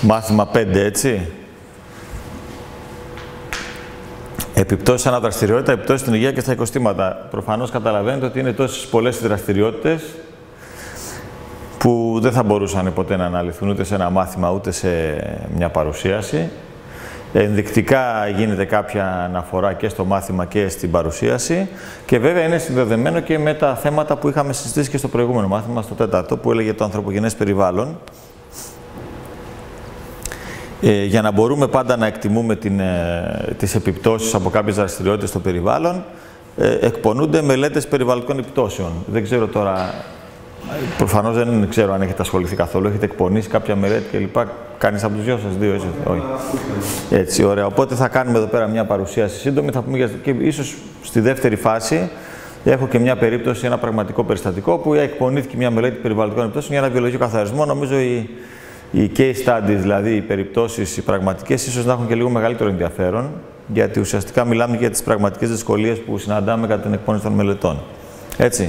Μάθημα 5, έτσι. Επιπτώσεις αναδραστηριότητα, επιπτώσεις στην υγεία και στα οικοστήματα. Προφανώς καταλαβαίνετε ότι είναι τόσες πολλές οι δραστηριότητες που δεν θα μπορούσαν ποτέ να αναλυθούν ούτε σε ένα μάθημα ούτε σε μια παρουσίαση. Ενδεικτικά γίνεται κάποια αναφορά και στο μάθημα και στην παρουσίαση και βέβαια είναι συνδεδεμένο και με τα θέματα που είχαμε συζητήσει και στο προηγούμενο μάθημα, στο 4ο, που έλεγε το ανθρωπογενές περιβάλλον. Για να μπορούμε πάντα να εκτιμούμε τις επιπτώσεις από κάποιες δραστηριότητες στο περιβάλλον, εκπονούνται μελέτες περιβαλλοντικών επιπτώσεων. Δεν ξέρω τώρα, προφανώς δεν ξέρω αν έχετε ασχοληθεί καθόλου, έχετε εκπονήσει κάποια μελέτη κλπ. Κανείς από τους δυο σας, δύο, όχι. Έτσι, ωραία. Οπότε θα κάνουμε εδώ πέρα μια παρουσίαση σύντομη, θα πούμε και ίσως στη δεύτερη φάση έχω και μια περίπτωση, ένα πραγματικό περιστατικό που εκπονήθηκε μια μελέτη περιβαλλοντικών επιπτώσεων για ένα βιολογικό καθαρισμό. Νομίζω οι case studies, δηλαδή οι περιπτώσεις, οι πραγματικές, ίσως να έχουν και λίγο μεγαλύτερο ενδιαφέρον, γιατί ουσιαστικά μιλάμε για τις πραγματικές δυσκολίες που συναντάμε κατά την εκπόνηση των μελετών. Έτσι.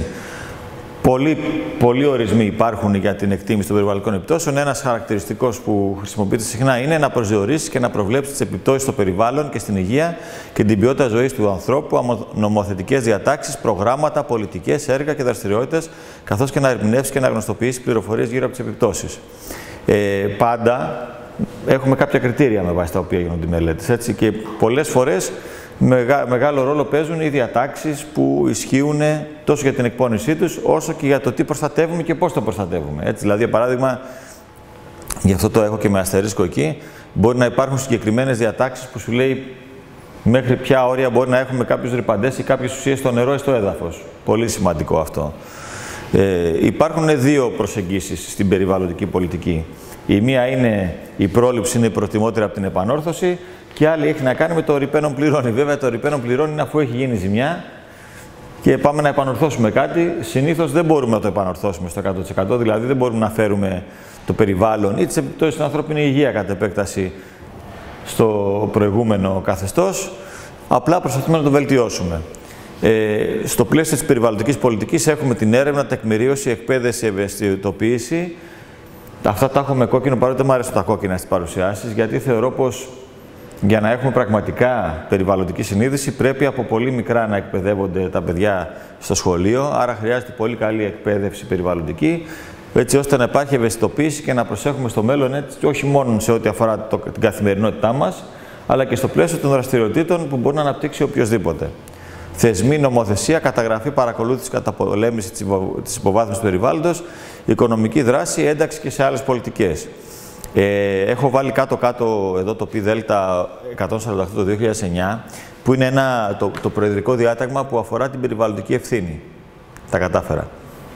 Πολλοί ορισμοί υπάρχουν για την εκτίμηση των περιβαλλοντικών επιπτώσεων. Ένας χαρακτηριστικός που χρησιμοποιείται συχνά είναι να προσδιορίσεις και να προβλέψεις τις επιπτώσεις στο περιβάλλον και στην υγεία και την ποιότητα ζωής του ανθρώπου από νομοθετικές διατάξεις, προγράμματα, πολιτικές, έργα και δραστηριότητες, καθώς και να ερμηνεύσεις και να γνωστοποιήσεις πληροφορίες γύρω από τις επιπτώσεις. Πάντα έχουμε κάποια κριτήρια με βάση τα οποία γίνονται οι μελέτες, έτσι, και πολλές φορές μεγάλο ρόλο παίζουν οι διατάξεις που ισχύουν τόσο για την εκπόνησή τους, όσο και για το τι προστατεύουμε και πώς το προστατεύουμε. Έτσι, δηλαδή, για παράδειγμα, γι' αυτό το έχω και με αστερίσκο εκεί, μπορεί να υπάρχουν συγκεκριμένες διατάξεις που σου λέει μέχρι ποια όρια μπορεί να έχουμε κάποιους ρυπαντές ή κάποιες ουσίες στο νερό ή στο έδαφος. Πολύ σημαντικό αυτό. Υπάρχουν δύο προσεγγίσεις στην περιβαλλοντική πολιτική. Η μία είναι η πρόληψη, είναι προτιμότερη από την επανόρθωση, και άλλη έχει να κάνει με το ρηπαίνον πληρώνει. Βέβαια, το ρηπαίνον πληρώνει είναι αφού έχει γίνει ζημιά και πάμε να επανορθώσουμε κάτι. Συνήθως δεν μπορούμε να το επανορθώσουμε στο 100%, δηλαδή δεν μπορούμε να φέρουμε το περιβάλλον ή τις επιπτώσεις στην ανθρώπινη υγεία κατά επέκταση στο προηγούμενο καθεστώς. Απλά προσπαθούμε να το βελτιώσουμε. Στο πλαίσιο της περιβαλλοντικής πολιτικής έχουμε την έρευνα, τεκμηρίωση, εκπαίδευση, ευαισθητοποίηση. Αυτά τα έχω με κόκκινο, παρότι δεν μου αρέσουν τα κόκκινα στις παρουσιάσεις, γιατί θεωρώ πως για να έχουμε πραγματικά περιβαλλοντική συνείδηση πρέπει από πολύ μικρά να εκπαιδεύονται τα παιδιά στο σχολείο, άρα χρειάζεται πολύ καλή εκπαίδευση περιβαλλοντική, έτσι ώστε να υπάρχει ευαισθητοποίηση και να προσέχουμε στο μέλλον, έτσι, όχι μόνο σε ό,τι αφορά την καθημερινότητά μας, αλλά και στο πλαίσιο των δραστηριοτήτων που μπορεί να αναπτύξει οποιοδήποτε. Θεσμοί, νομοθεσία, καταγραφή, παρακολούθηση, καταπολέμηση της υποβάθμισης του περιβάλλοντος, οικονομική δράση, ένταξη και σε άλλες πολιτικές. Έχω βάλει κάτω-κάτω εδώ το ΠΔ 148 το 2009, που είναι το προεδρικό διάταγμα που αφορά την περιβαλλοντική ευθύνη. Τα κατάφερα.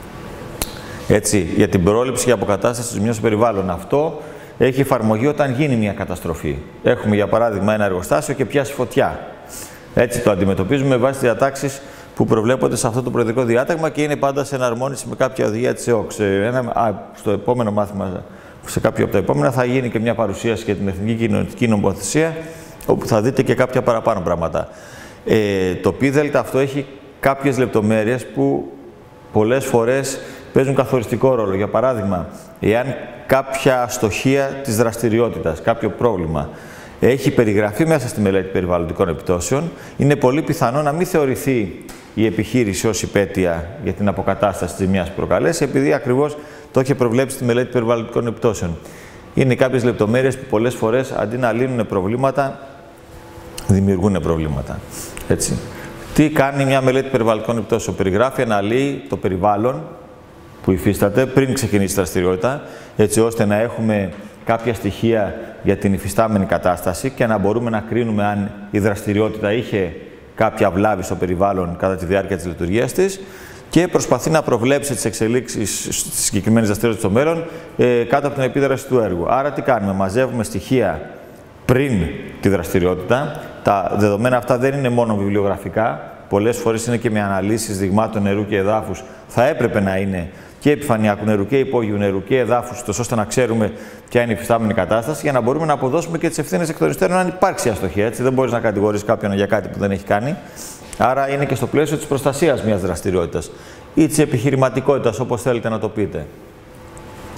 Έτσι, για την πρόληψη και αποκατάσταση της ζημιάς στο περιβάλλον. Αυτό έχει εφαρμογή όταν γίνει μια καταστροφή. Έχουμε, για παράδειγμα, ένα εργοστάσιο και πιάσει φωτιά. Έτσι το αντιμετωπίζουμε με βάση τις διατάξεις που προβλέπονται σε αυτό το προεδρικό διάταγμα και είναι πάντα σε εναρμόνιση με κάποια οδηγία της ΕΟΚ. Στο επόμενο μάθημα, σε κάποιο από τα επόμενα, θα γίνει και μια παρουσίαση για την Εθνική Κοινωνική Νομοθεσία, όπου θα δείτε και κάποια παραπάνω πράγματα. Το ΠΔ αυτό έχει κάποιες λεπτομέρειες που πολλές φορές παίζουν καθοριστικό ρόλο. Για παράδειγμα, εάν κάποια αστοχία της δραστηριότητας, κάποιο πρόβλημα, έχει περιγραφεί μέσα στη μελέτη περιβαλλοντικών επιπτώσεων, είναι πολύ πιθανό να μην θεωρηθεί η επιχείρηση ως υπέτεια για την αποκατάσταση της ζημιάς που προκαλέσει, επειδή ακριβώς το έχει προβλέψει στη μελέτη περιβαλλοντικών επιπτώσεων. Είναι κάποιες λεπτομέρειες που πολλές φορές αντί να λύνουν προβλήματα, δημιουργούν προβλήματα. Έτσι. Τι κάνει μια μελέτη περιβαλλοντικών επιπτώσεων? Περιγράφει, αναλύει το περιβάλλον που υφίσταται πριν ξεκινήσει η δραστηριότητα, έτσι ώστε να έχουμε κάποια στοιχεία για την υφιστάμενη κατάσταση και να μπορούμε να κρίνουμε αν η δραστηριότητα είχε κάποια βλάβη στο περιβάλλον κατά τη διάρκεια της λειτουργίας της και προσπαθεί να προβλέψει τις εξελίξεις στις συγκεκριμένες δραστηριότητες στο μέλλον κάτω από την επίδραση του έργου. Άρα τι κάνουμε? Μαζεύουμε στοιχεία πριν τη δραστηριότητα. Τα δεδομένα αυτά δεν είναι μόνο βιβλιογραφικά, πολλές φορές είναι και με αναλύσεις δειγμάτων νερού και εδάφους. Θα έπρεπε να είναι και επιφανειακού νερού και υπόγειου νερού και εδάφους, ώστε να ξέρουμε ποια είναι η υφιστάμενη κατάσταση, για να μπορούμε να αποδώσουμε και τις ευθύνες εκ των υστέρων αν υπάρξει αστοχία. Έτσι, δεν μπορείς να κατηγορείς κάποιον για κάτι που δεν έχει κάνει. Άρα είναι και στο πλαίσιο της προστασίας μιας δραστηριότητας ή της επιχειρηματικότητας, όπως θέλετε να το πείτε.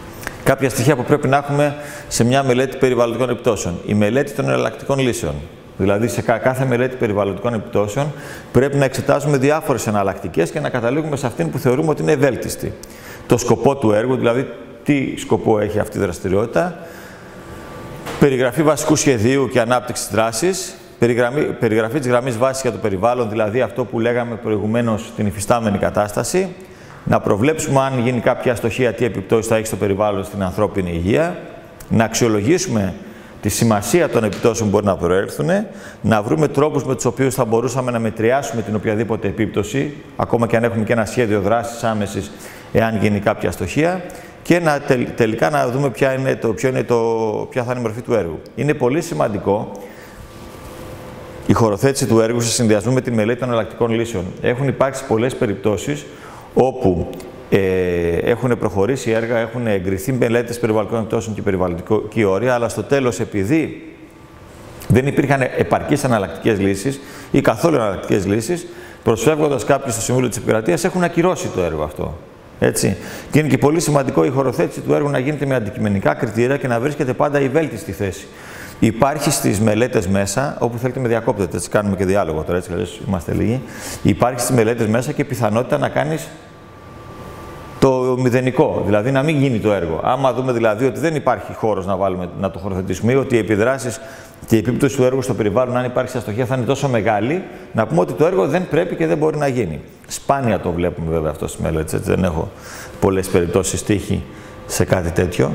Κάποια στοιχεία που πρέπει να έχουμε σε μια μελέτη περιβαλλοντικών επιπτώσεων. Η μελέτη των εναλλακτικών λύσεων. Δηλαδή, σε κάθε μελέτη περιβαλλοντικών επιπτώσεων πρέπει να εξετάζουμε διάφορες εναλλακτικές και να καταλήγουμε σε αυτήν που θεωρούμε ότι είναι ευέλτιστη. Το σκοπό του έργου, δηλαδή τι σκοπό έχει αυτή η δραστηριότητα, περιγραφή βασικού σχεδίου και ανάπτυξης δράσης, περιγραφή της γραμμής βάσης για το περιβάλλον, δηλαδή αυτό που λέγαμε προηγουμένως στην υφιστάμενη κατάσταση, να προβλέψουμε αν γίνει κάποια αστοχία τι επιπτώσεις θα έχει στο περιβάλλον στην ανθρώπινη υγεία, να αξιολογήσουμε τη σημασία των επιπτώσεων που μπορεί να προέλθουν, να βρούμε τρόπους με τους οποίους θα μπορούσαμε να μετριάσουμε την οποιαδήποτε επίπτωση, ακόμα και αν έχουμε και ένα σχέδιο δράσης άμεσης, εάν γίνει κάποια αστοχία, και τελικά να δούμε ποια θα είναι η μορφή του έργου. Είναι πολύ σημαντικό η χωροθέτηση του έργου σε συνδυασμό με τη μελέτη των εναλλακτικών λύσεων. Έχουν υπάρξει πολλές περιπτώσεις όπου έχουν προχωρήσει έργα, έχουν εγκριθεί μελέτες περιβαλλοντικών επιπτώσεων και περιβαλλοντική όρια, αλλά στο τέλος, επειδή δεν υπήρχαν επαρκείς εναλλακτικές λύσεις ή καθόλου εναλλακτικές λύσεις, προσφεύγοντας κάποιοι στο Συμβούλιο της Επικρατείας, έχουν ακυρώσει το έργο αυτό. Έτσι. Και είναι και πολύ σημαντικό η χωροθέτηση του έργου να γίνεται με αντικειμενικά κριτήρια και να βρίσκεται πάντα η βέλτιστη θέση. Υπάρχει στις μελέτες μέσα, όπου θέλετε με διακόπτετε, έτσι κάνουμε και διάλογο τώρα, έτσι είμαστε λίγοι. Υπάρχει στις μελέτες μέσα και πιθανότητα να κάνεις το μηδενικό, δηλαδή να μην γίνει το έργο. Άμα δούμε δηλαδή ότι δεν υπάρχει χώρος να το χωροθετήσουμε ή ότι οι επιδράσεις και η επίπτωση του έργου στο περιβάλλον, αν υπάρξει αστοχία, θα είναι τόσο μεγάλη, να πούμε ότι το έργο δεν πρέπει και δεν μπορεί να γίνει. Σπάνια το βλέπουμε βέβαια αυτό στις μελέτες, έτσι, δεν έχω πολλές περιπτώσεις τύχη σε κάτι τέτοιο.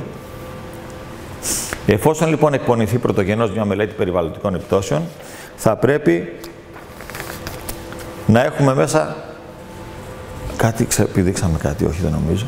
Εφόσον λοιπόν εκπονηθεί πρωτογενώς μια μελέτη περιβαλλοντικών επιπτώσεων, θα πρέπει να έχουμε μέσα κάτι, επιδείξαμε κάτι, όχι δεν νομίζω.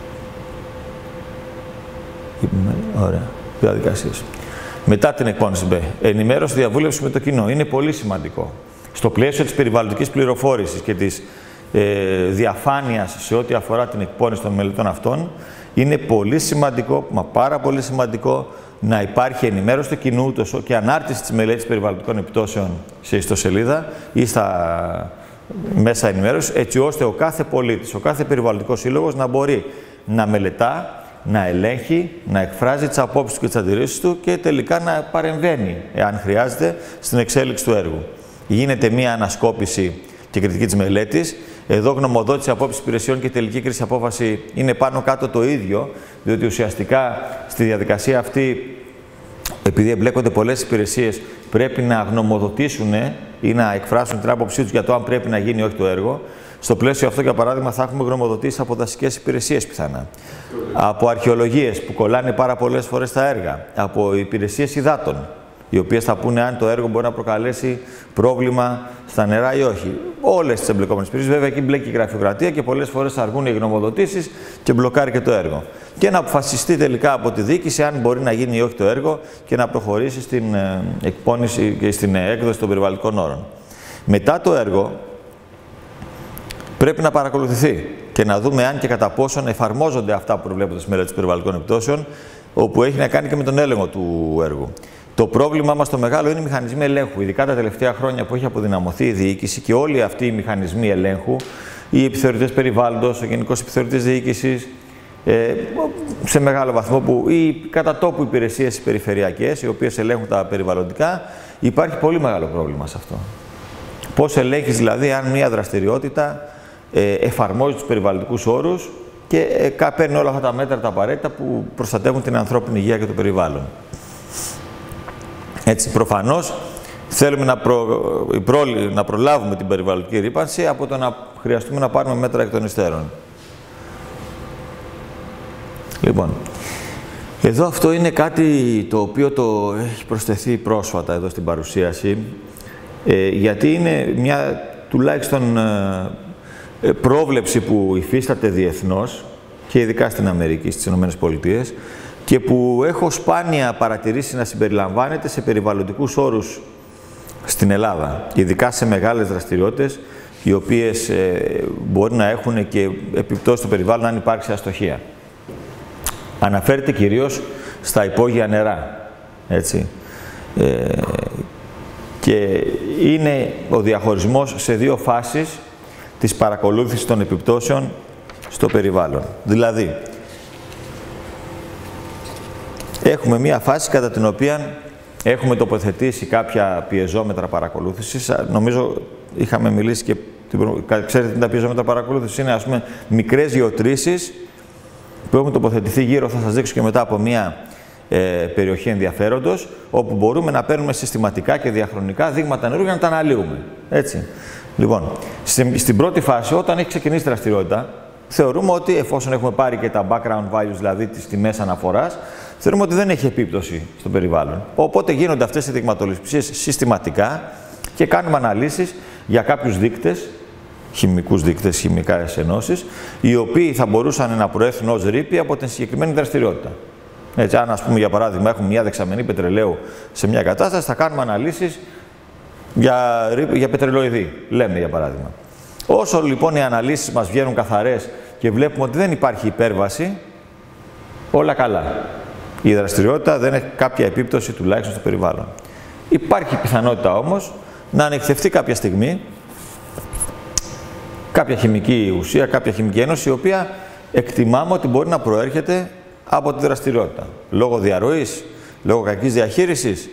Ωραία, διαδικασίες. Μετά την εκπόνηση B, ενημέρωση, διαβούλευση με το κοινό. Είναι πολύ σημαντικό. Στο πλαίσιο της περιβαλλοντικής πληροφόρησης και της διαφάνειας σε ό,τι αφορά την εκπόνηση των μελετών αυτών, είναι πολύ σημαντικό, μα πάρα πολύ σημαντικό, να υπάρχει ενημέρωση του κοινού και ανάρτηση της μελέτης περιβαλλοντικών επιπτώσεων σε ιστοσελίδα ή στα μέσα ενημέρωσης, έτσι ώστε ο κάθε πολίτης, ο κάθε περιβαλλοντικός σύλλογος να μπορεί να μελετά, να ελέγχει, να εκφράζει τις απόψεις του και τις αντιρρήσεις του και τελικά να παρεμβαίνει, εάν χρειάζεται, στην εξέλιξη του έργου. Γίνεται μία ανασκόπηση και κριτική της μελέτης. Εδώ γνωμοδότηση, απόψεις υπηρεσιών και τελική κρίση απόφαση είναι πάνω κάτω το ίδιο, διότι ουσιαστικά στη διαδικασία αυτή, επειδή εμπλέκονται πολλές υπηρεσίες, πρέπει να γνωμοδοτήσουν ή να εκφράσουν την άποψή τους για το αν πρέπει να γίνει ή όχι το έργο. Στο πλαίσιο αυτό, για παράδειγμα, θα έχουμε γνωμοδοτήσεις από δασικές υπηρεσίες πιθανά, από αρχαιολογίες που κολλάνε πάρα πολλές φορές στα έργα, από υπηρεσίες υδάτων, οι οποίες θα πούνε αν το έργο μπορεί να προκαλέσει πρόβλημα στα νερά ή όχι. Όλες τις εμπλεκόμενες υπηρεσίες, βέβαια, εκεί μπλέκει η γραφειοκρατία και πολλές φορές αργούν οι γνωμοδοτήσεις και μπλοκάρει και το έργο. Και να αποφασιστεί τελικά από τη διοίκηση αν μπορεί να γίνει ή όχι το έργο και να προχωρήσει στην εκπόνηση και στην έκδοση των περιβαλλοντικών όρων. Μετά το έργο, πρέπει να παρακολουθηθεί και να δούμε αν και κατά πόσον εφαρμόζονται αυτά που προβλέπονται στις μελέτες περιβαλλοντικών επιπτώσεων, όπου έχει να κάνει και με τον έλεγχο του έργου. Το πρόβλημά μας το μεγάλο είναι οι μηχανισμοί ελέγχου. Ειδικά τα τελευταία χρόνια που έχει αποδυναμωθεί η διοίκηση και όλοι αυτοί οι μηχανισμοί ελέγχου, οι επιθεωρητές περιβάλλοντος, ο Γενικός Επιθεωρητής Διοίκησης, σε μεγάλο βαθμό που οι κατά τόπου υπηρεσίες περιφερειακές, οι οποίες ελέγχουν τα περιβαλλοντικά, υπάρχει πολύ μεγάλο πρόβλημα σε αυτό. Πώς ελέγχεις δηλαδή αν μια δραστηριότητα εφαρμόζει τους περιβαλλοντικούς όρους και παίρνει όλα αυτά τα μέτρα τα απαραίτητα που προστατεύουν την ανθρώπινη υγεία και το περιβάλλον. Έτσι, προφανώς θέλουμε να προλάβουμε την περιβαλλοντική ρύπανση από το να χρειαστούμε να πάρουμε μέτρα εκ των υστέρων. Λοιπόν, εδώ αυτό είναι κάτι το οποίο το έχει προσθεθεί πρόσφατα εδώ στην παρουσίαση, γιατί είναι μια τουλάχιστον πρόβλεψη που υφίσταται διεθνώς και ειδικά στην Αμερική, στις ΗΠΑ, και που έχω σπάνια παρατηρήσει να συμπεριλαμβάνεται σε περιβαλλοντικούς όρους στην Ελλάδα, ειδικά σε μεγάλες δραστηριότητες, οι οποίες μπορεί να έχουν και επιπτώσεις στο περιβάλλον αν υπάρξει αστοχία. Αναφέρεται κυρίως στα υπόγεια νερά, έτσι. Και είναι ο διαχωρισμός σε δύο φάσεις της παρακολούθησης των επιπτώσεων στο περιβάλλον. Δηλαδή, έχουμε μία φάση κατά την οποία έχουμε τοποθετήσει κάποια πιεζόμετρα παρακολούθησης. Νομίζω είχαμε μιλήσει και ξέρετε τι τα πιεζόμετρα παρακολούθησης είναι, ας πούμε, μικρές γεωτρήσεις που έχουν τοποθετηθεί γύρω, θα σας δείξω και μετά, από μία περιοχή ενδιαφέροντος, όπου μπορούμε να παίρνουμε συστηματικά και διαχρονικά δείγματα νερού για να τα αναλύουμε. Έτσι. Λοιπόν, στην πρώτη φάση, όταν έχει ξεκινήσει η δραστηριότητα, θεωρούμε ότι εφόσον έχουμε πάρει και τα background values, δηλαδή τις τιμές αναφοράς, θεωρούμε ότι δεν έχει επίπτωση στο περιβάλλον. Οπότε γίνονται αυτές οι δειγματοληψίες συστηματικά και κάνουμε αναλύσεις για κάποιους δείκτες, χημικούς δείκτες, χημικές ενώσεις, οι οποίοι θα μπορούσαν να προέρθουν ως ρήποι από την συγκεκριμένη δραστηριότητα. Έτσι, αν, ας πούμε, για παράδειγμα, έχουμε μια δεξαμενή πετρελαίου σε μια κατάσταση, θα κάνουμε αναλύσεις για πετρελοειδή, λέμε για παράδειγμα. Όσο λοιπόν οι αναλύσεις μας βγαίνουν καθαρές και βλέπουμε ότι δεν υπάρχει υπέρβαση, όλα καλά. Η δραστηριότητα δεν έχει κάποια επίπτωση τουλάχιστον στο περιβάλλον. Υπάρχει πιθανότητα όμως να ανεκθευτεί κάποια στιγμή κάποια χημική ουσία, κάποια χημική ένωση, η οποία εκτιμάμε ότι μπορεί να προέρχεται από τη δραστηριότητα. Λόγω διαρροής, λόγω κακής διαχείρισης.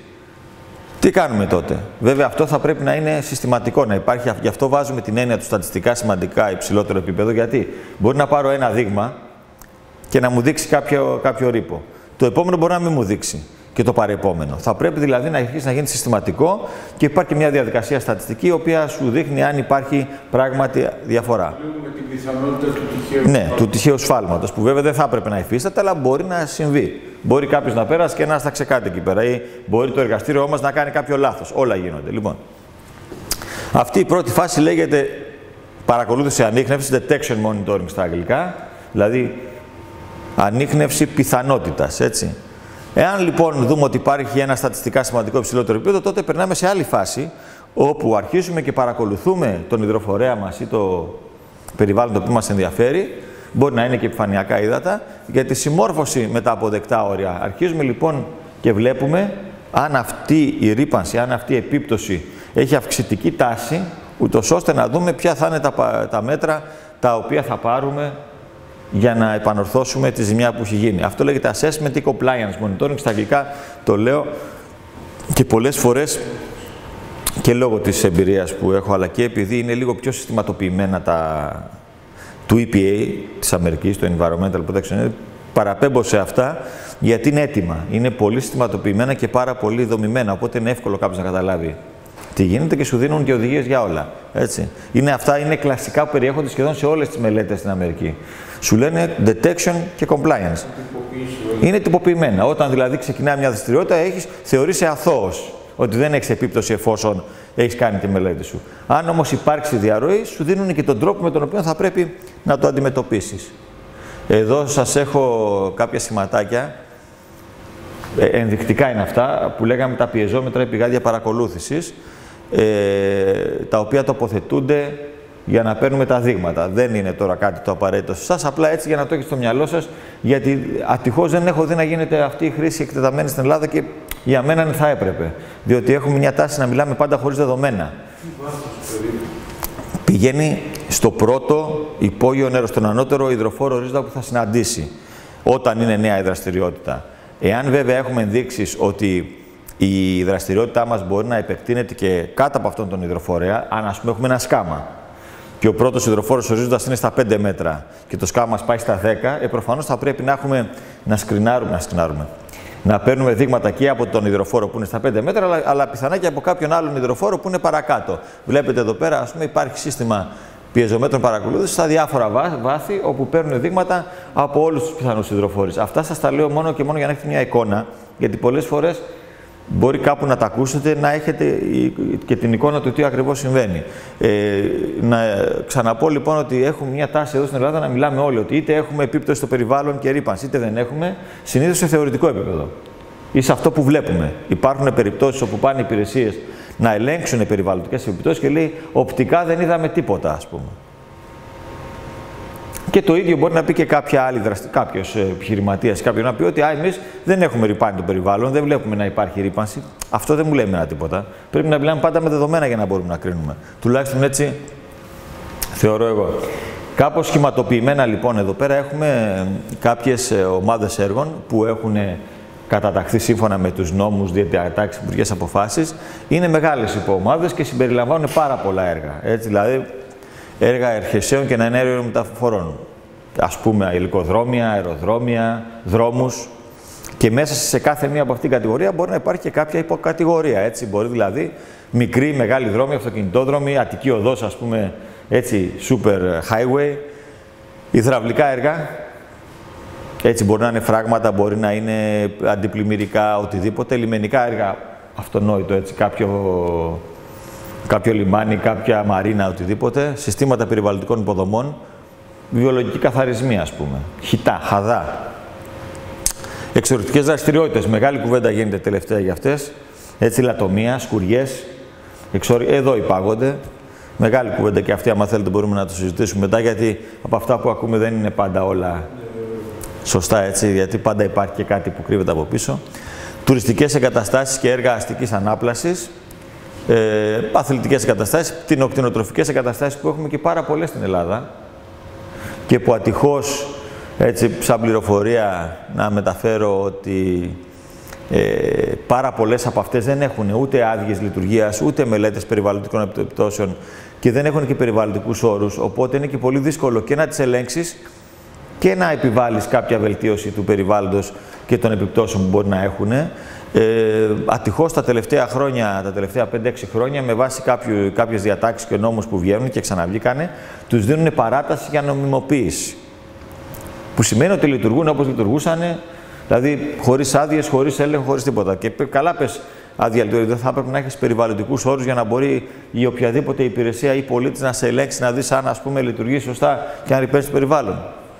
Τι κάνουμε τότε? Βέβαια, αυτό θα πρέπει να είναι συστηματικό, να υπάρχει. Γι' αυτό βάζουμε την έννοια του στατιστικά σημαντικά υψηλότερο επίπεδο. Γιατί μπορεί να πάρω ένα δείγμα και να μου δείξει κάποιο ρήπο. Το επόμενο μπορεί να μην μου δείξει και το παρεπόμενο. Θα πρέπει δηλαδή να αρχίσει να γίνει συστηματικό και υπάρχει μια διαδικασία στατιστική, η οποία σου δείχνει αν υπάρχει πράγματι διαφορά. Βλέπουμε την πιθανότητα του τυχαίου. Ναι, του τυχαίου σφάλματος, που βέβαια δεν θα έπρεπε να υφίσταται, αλλά μπορεί να συμβεί. Μπορεί κάποιος να πέρασε και να στάξει κάτι εκεί πέρα, ή μπορεί το εργαστήριό μας να κάνει κάποιο λάθος. Όλα γίνονται. Λοιπόν, αυτή η πρώτη φάση λέγεται παρακολούθηση ανίχνευσης, detection monitoring στα αγγλικά, δηλαδή ανίχνευση πιθανότητας, έτσι. Εάν λοιπόν δούμε ότι υπάρχει ένα στατιστικά σημαντικό υψηλότερο επίπεδο, τότε περνάμε σε άλλη φάση, όπου αρχίζουμε και παρακολουθούμε τον υδροφορέα μας ή το περιβάλλον το οποίο μας ενδιαφέρει, μπορεί να είναι και επιφανειακά ύδατα, για τη συμμόρφωση με τα αποδεκτά όρια. Αρχίζουμε λοιπόν και βλέπουμε αν αυτή η ρύπανση, αν αυτή η επίπτωση έχει αυξητική τάση, ούτως ώστε να δούμε ποια θα είναι τα μέτρα τα οποία θα πάρουμε για να επανορθώσουμε τη ζημιά που έχει γίνει. Αυτό λέγεται assessment ή compliance monitoring. Στα αγγλικά το λέω και πολλές φορές και λόγω της εμπειρίας που έχω, αλλά και επειδή είναι λίγο πιο συστηματοποιημένα του EPA της Αμερικής, το Environmental Protection, παραπέμπω σε αυτά γιατί είναι έτοιμα. Είναι πολύ συστηματοποιημένα και πάρα πολύ δομημένα, οπότε είναι εύκολο κάποιος να καταλάβει τι γίνεται και σου δίνουν και οδηγίες για όλα. Έτσι. Αυτά είναι κλασικά που περιέχονται σχεδόν σε όλες τις μελέτες στην Αμερική. Σου λένε detection και compliance. Είναι τυποποιημένα. Όταν δηλαδή ξεκινάει μια δραστηριότητα, θεωρείσαι αθώος ότι δεν έχεις επίπτωση εφόσον έχεις κάνει τη μελέτη σου. Αν όμως υπάρξει διαρροή, σου δίνουν και τον τρόπο με τον οποίο θα πρέπει να το αντιμετωπίσεις. Εδώ σας έχω κάποια σηματάκια. Ενδεικτικά είναι αυτά που λέγαμε τα πιεζόμετρα πηγάδια παρακολούθησης, τα οποία τοποθετούνται για να παίρνουμε τα δείγματα. Δεν είναι τώρα κάτι το απαραίτητο σε εσάς, απλά έτσι για να το έχετε στο μυαλό σας, γιατί ατυχώς δεν έχω δει να γίνεται αυτή η χρήση εκτεταμένη στην Ελλάδα και για μένα θα έπρεπε. Διότι έχουμε μια τάση να μιλάμε πάντα χωρίς δεδομένα. Πηγαίνει στο πρώτο υπόγειο νερό, στον ανώτερο υδροφόρο ορίζοντα που θα συναντήσει όταν είναι νέα η δραστηριότητα. Εάν βέβαια έχουμε ενδείξεις ότι η δραστηριότητά μας μπορεί να επεκτείνεται και κάτω από αυτόν τον υδροφορέα, αν ας πούμε έχουμε ένα σκάμα και ο πρώτος υδροφόρος ορίζοντας είναι στα 5 μέτρα και το σκάμα μας πάει στα 10, προφανώς θα πρέπει να έχουμε να παίρνουμε δείγματα και από τον υδροφόρο που είναι στα 5 μέτρα, αλλά πιθανά και από κάποιον άλλον υδροφόρο που είναι παρακάτω. Βλέπετε εδώ πέρα, ας πούμε, υπάρχει σύστημα πιεζομέτρων παρακολούθησης στα διάφορα βάθη, όπου παίρνουν δείγματα από όλους τους πιθανούς υδροφόρους. Αυτά σας τα λέω μόνο και μόνο για να έχετε μια εικόνα, γιατί πολλές φορές μπορεί κάπου να τα ακούσετε, να έχετε και την εικόνα του τι ακριβώς συμβαίνει. Να ξαναπώ λοιπόν ότι έχουμε μια τάση εδώ στην Ελλάδα να μιλάμε όλοι ότι είτε έχουμε επίπτωση στο περιβάλλον και ρύπανση, είτε δεν έχουμε, συνήθως σε θεωρητικό επίπεδο. Ή σε αυτό που βλέπουμε. Υπάρχουν περιπτώσεις όπου πάνε υπηρεσίες να ελέγξουν περιβαλλοντικές επιπτώσεις και λέει οπτικά δεν είδαμε τίποτα, ας πούμε. Και το ίδιο μπορεί να πει και κάποιος επιχειρηματίας, κάποιον να πει ότι εμείς δεν έχουμε ρυπάνει το περιβάλλον, δεν βλέπουμε να υπάρχει ρύπανση. Αυτό δεν μου λέει εμένα τίποτα. Πρέπει να μιλάμε πάντα με δεδομένα για να μπορούμε να κρίνουμε. Τουλάχιστον έτσι θεωρώ εγώ. Κάπως σχηματοποιημένα λοιπόν εδώ πέρα έχουμε κάποιες ομάδες έργων που έχουν καταταχθεί σύμφωνα με τους νόμους, διατάξεις, υπουργικές αποφάσεις. Είναι μεγάλες υποομάδες και συμπεριλαμβάνουν πάρα πολλά έργα. Έτσι, δηλαδή, έργα ερχεσαίων και εναέριων μεταφορών. Ας πούμε, υλικοδρόμια, αεροδρόμια, δρόμους. Και μέσα σε κάθε μία από αυτήν την κατηγορία μπορεί να υπάρχει και κάποια υποκατηγορία. Έτσι, μπορεί δηλαδή μικρή, μεγάλη δρόμη, αυτοκινητόδρομοι, Αττική οδός, ας πούμε, έτσι, super highway, υδραυλικά έργα. Έτσι, μπορεί να είναι φράγματα, μπορεί να είναι αντιπλημμυρικά, οτιδήποτε, λιμενικά έργα, αυτονόητο, έτσι, κάποιο λιμάνι, κάποια μαρίνα, οτιδήποτε, συστήματα περιβαλλοντικών υποδομών, βιολογικοί καθαρισμοί, ας πούμε, χυτά, χαδά. Εξορρυκτικές δραστηριότητες, μεγάλη κουβέντα γίνεται τελευταία για αυτές, έτσι, λατομεία, σκουριές, εδώ υπάγονται. Μεγάλη κουβέντα και αυτή, άμα θέλετε μπορούμε να το συζητήσουμε μετά, γιατί από αυτά που ακούμε δεν είναι πάντα όλα σωστά, έτσι, γιατί πάντα υπάρχει και κάτι που κρύβεται από πίσω. Τουριστικές εγκαταστάσεις και έργα αστικής ανάπλασης, αθλητικές εγκαταστάσεις, κτηνοτροφικές εγκαταστάσεις που έχουμε και πάρα πολλές στην Ελλάδα και που ατυχώς, έτσι, σαν πληροφορία να μεταφέρω ότι πάρα πολλές από αυτές δεν έχουν ούτε άδειες λειτουργίας, ούτε μελέτες περιβαλλοντικών επιπτώσεων και δεν έχουν και περιβαλλοντικούς όρους, οπότε είναι και πολύ δύσκολο και να τις ελέγξεις και να επιβάλλεις κάποια βελτίωση του περιβάλλοντος και των επιπτώσεων που μπορεί να έχουν. Ατυχώς τα τελευταία χρόνια, τα τελευταία 5-6 χρόνια, με βάση κάποιες διατάξεις και νόμους που βγαίνουν και ξαναβγήκανε, τους δίνουν παράταση για νομιμοποίηση. Που σημαίνει ότι λειτουργούν όπως λειτουργούσαν, δηλαδή χωρίς άδειες, χωρίς έλεγχο, χωρίς τίποτα. Και καλά πες άδεια λειτουργία, δεν θα έπρεπε να έχεις περιβαλλοντικούς όρους για να μπορεί η οποιαδήποτε υπηρεσία ή πολίτης να σε ελέγξει, να δεις αν, ας πούμε, λειτουργεί σωστά και αν ρηπαίνει το περιβάλλον.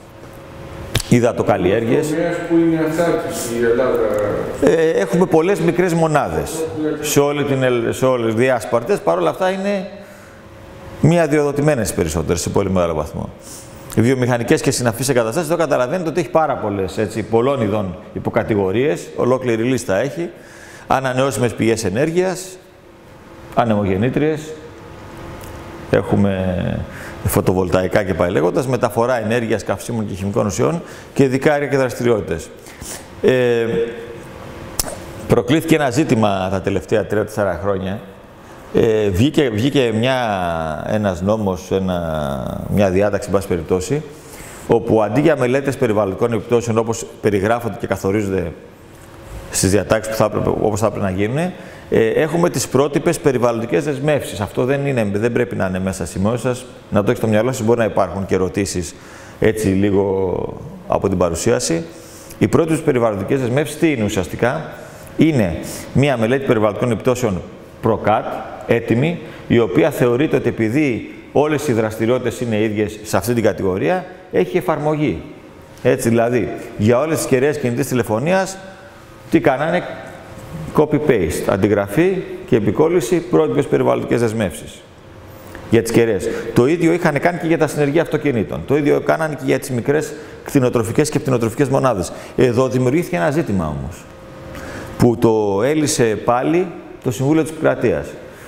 Υδατοκαλλιέργειες. Που είναι αυτάρκης η Ελλάδα. Έχουμε πολλές μικρές μονάδες σε όλες διάσπαρτες, παρόλα αυτά είναι μη αδειοδοτημένες περισσότερες σε πολύ μεγάλο βαθμό. Οι βιομηχανικές και συναφείς εγκαταστάσεις, εδώ καταλαβαίνετε ότι έχει πάρα πολλές, έτσι, πολλών ειδών υποκατηγορίες, ολόκληρη λίστα έχει. Ανανεώσιμες πηγές ενέργειας, ανεμογεννήτριες, έχουμε φωτοβολταϊκά και πάει λέγοντας, μεταφορά ενέργειας, καυσίμων και χημικών ουσιών και ειδικά έργα και δραστηριότητες. Προκλήθηκε ένα ζήτημα τα τελευταία 3-4 χρόνια. Βγήκε ένας νόμος, μια διάταξη, εν πάση περιπτώσει, όπου αντί για μελέτες περιβαλλοντικών επιπτώσεων όπως περιγράφονται και καθορίζονται στις διατάξεις όπως θα έπρεπε να γίνουν, έχουμε τις πρότυπες περιβαλλοντικές δεσμεύσεις. Αυτό δεν πρέπει να είναι μέσα σημειώσεις σας. Να το έχετε στο μυαλό σας, μπορεί να υπάρχουν και ερωτήσεις έτσι λίγο από την παρουσίαση. Οι πρότυπες περιβαλλοντικές δεσμεύσεις τι είναι ουσιαστικά? Είναι μια μελέτη περιβαλλοντικών επιπτώσεων προκάτ, έτοιμη, η οποία θεωρείται ότι επειδή όλες οι δραστηριότητες είναι ίδιες σε αυτή την κατηγορία, έχει εφαρμογή. Έτσι δηλαδή, για όλες τις κεραίες κινητής τηλεφωνίας, τι κάνανε? Copy-paste, αντιγραφή και επικόλληση, πρότυπες περιβαλλοντικές δεσμεύσεις για τις κεραίες. Το ίδιο είχαν κάνει και για τα συνεργεία αυτοκινήτων. Το ίδιο κάνανε και για τις μικρές κτηνοτροφικές και κτηνοτροφικές μονάδες. Εδώ δημιουργήθηκε ένα ζήτημα όμως, που το έλυσε πάλι το Συμβούλιο της Επικρατείας.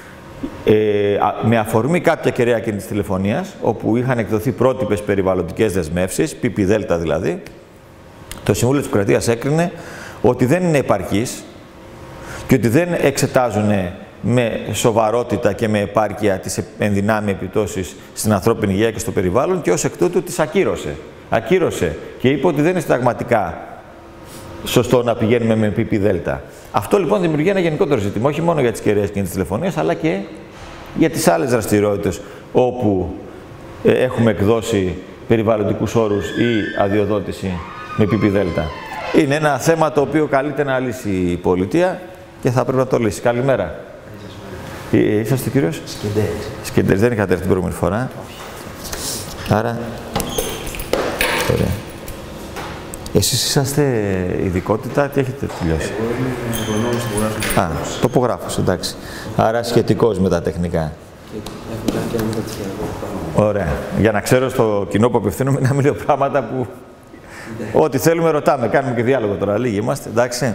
Με αφορμή κάποια κεραία κινητής τηλεφωνίας, όπου είχαν εκδοθεί πρότυπες περιβαλλοντικές δεσμεύσεις, ΠΠΔ δηλαδή, το Συμβούλιο της Επικρατείας έκρινε ότι δεν είναι επαρκής και ότι δεν εξετάζουν με σοβαρότητα και με επάρκεια τις ενδυνάμει επιπτώσεις στην ανθρώπινη υγεία και στο περιβάλλον και ως εκ τούτου τις ακύρωσε. Ακύρωσε και είπε ότι δεν είναι συνταγματικά σωστό να πηγαίνουμε με ΠΠΔ. Αυτό λοιπόν δημιουργεί ένα γενικότερο ζήτημα, όχι μόνο για τις κεραίες κινητής τηλεφωνίας, αλλά και για τις άλλες δραστηριότητες όπου έχουμε εκδώσει περιβαλλοντικούς όρους ή αδειοδότηση με ΠΠΔ. Είναι ένα θέμα το οποίο καλείται να λύσει η πολιτεία και θα πρέπει να το λύσει. Καλημέρα. Είσαστε κύριος? Σκεντέρης. Δεν είχατε έρθει την προηγούμενη φορά. Άρα, ωραία. Εσείς είσαστε ειδικότητα, τι έχετε τελειώσει? Εγώ είμαι αγρονόμος τοπογράφος. Τοπογράφος, εντάξει. Άρα σχετικός με τα τεχνικά. Έχω κάνει και ένα μεταπτυχιακό πράγμα. Ωραία. Για να ξέρω στο κοινό που απευθύνομαι να μην λέω πράγματα που... Ό,τι θέλουμε ρωτάμε. Κάνουμε και διάλογο τώρα. Λίγοι είμαστε, εντάξει.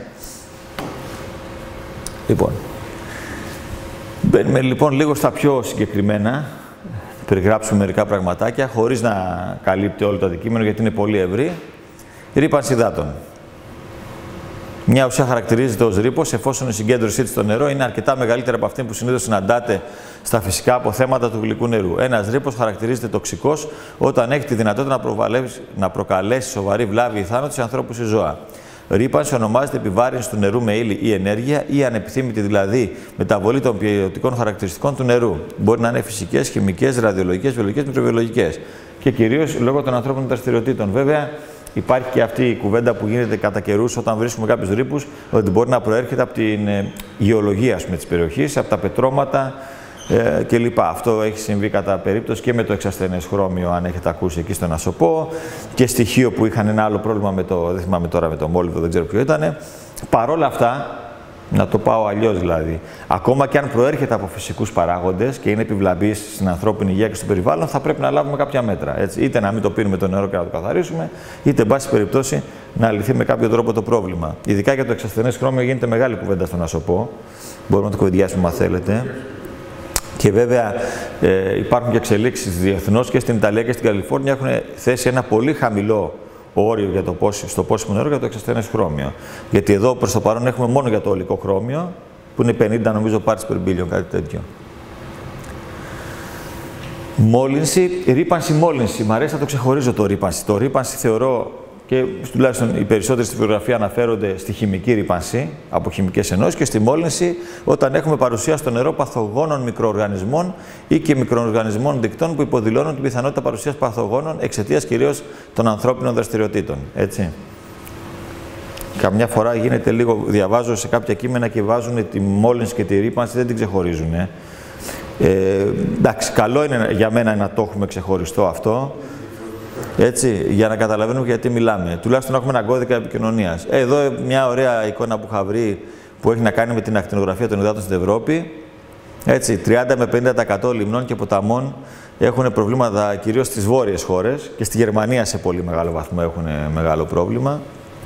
Λοιπόν. Μπαίνουμε λοιπόν λίγο στα πιο συγκεκριμένα. Περιγράψουμε μερικά πραγματάκια, χωρίς να καλύπτει όλο το αντικείμενο, γιατί είναι πολύ ευρύ. Ρύπανση υδάτων. Μια ουσία χαρακτηρίζεται ως ρήπος εφόσον η συγκέντρωσή της στο νερό είναι αρκετά μεγαλύτερη από αυτή που συνήθως συναντάται στα φυσικά αποθέματα του γλυκού νερού. Ένας ρήπος χαρακτηρίζεται τοξικός όταν έχει τη δυνατότητα να προκαλέσει σοβαρή βλάβη ή θάνατο σε ανθρώπους ή ζώα. Ρύπανση ονομάζεται επιβάρυνση του νερού με ύλη ή ενέργεια ή ανεπιθύμητη δηλαδή μεταβολή των ποιοτικών χαρακτηριστικών του νερού. Μπορεί να είναι φυσικές, χημικές, ραδιολογικές, βιολογικές, μικροβιολογικές και κυρίως λόγω των ανθρώπινων δραστηριοτήτων. Βέβαια, υπάρχει και αυτή η κουβέντα που γίνεται κατά καιρούς όταν βρίσκουμε κάποιους ρήπους, ότι μπορεί να προέρχεται από την γεωλογία της περιοχής, από τα πετρώματα κλπ. Αυτό έχει συμβεί κατά περίπτωση και με το εξασθενές χρώμιο, αν έχετε ακούσει εκεί στον Ασοπό, και στοιχείο που είχαν ένα άλλο πρόβλημα με το, δεν θυμάμαι τώρα, με το μόλιβδο, δεν ξέρω ποιο ήταν. Παρόλα αυτά, να το πάω αλλιώς δηλαδή, ακόμα και αν προέρχεται από φυσικούς παράγοντες και είναι επιβλαβής στην ανθρώπινη υγεία και στο περιβάλλον, θα πρέπει να λάβουμε κάποια μέτρα. Έτσι. Είτε να μην το πίνουμε το νερό και να το καθαρίσουμε, είτε εν πάση περιπτώσει να λυθεί με κάποιο τρόπο το πρόβλημα. Ειδικά για το εξασθενές χρώμιο γίνεται μεγάλη κουβέντα στον Ασοπό. Μπορούμε να το κουβεντιάσουμε αν θέλετε. Και βέβαια υπάρχουν και εξελίξεις διεθνώς και στην Ιταλία και στην Καλιφόρνια έχουν θέσει ένα πολύ χαμηλό όριο για στο πόσιμο νερό για το εξασθενές χρώμιο. Γιατί εδώ προς το παρόν έχουμε μόνο για το ολικό χρώμιο, που είναι 50 νομίζω parts per billion, κάτι τέτοιο. Μόλυνση, ρύπανση-μόλυνση. Μ' αρέσει να το ξεχωρίζω το ρύπανση. Το ρύπανση θεωρώ, και τουλάχιστον οι περισσότεροι στη βιογραφία αναφέρονται στη χημική ρύπανση, από χημικές ενώσεις, και στη μόλυνση όταν έχουμε παρουσία στο νερό παθογόνων μικροοργανισμών ή και μικροοργανισμών δικτών που υποδηλώνουν την πιθανότητα παρουσίας παθογόνων εξαιτίας κυρίως των ανθρώπινων δραστηριοτήτων. Έτσι. Καμιά φορά γίνεται λίγο, διαβάζω σε κάποια κείμενα και βάζουν τη μόλυνση και τη ρύπανση, δεν την ξεχωρίζουν. Εντάξει, καλό είναι για μένα να το έχουμε ξεχωριστό αυτό. Έτσι, για να καταλαβαίνουμε γιατί μιλάμε. Τουλάχιστον να έχουμε έναν κώδικα επικοινωνίας. Εδώ μια ωραία εικόνα που είχα βρει που έχει να κάνει με την ακτινογραφία των υδάτων στην Ευρώπη. Έτσι, 30 με 50% λιμνών και ποταμών έχουν προβλήματα κυρίως στις βόρειες χώρες και στη Γερμανία σε πολύ μεγάλο βαθμό έχουν μεγάλο πρόβλημα.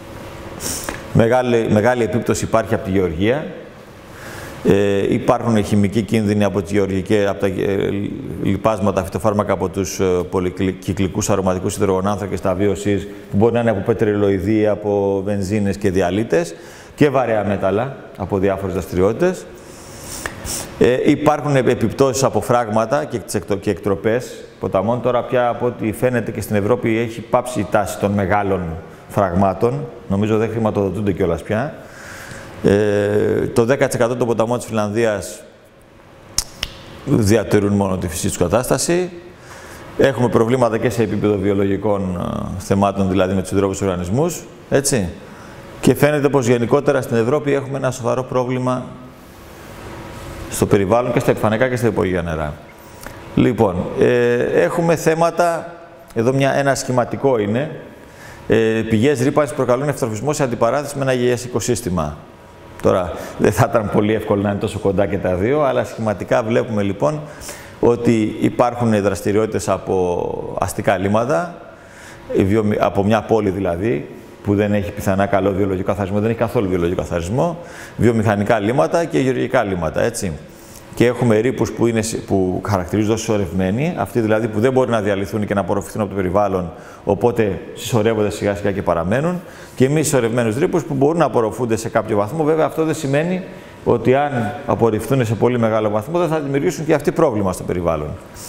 Μεγάλη επίπτωση υπάρχει από τη γεωργία. Υπάρχουν χημικοί κίνδυνοι από τα λιπάσματα φυτοφάρμακα από τους πολυκυκλικούς αρωματικούς υδρογονάνθρακες, τα VOCs, που μπορεί να είναι από πετρελοειδή, από βενζίνες και διαλύτες και βαρέα μέταλλα από διάφορες δραστηριότητες. Υπάρχουν επιπτώσεις από φράγματα και εκτροπές ποταμών. Τώρα πια από ό,τι φαίνεται και στην Ευρώπη έχει πάψει η τάση των μεγάλων φραγμάτων. Νομίζω δεν χρηματοδοτούνται κιόλας πια. Το 10% των ποταμών της Φιλανδίας διατηρούν μόνο τη φυσική τους κατάσταση. Έχουμε προβλήματα και σε επίπεδο βιολογικών θεμάτων, δηλαδή με τους υδρόβιους οργανισμούς. Έτσι. Και φαίνεται πως γενικότερα στην Ευρώπη έχουμε ένα σοβαρό πρόβλημα στο περιβάλλον και στα επιφανειακά και στα υπόγεια νερά. Λοιπόν, έχουμε θέματα, εδώ ένα σχηματικό είναι, πηγές ρύπανσης προκαλούν ευτροφισμό σε αντιπαράθεση με ένα υγιές οικοσύστημα. Τώρα, δεν θα ήταν πολύ εύκολο να είναι τόσο κοντά και τα δύο, αλλά σχηματικά βλέπουμε λοιπόν ότι υπάρχουν δραστηριότητες από αστικά λίμματα, από μια πόλη δηλαδή, που δεν έχει πιθανά καλό βιολογικό καθαρισμό, δεν έχει καθόλου βιολογικό καθαρισμό, βιομηχανικά λίμματα και γεωργικά λίμματα, έτσι. Και έχουμε ρήπους που χαρακτηρίζονται ως συσσωρευμένοι, αυτοί δηλαδή που δεν μπορεί να διαλυθούν και να απορροφηθούν από το περιβάλλον, οπότε συσσωρεύονται σιγά σιγά και παραμένουν, και μη συσσωρευμένους ρήπους που μπορούν να απορροφούνται σε κάποιο βαθμό. Βέβαια, αυτό δεν σημαίνει ότι αν απορριφθούν σε πολύ μεγάλο βαθμό δεν θα δημιουργήσουν και αυτοί πρόβλημα στο περιβάλλον.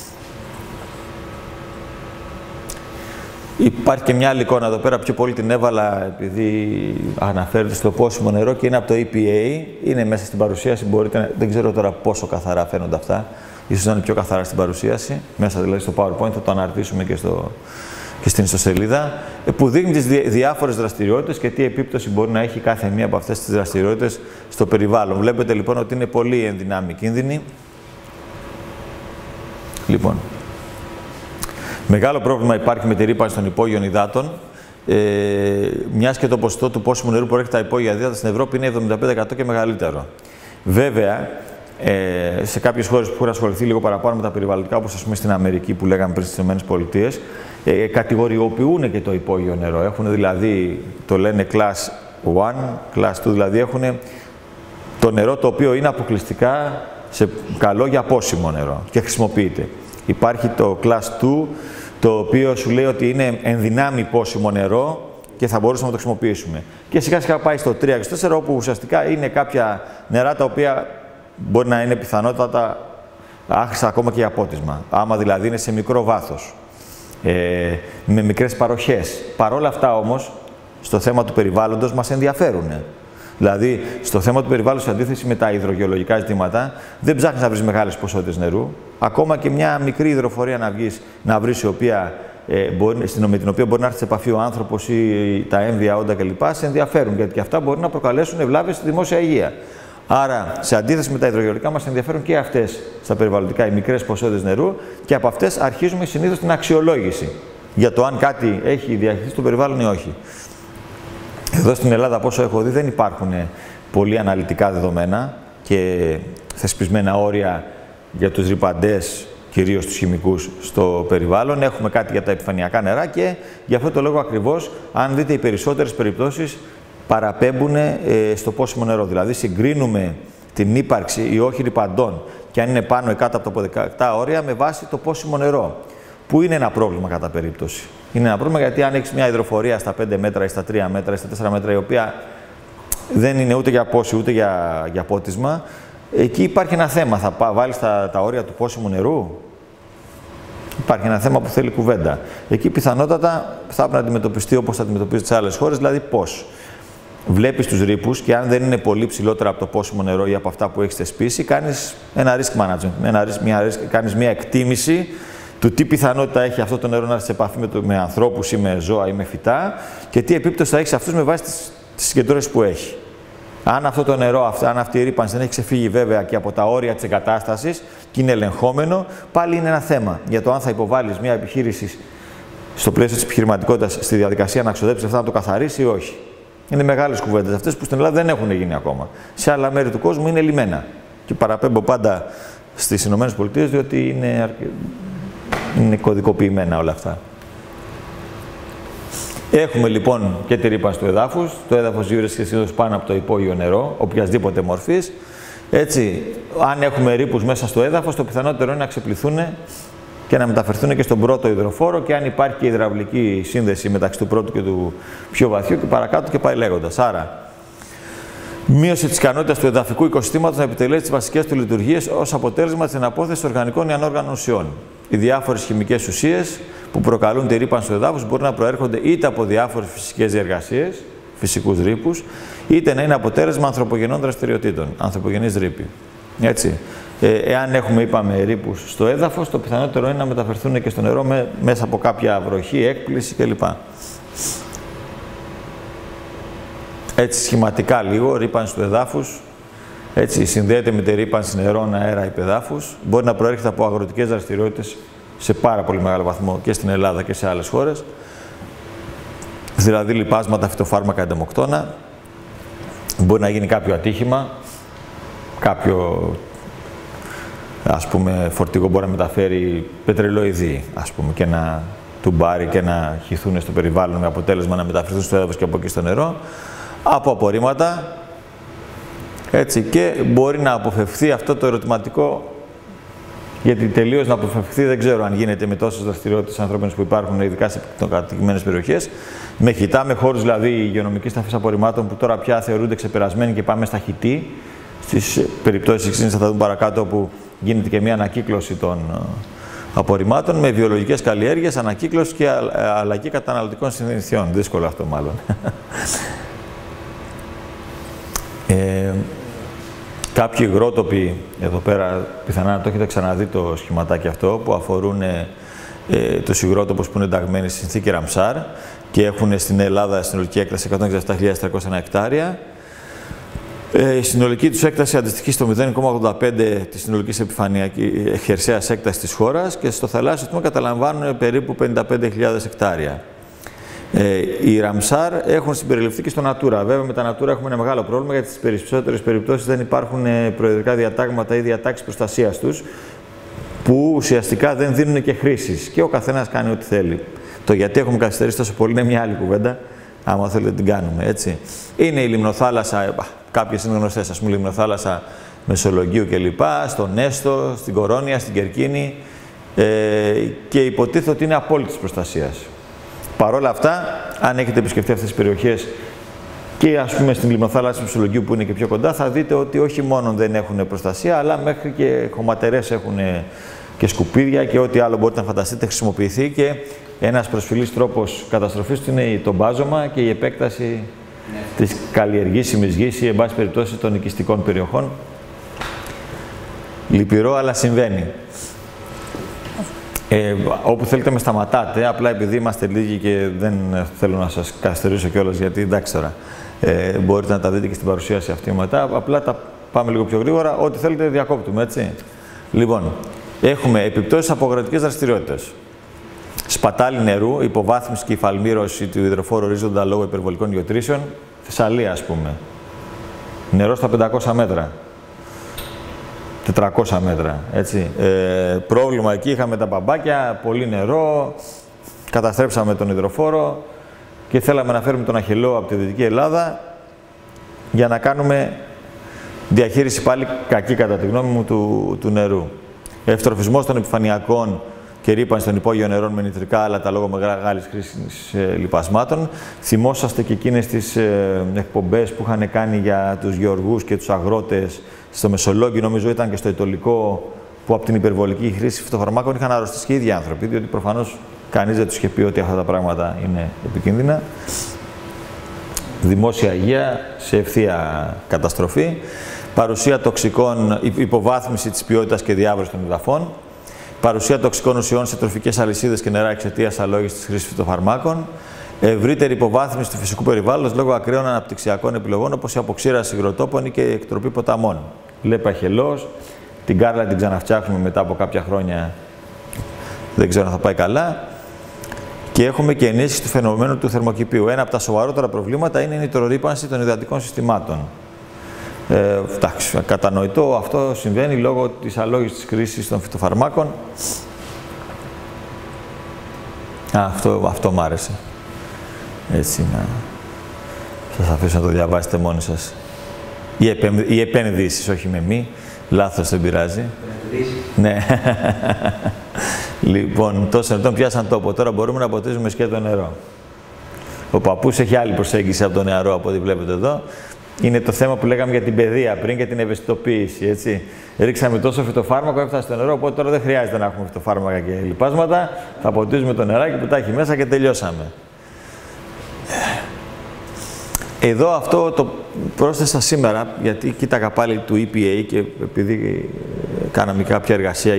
Υπάρχει και μια άλλη εικόνα εδώ πέρα, πιο πολύ την έβαλα επειδή αναφέρεται στο πόσιμο νερό και είναι από το EPA. Είναι μέσα στην παρουσίαση, δεν ξέρω τώρα πόσο καθαρά φαίνονται αυτά. Ίσως να είναι πιο καθαρά στην παρουσίαση, μέσα δηλαδή στο PowerPoint, θα το αναρτήσουμε και στην ιστοσελίδα, που δείχνει τις διάφορες δραστηριότητες και τι επίπτωση μπορεί να έχει κάθε μία από αυτές τις δραστηριότητες στο περιβάλλον. Βλέπετε λοιπόν ότι είναι πολύ ενδυνάμει κίνδυνοι. Λοιπόν, μεγάλο πρόβλημα υπάρχει με τη ρύπανση των υπόγειων υδάτων, μιας και το ποσοστό του πόσιμου νερού που έρχεται τα υπόγεια υδάτα στην Ευρώπη είναι 75% και μεγαλύτερο. Βέβαια, σε κάποιες χώρες που έχουν ασχοληθεί λίγο παραπάνω με τα περιβαλλοντικά, όπως ας πούμε στην Αμερική που λέγαμε πριν στις ΗΠΑ, κατηγοριοποιούν και το υπόγειο νερό. Έχουν δηλαδή, το λένε Class 1, Class 2, δηλαδή έχουν το νερό το οποίο είναι αποκλειστικά καλό για πόσιμο νερό και χρησιμοποιείται. Υπάρχει το Class 2, το οποίο σου λέει ότι είναι ενδυνάμει πόσιμο νερό και θα μπορούσαμε να το χρησιμοποιήσουμε. Και σιγά σιγά πάει στο 3 και στο 4, όπου ουσιαστικά είναι κάποια νερά τα οποία μπορεί να είναι πιθανότατα άχρηστα ακόμα και για πότισμα. Άμα δηλαδή είναι σε μικρό βάθος, με μικρές παροχές. Παρ' όλα αυτά όμως, στο θέμα του περιβάλλοντος μας ενδιαφέρουν. Δηλαδή, στο θέμα του περιβάλλοντος, σε αντίθεση με τα υδρογεολογικά ζητήματα, δεν ψάχνεις να βρεις μεγάλες ποσότητες νερού. Ακόμα και μια μικρή υδροφορία να βρεις, με την οποία μπορεί να έρθει σε επαφή ο άνθρωπος ή τα έμβια όντα κλπ. Σε ενδιαφέρουν, γιατί και αυτά μπορεί να προκαλέσουν ευλάβες στη δημόσια υγεία. Άρα, σε αντίθεση με τα υδρογεολογικά, μας ενδιαφέρουν και αυτές στα περιβαλλοντικά, οι μικρές ποσότητες νερού, και από αυτές αρχίζουμε συνήθως την αξιολόγηση για το αν κάτι έχει διαχειριστεί στο περιβάλλον ή όχι. Εδώ στην Ελλάδα, από όσο έχω δει, δεν υπάρχουν πολύ αναλυτικά δεδομένα και θεσπισμένα όρια για τους ρυπαντές, κυρίως τους χημικούς, στο περιβάλλον. Έχουμε κάτι για τα επιφανειακά νερά και γι' αυτό το λόγο ακριβώς, αν δείτε, οι περισσότερες περιπτώσεις παραπέμπουν στο πόσιμο νερό. Δηλαδή, συγκρίνουμε την ύπαρξη ή όχι ρυπαντών και αν είναι πάνω ή κάτω από τα αποδεκτά όρια με βάση το πόσιμο νερό. Που είναι ένα πρόβλημα κατά περίπτωση. Είναι ένα πρόβλημα γιατί αν έχεις μια υδροφορία στα 5 μέτρα ή στα 3 μέτρα ή στα 4 μέτρα, η οποία δεν είναι ούτε για πόση ούτε για πότισμα, εκεί υπάρχει ένα θέμα. Θα βάλεις τα όρια του πόσιμου νερού. Υπάρχει ένα θέμα που θέλει κουβέντα. Εκεί πιθανότατα θα πρέπει να αντιμετωπιστεί όπως θα αντιμετωπίζει τις άλλες χώρες, δηλαδή πώς. Βλέπεις τους ρήπους και αν δεν είναι πολύ ψηλότερα από το πόσιμο νερό ή από αυτά που έχεις θεσπίσει, κάνεις ένα risk management, κάνεις μια εκτίμηση του τι πιθανότητα έχει αυτό το νερό να έρθει σε επαφή με ανθρώπους ή με ζώα ή με φυτά και τι επίπτωση θα έχει σε αυτούς με βάση τις συγκεντρώσεις που έχει. Αν αυτό το νερό, αν αυτή η ρύπανση δεν έχει ξεφύγει βέβαια και από τα όρια της εγκατάστασης και είναι ελεγχόμενο, πάλι είναι ένα θέμα για το αν θα υποβάλεις μια επιχείρηση στο πλαίσιο της επιχειρηματικότητας στη διαδικασία να ξοδέψει αυτά, να το καθαρίσει ή όχι. Είναι μεγάλες κουβέντες αυτές που στην Ελλάδα δεν έχουν γίνει ακόμα. Σε άλλα μέρη του κόσμου είναι λιμένα. Και παραπέμπω πάντα στις ΗΠΑ, διότι είναι κωδικοποιημένα όλα αυτά. Έχουμε λοιπόν και τη ρύπανση του εδάφους. Το έδαφος βρίσκεται συνήθως πάνω από το υπόγειο νερό, οποιασδήποτε μορφής. Έτσι, αν έχουμε ρήπους μέσα στο έδαφος, το πιθανότερο είναι να ξεπληθούν και να μεταφερθούν και στον πρώτο υδροφόρο και αν υπάρχει και υδραυλική σύνδεση μεταξύ του πρώτου και του πιο βαθιού και παρακάτω και πάει λέγοντας. Άρα, μείωση της ικανότητας του εδαφικού οικοσυστήματος να επιτελέσει τις βασικές του λειτουργίες ως αποτέλεσμα της εναπόθεσης οργανικών ή ανόργανων ουσιών. Οι διάφορες χημικές ουσίες που προκαλούν τη ρύπανση του εδάφους μπορεί να προέρχονται είτε από διάφορες φυσικές διεργασίες, φυσικούς ρήπους, είτε να είναι αποτέλεσμα ανθρωπογενών δραστηριοτήτων, ανθρωπογενείς ρήποι. Έτσι. Εάν έχουμε, είπαμε, ρήπους στο έδαφος, το πιθανότερο είναι να μεταφερθούν και στο νερό μέσα από κάποια βροχή, έκπληση κλπ. Έτσι, σχηματικά λίγο, ρύπανση του εδάφους, έτσι συνδέεται με τη ρύπανση νερών, αέρα, υπεδάφους. Μπορεί να προέρχεται από αγροτικές δραστηριότητες σε πάρα πολύ μεγάλο βαθμό και στην Ελλάδα και σε άλλες χώρες. Δηλαδή, λιπάσματα, φυτοφάρμακα, εντομοκτώνα. Μπορεί να γίνει κάποιο ατύχημα, κάποιο, ας πούμε, φορτηγό μπορεί να μεταφέρει πετρελοειδή, ας πούμε, και να τουμπάρει και να χυθούν στο περιβάλλον με αποτέλεσμα να μεταφερθούν στο έδαφος και από εκεί στο νερό. Από απορρίμματα, έτσι, και μπορεί να αποφευθεί αυτό το ερωτηματικό, γιατί τελείως να αποφευθεί δεν ξέρω αν γίνεται με τόσες δραστηριότητες ανθρώπινες που υπάρχουν, ειδικά σε κατοικημένες περιοχές, με χυτά, με χώρους δηλαδή υγειονομικής ταφής απορριμμάτων που τώρα πια θεωρούνται ξεπερασμένοι και πάμε στα χυτή. Στις περιπτώσεις εξήνης θα τα δούμε παρακάτω, όπου γίνεται και μια ανακύκλωση των απορριμμάτων με βιολογικές καλλιέργειες, ανακύκλωση και αλλαγή καταναλωτικών συνηθιών. Δύσκολο αυτό μάλλον. Κάποιοι υγρότοποι, εδώ πέρα πιθανά να το έχετε ξαναδεί το σχηματάκι αυτό, που αφορούν τους υγρότοπους που είναι ενταγμένοι στη συνθήκη Ραμσάρ και έχουν στην Ελλάδα συνολική έκταση 167.301 εκτάρια. Η συνολική τους έκταση αντιστοιχεί στο 0,85 της συνολικής χερσαίας έκτασης της χώρας και στο θαλάσσιο τμήμα καταλαμβάνουν περίπου 55.000 εκτάρια. Οι Ραμσάρ έχουν συμπεριληφθεί και στο Natura. Βέβαια, με τα Natura έχουμε ένα μεγάλο πρόβλημα, γιατί στις περισσότερες περιπτώσεις δεν υπάρχουν προεδρικά διατάγματα ή διατάξεις προστασίας τους, που ουσιαστικά δεν δίνουν και χρήσεις. Και ο καθένας κάνει ό,τι θέλει. Το γιατί έχουμε καθυστερήσει τόσο πολύ είναι μια άλλη κουβέντα, άμα θέλετε την κάνουμε, έτσι. Είναι η λιμνοθάλασσα, κάποιες είναι γνωστές, ας πούμε, η λιμνοθάλασσα Μεσολογγίου κλπ., στο Νέστο, στην Κορώνια, στην Κερκίνη, και υποτίθεται ότι είναι απόλυτης προστασίας. Παρ' όλα αυτά, αν έχετε επισκεφτεί αυτές τις περιοχές και ας πούμε στην λιμνοθάλασσα του Μεσολογγίου που είναι και πιο κοντά, θα δείτε ότι όχι μόνο δεν έχουν προστασία, αλλά μέχρι και χωματερές έχουν και σκουπίδια και ό,τι άλλο μπορείτε να φανταστείτε χρησιμοποιηθεί, και ένας προσφυλής τρόπος καταστροφής του είναι το μπάζωμα και η επέκταση της καλλιεργήσιμης γης ή εν πάση περιπτώσει των οικιστικών περιοχών. Λυπηρό, αλλά συμβαίνει. Όπου θέλετε με σταματάτε, απλά επειδή είμαστε λίγοι και δεν θέλω να σας καθυστερήσω κιόλας, γιατί εντάξει τώρα, μπορείτε να τα δείτε και στην παρουσίαση αυτή μετά, απλά τα πάμε λίγο πιο γρήγορα, ό,τι θέλετε διακόπτουμε, έτσι. Λοιπόν, έχουμε επιπτώσεις από αγροτικές δραστηριότητες. Σπατάλη νερού, υποβάθμιση και υφαλμήρωση του υδροφόρου ορίζοντα λόγω υπερβολικών γεωτρήσεων. Θεσσαλία, ας πούμε. Νερό στα 500 μέτρα. 400 μέτρα, έτσι. Πρόβλημα εκεί, είχαμε τα μπαμπάκια, πολύ νερό, καταστρέψαμε τον υδροφόρο και θέλαμε να φέρουμε τον Αχελό από τη Δυτική Ελλάδα για να κάνουμε διαχείριση πάλι κακή κατά τη γνώμη μου του νερού. Ευτροφισμός των επιφανειακών και ρύπανση των υπόγειων νερών με νητρικά άλατα λόγω μεγάλης χρήσης λιπασμάτων. Θυμόσαστε και εκείνες τις εκπομπές που είχαν κάνει για τους γεωργούς και τους αγρότες στο Μεσολόγγι, νομίζω ήταν και στο Ιτωλικό, που από την υπερβολική χρήση φυτοφαρμάκων είχαν αρρωστήσει και οι ίδιοι άνθρωποι, διότι προφανώς κανείς δεν τους είχε πει ότι αυτά τα πράγματα είναι επικίνδυνα. Δημόσια υγεία σε ευθεία καταστροφή. Παρουσία τοξικών, υποβάθμιση της ποιότητας και διάβρωση των εδαφών. Παρουσία τοξικών ουσιών σε τροφικές αλυσίδες και νερά εξαιτίας αλόγιστης χρήσης φυτοφαρμάκων. Ευρύτερη υποβάθμιση του φυσικού περιβάλλοντος λόγω ακραίων αναπτυξιακών επιλογών, όπως η αποξήραση υγροτόπων ή και η εκτροπή ποταμών. Λέπε Αχελός, την Κάρλα την ξαναφτιάχνουμε μετά από κάποια χρόνια, δεν ξέρω αν θα πάει καλά. Και έχουμε και ενίσχυση του φαινομένου του θερμοκηπίου. Ένα από τα σοβαρότερα προβλήματα είναι η νητρορύπανση των υδατικών συστημάτων. Εντάξει, κατανοητό, αυτό συμβαίνει λόγω της αλόγιστης χρήσης των φυτοφαρμάκων. Αυτό μ' άρεσε. Έτσι, να σας αφήσω να το διαβάσετε μόνοι σας. Οι επενδύσεις, όχι με μη. Λάθος, δεν πειράζει. Ναι. Λοιπόν, τόσο λεπτό πιάσαν τόπο. Τώρα μπορούμε να ποτίζουμε σκέτο νερό. Ο παππούς έχει άλλη προσέγγιση από το νεαρό, από ό,τι βλέπετε εδώ. Είναι το θέμα που λέγαμε για την παιδεία πριν και την ευαισθητοποίηση, έτσι. Ρίξαμε τόσο φυτοφάρμακο, έφτασε στο νερό, οπότε τώρα δεν χρειάζεται να έχουμε φυτοφάρμακα και λιπάσματα. Θα ποτίζουμε το νεράκι που τα έχει μέσα και τελειώσαμε. Εδώ αυτό το πρόσθεσα σήμερα, γιατί κοίταγα πάλι του EPA και επειδή κάναμε κάποια εργασία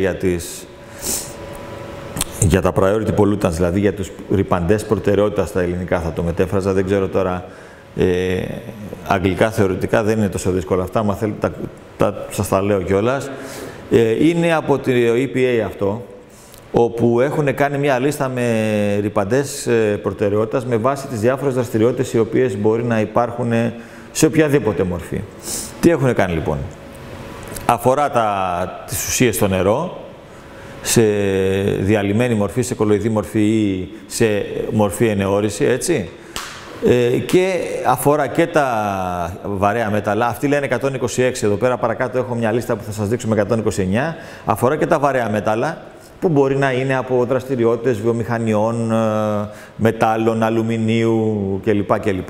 για τα priority pollutants, δηλαδή για τους ρυπαντές προτεραιότητα στα ελληνικά θα το μετέφραζα, δεν ξέρω τώρα, αγγλικά θεωρητικά δεν είναι τόσο δύσκολα αυτά, μα θέλετε σας τα λέω κιόλας. Είναι από το EPA αυτό, όπου έχουν κάνει μια λίστα με ρυπαντές προτεραιότητας με βάση τις διάφορες δραστηριότητες οι οποίες μπορεί να υπάρχουν σε οποιαδήποτε μορφή. Τι έχουν κάνει λοιπόν? Αφορά τις ουσίες στο νερό, σε διαλυμένη μορφή, σε κολοειδή μορφή ή σε μορφή ενεώρηση, έτσι. Και αφορά και τα βαρέα μέταλλα. Αυτοί λένε 126, εδώ πέρα παρακάτω έχω μια λίστα που θα σας δείξω με 129. Αφορά και τα βαρέα μέταλλα, που μπορεί να είναι από δραστηριότητες βιομηχανιών, μετάλλων, αλουμινίου κλπ.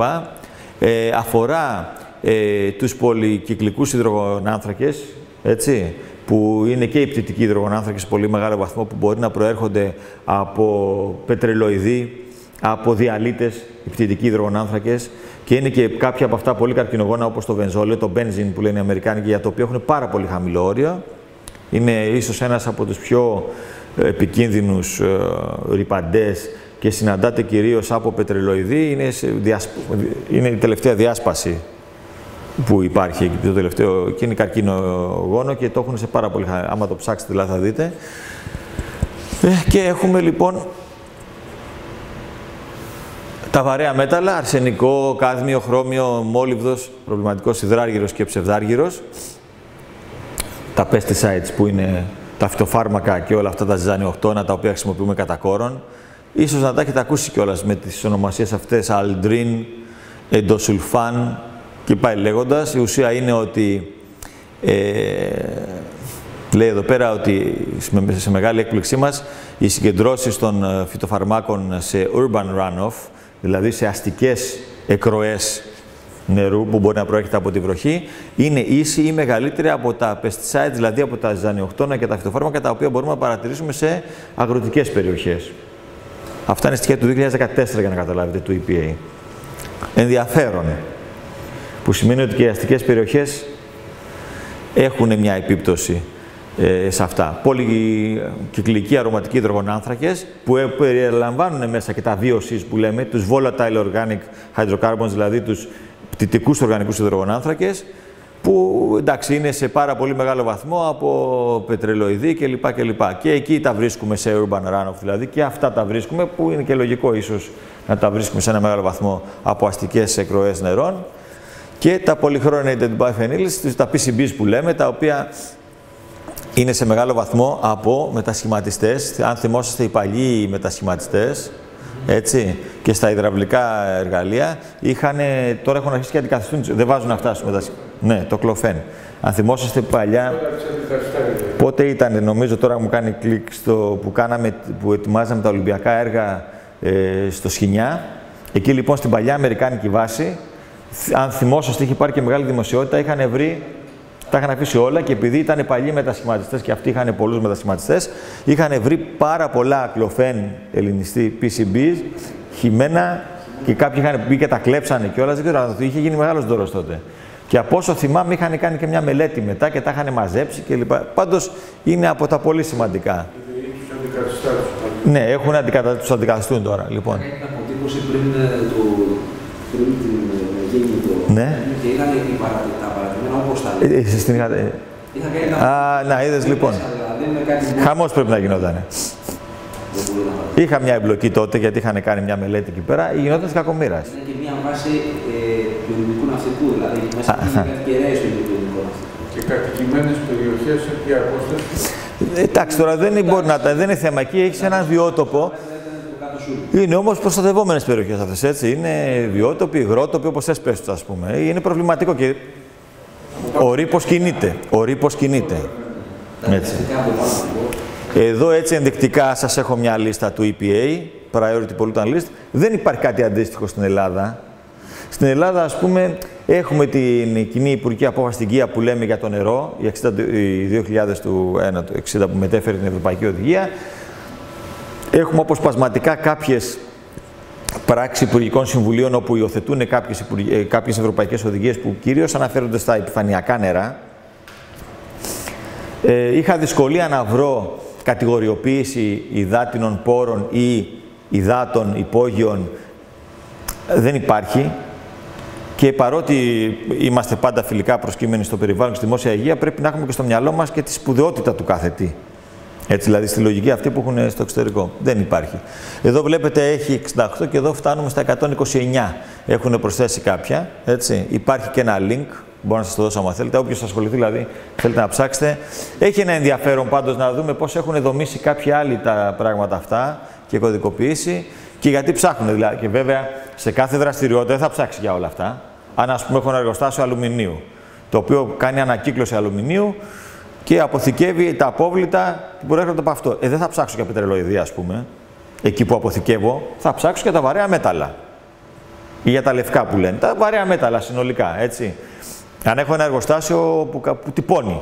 Αφορά τους πολυκυκλικούς υδρογονάνθρακες, έτσι, που είναι και οι πτυτικοί υδρογονάνθρακες σε πολύ μεγάλο βαθμό, που μπορεί να προέρχονται από πετρελοειδή, από διαλύτες, οι πτυτικοί υδρογονάνθρακες, και είναι και κάποια από αυτά πολύ καρκινογόνα, όπως το βενζόλιο, το μπένζιν που λένε οι Αμερικάνοι, για το οποίο έχουν πάρα πολύ χαμηλό όριο. Είναι ίσως ένας από τους πιο επικίνδυνους ρυπαντές και συναντάται κυρίως από πετρελοειδή. Είναι η τελευταία διάσπαση που υπάρχει, το τελευταίο, και είναι καρκινογόνο και το έχουν σε πάρα πολύ χαμηλό. Άμα το ψάξετε δηλαδή θα δείτε. Και έχουμε λοιπόν τα βαρέα μέταλλα, αρσενικό, κάδμιο, χρώμιο, μόλιβδος, προβληματικός υδράργυρος και ψευδάργυρος. Τα pesticides που είναι τα φυτοφάρμακα και όλα αυτά τα ζυζανιοκτώνα τα οποία χρησιμοποιούμε κατά κόρον. Ίσως να τα έχετε ακούσει κιόλας με τις ονομασίες αυτές, αλντρίν, εντοσουλφάν και πάει λέγοντας. Η ουσία είναι ότι Λέει εδώ πέρα ότι σε μεγάλη έκπληξή μας οι συγκεντρώσεις των φυτοφαρμάκων σε urban runoff, δηλαδή σε αστικές εκροές νερού που μπορεί να προέρχεται από τη βροχή, είναι ίση ή μεγαλύτερη από τα pesticides, δηλαδή από τα ζυζανιοκτώνα και τα φυτοφάρμακα, τα οποία μπορούμε να παρατηρήσουμε σε αγροτικές περιοχές. Αυτά είναι στοιχεία του 2014 για να καταλάβετε, του EPA. Ενδιαφέρον, που σημαίνει ότι και οι αστικές περιοχές έχουν μια επίπτωση σε αυτά. Πολυκυκλικοί αρωματικοί υδρογονάνθρακες που περιλαμβάνουν μέσα και τα VOCs που λέμε, τους volatile organic hydrocarbons, δηλαδή τους πτυτικούς οργανικούς υδρογονάνθρακες, που εντάξει είναι σε πάρα πολύ μεγάλο βαθμό από πετρελοειδή κλπ. Και εκεί τα βρίσκουμε σε urban runoff, δηλαδή και αυτά τα βρίσκουμε, που είναι και λογικό ίσως να τα βρίσκουμε σε ένα μεγάλο βαθμό από αστικές εκροές νερών. Και τα polychlorinated biphenyls, τα PCBs που λέμε, τα οποία είναι σε μεγάλο βαθμό από μετασχηματιστές. Αν θυμόσαστε οι παλιοί μετασχηματιστές, έτσι, και στα υδραυλικά εργαλεία, τώρα έχουν αρχίσει και αντικαθιστούν, δεν βάζουν αυτά στους μετασχηματιστές. Ναι, το κλοφέν. Αν θυμόσαστε παλιά, πότε ήταν, νομίζω τώρα μου κάνει κλικ, που ετοιμάζαμε τα Ολυμπιακά έργα στο Σχοινιά. Εκεί λοιπόν στην παλιά αμερικάνικη βάση, αν θυμόσαστε, είχε πάρει και μεγάλη δημοσιότητα, τα είχαν αφήσει όλα και επειδή ήταν παλιοί μετασχηματιστές και αυτοί είχαν πολλούς μετασχηματιστές, είχαν βρει πάρα πολλά κλοφέν ελληνιστή PCBs, χυμένα, και κάποιοι είχαν πει και τα κλέψανε κιόλας, δεν ξέρω, είχε γίνει μεγάλος δώρος τότε. Και από όσο θυμάμαι είχαν κάνει και μια μελέτη μετά και τα είχαν μαζέψει κλπ. Πάντως είναι από τα πολύ σημαντικά. Ναι, τους αντικαθιστούν τώρα. Λοιπόν. Έκανε την αποτύπωση πριν την γέννητο. Ναι. Και είχαν τα παρατημένα όπως τα λέει. Να, είδες λοιπόν. Χαμός πρέπει να γινότανε. Είχα μια εμπλοκή τότε γιατί είχαν κάνει μια μελέτη εκεί πέρα, γινόταν της κακομοίρας. Είναι και μια βάση του ελληνικού ναυτικού, δηλαδή μέσα από τις κεραίες του ελληνικού ναυτικού. Και κατοικημένες περιοχές σε ποια απόσταση. Εντάξει, τώρα δεν είναι θέμα. Εκεί έχεις έναν βιότοπο. Είναι όμως προστατευόμενες περιοχές αυτές, έτσι. Είναι βιότοποι, υγρότοποι, όπως θες πες τους, ας πούμε. Είναι προβληματικό και ο ρήπος κινείται. Έτσι. Εδώ έτσι ενδεικτικά σας έχω μια λίστα του EPA, Priority Pollutant List. Δεν υπάρχει κάτι αντίστοιχο στην Ελλάδα. Στην Ελλάδα, ας πούμε, έχουμε την κοινή υπουργική απόφαση στην ΚΙΑ που λέμε για το νερό, η 2000 του 60 που μετέφερε την Ευρωπαϊκή Οδηγία. Έχουμε αποσπασματικά κάποιες πράξεις υπουργικών συμβουλίων όπου υιοθετούν κάποιες ευρωπαϊκές οδηγίες που κυρίως αναφέρονται στα επιφανειακά νερά. Είχα δυσκολία να βρω κατηγοριοποίηση υδάτινων πόρων ή υδάτων υπόγειων. Δεν υπάρχει. Και παρότι είμαστε πάντα φιλικά προσκύμενοι στο περιβάλλον και στη δημόσια υγεία, πρέπει να έχουμε και στο μυαλό μας και τη σπουδαιότητα του κάθε τι. Έτσι, δηλαδή στη λογική αυτή που έχουν στο εξωτερικό. Δεν υπάρχει. Εδώ βλέπετε έχει 68 και εδώ φτάνουμε στα 129. Έχουν προσθέσει κάποια. Έτσι. Υπάρχει και ένα link. Μπορώ να σας το δώσω άμα θέλετε. Όποιος ασχοληθεί δηλαδή θέλετε να ψάξετε. Έχει ένα ενδιαφέρον πάντως να δούμε πώς έχουν δομήσει κάποιοι άλλοι τα πράγματα αυτά και κωδικοποιήσει και γιατί ψάχνουν. Δηλαδή. Και βέβαια σε κάθε δραστηριότητα δεν θα ψάξει για όλα αυτά. Αν ας πούμε έχω ένα εργοστάσιο αλουμινίου, το οποίο κάνει ανακύκλωση αλουμινίου και αποθηκεύει τα απόβλητα που προέρχονται από αυτό. Δεν θα ψάξω για πετρελοειδή, ας πούμε, εκεί που αποθηκεύω, θα ψάξω για τα βαρέα μέταλλα. Ή για τα λευκά που λένε. Τα βαρέα μέταλλα συνολικά, έτσι. Αν έχω ένα εργοστάσιο που τυπώνει,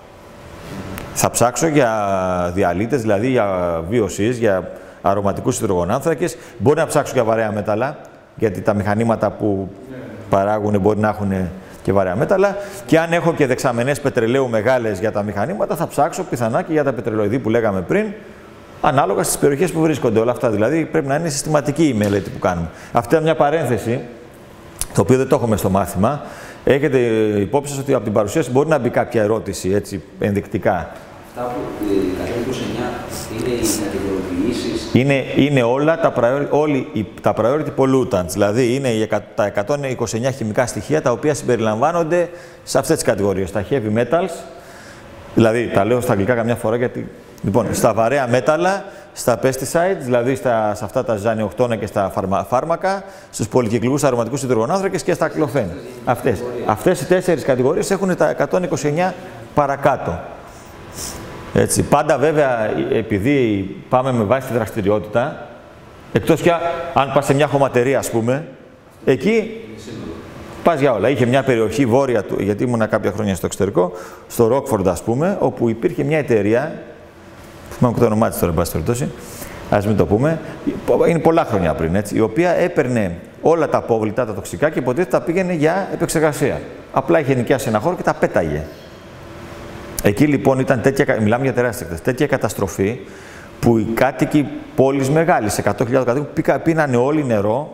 θα ψάξω για διαλύτες, δηλαδή για VOCs, για αρωματικούς υδρογονάνθρακες. Μπορεί να ψάξω για βαρέα μέταλλα, γιατί τα μηχανήματα που παράγουν μπορεί να έχουν και βαρέα μέταλλα. Και αν έχω και δεξαμενές πετρελαίου μεγάλες για τα μηχανήματα, θα ψάξω πιθανά και για τα πετρελοειδή που λέγαμε πριν, ανάλογα στις περιοχές που βρίσκονται όλα αυτά. Δηλαδή πρέπει να είναι συστηματική η μελέτη που κάνουμε. Αυτή είναι μια παρένθεση, το οποίο δεν το έχουμε στο μάθημα. Έχετε υπόψη σας ότι από την παρουσίαση μπορεί να μπει κάποια ερώτηση, έτσι, ενδεικτικά. Αυτά που είναι οι κατηγοριοποιήσεις. Είναι όλα τα priority pollutants, δηλαδή είναι τα 129 χημικά στοιχεία τα οποία συμπεριλαμβάνονται σε αυτές τις κατηγορίες. Τα heavy metals, δηλαδή τα λέω στα αγγλικά καμιά φορά γιατί, λοιπόν, στα βαρέα μέταλλα, στα pesticides, δηλαδή σε αυτά τα ζυζανιοκτώνα και στα φάρμακα, στους πολυκυκλικούς αρωματικούς υδρογονάνθρακες και στα κλοφέν. Αυτές οι 4 κατηγορίες έχουν τα 129 παρακάτω. Έτσι. Πάντα βέβαια, επειδή πάμε με βάση τη δραστηριότητα, εκτός και αν πας σε μια χωματερία, ας πούμε, εκεί πας για όλα. Είχε μια περιοχή βόρεια του, γιατί ήμουνα κάποια χρόνια στο εξωτερικό, στο Ρόκφορντ, ας πούμε, όπου υπήρχε μια εταιρεία, θυμάμαι το όνομά της τώρα, εν πάση περιπτώσει, ας μην το πούμε, είναι πολλά χρόνια πριν, έτσι, η οποία έπαιρνε όλα τα απόβλητα, τα τοξικά και υποτίθεται τα πήγαινε για επεξεργασία. Απλά είχε νοικιάσει ένα χώρο και τα πέταγε. Εκεί λοιπόν ήταν τέτοια, μιλάμε για τεράστια εκτέλεση, τέτοια καταστροφή που οι κάτοικοι πόλης μεγάλης, 100.000 κατοίκους, πίνανε όλοι νερό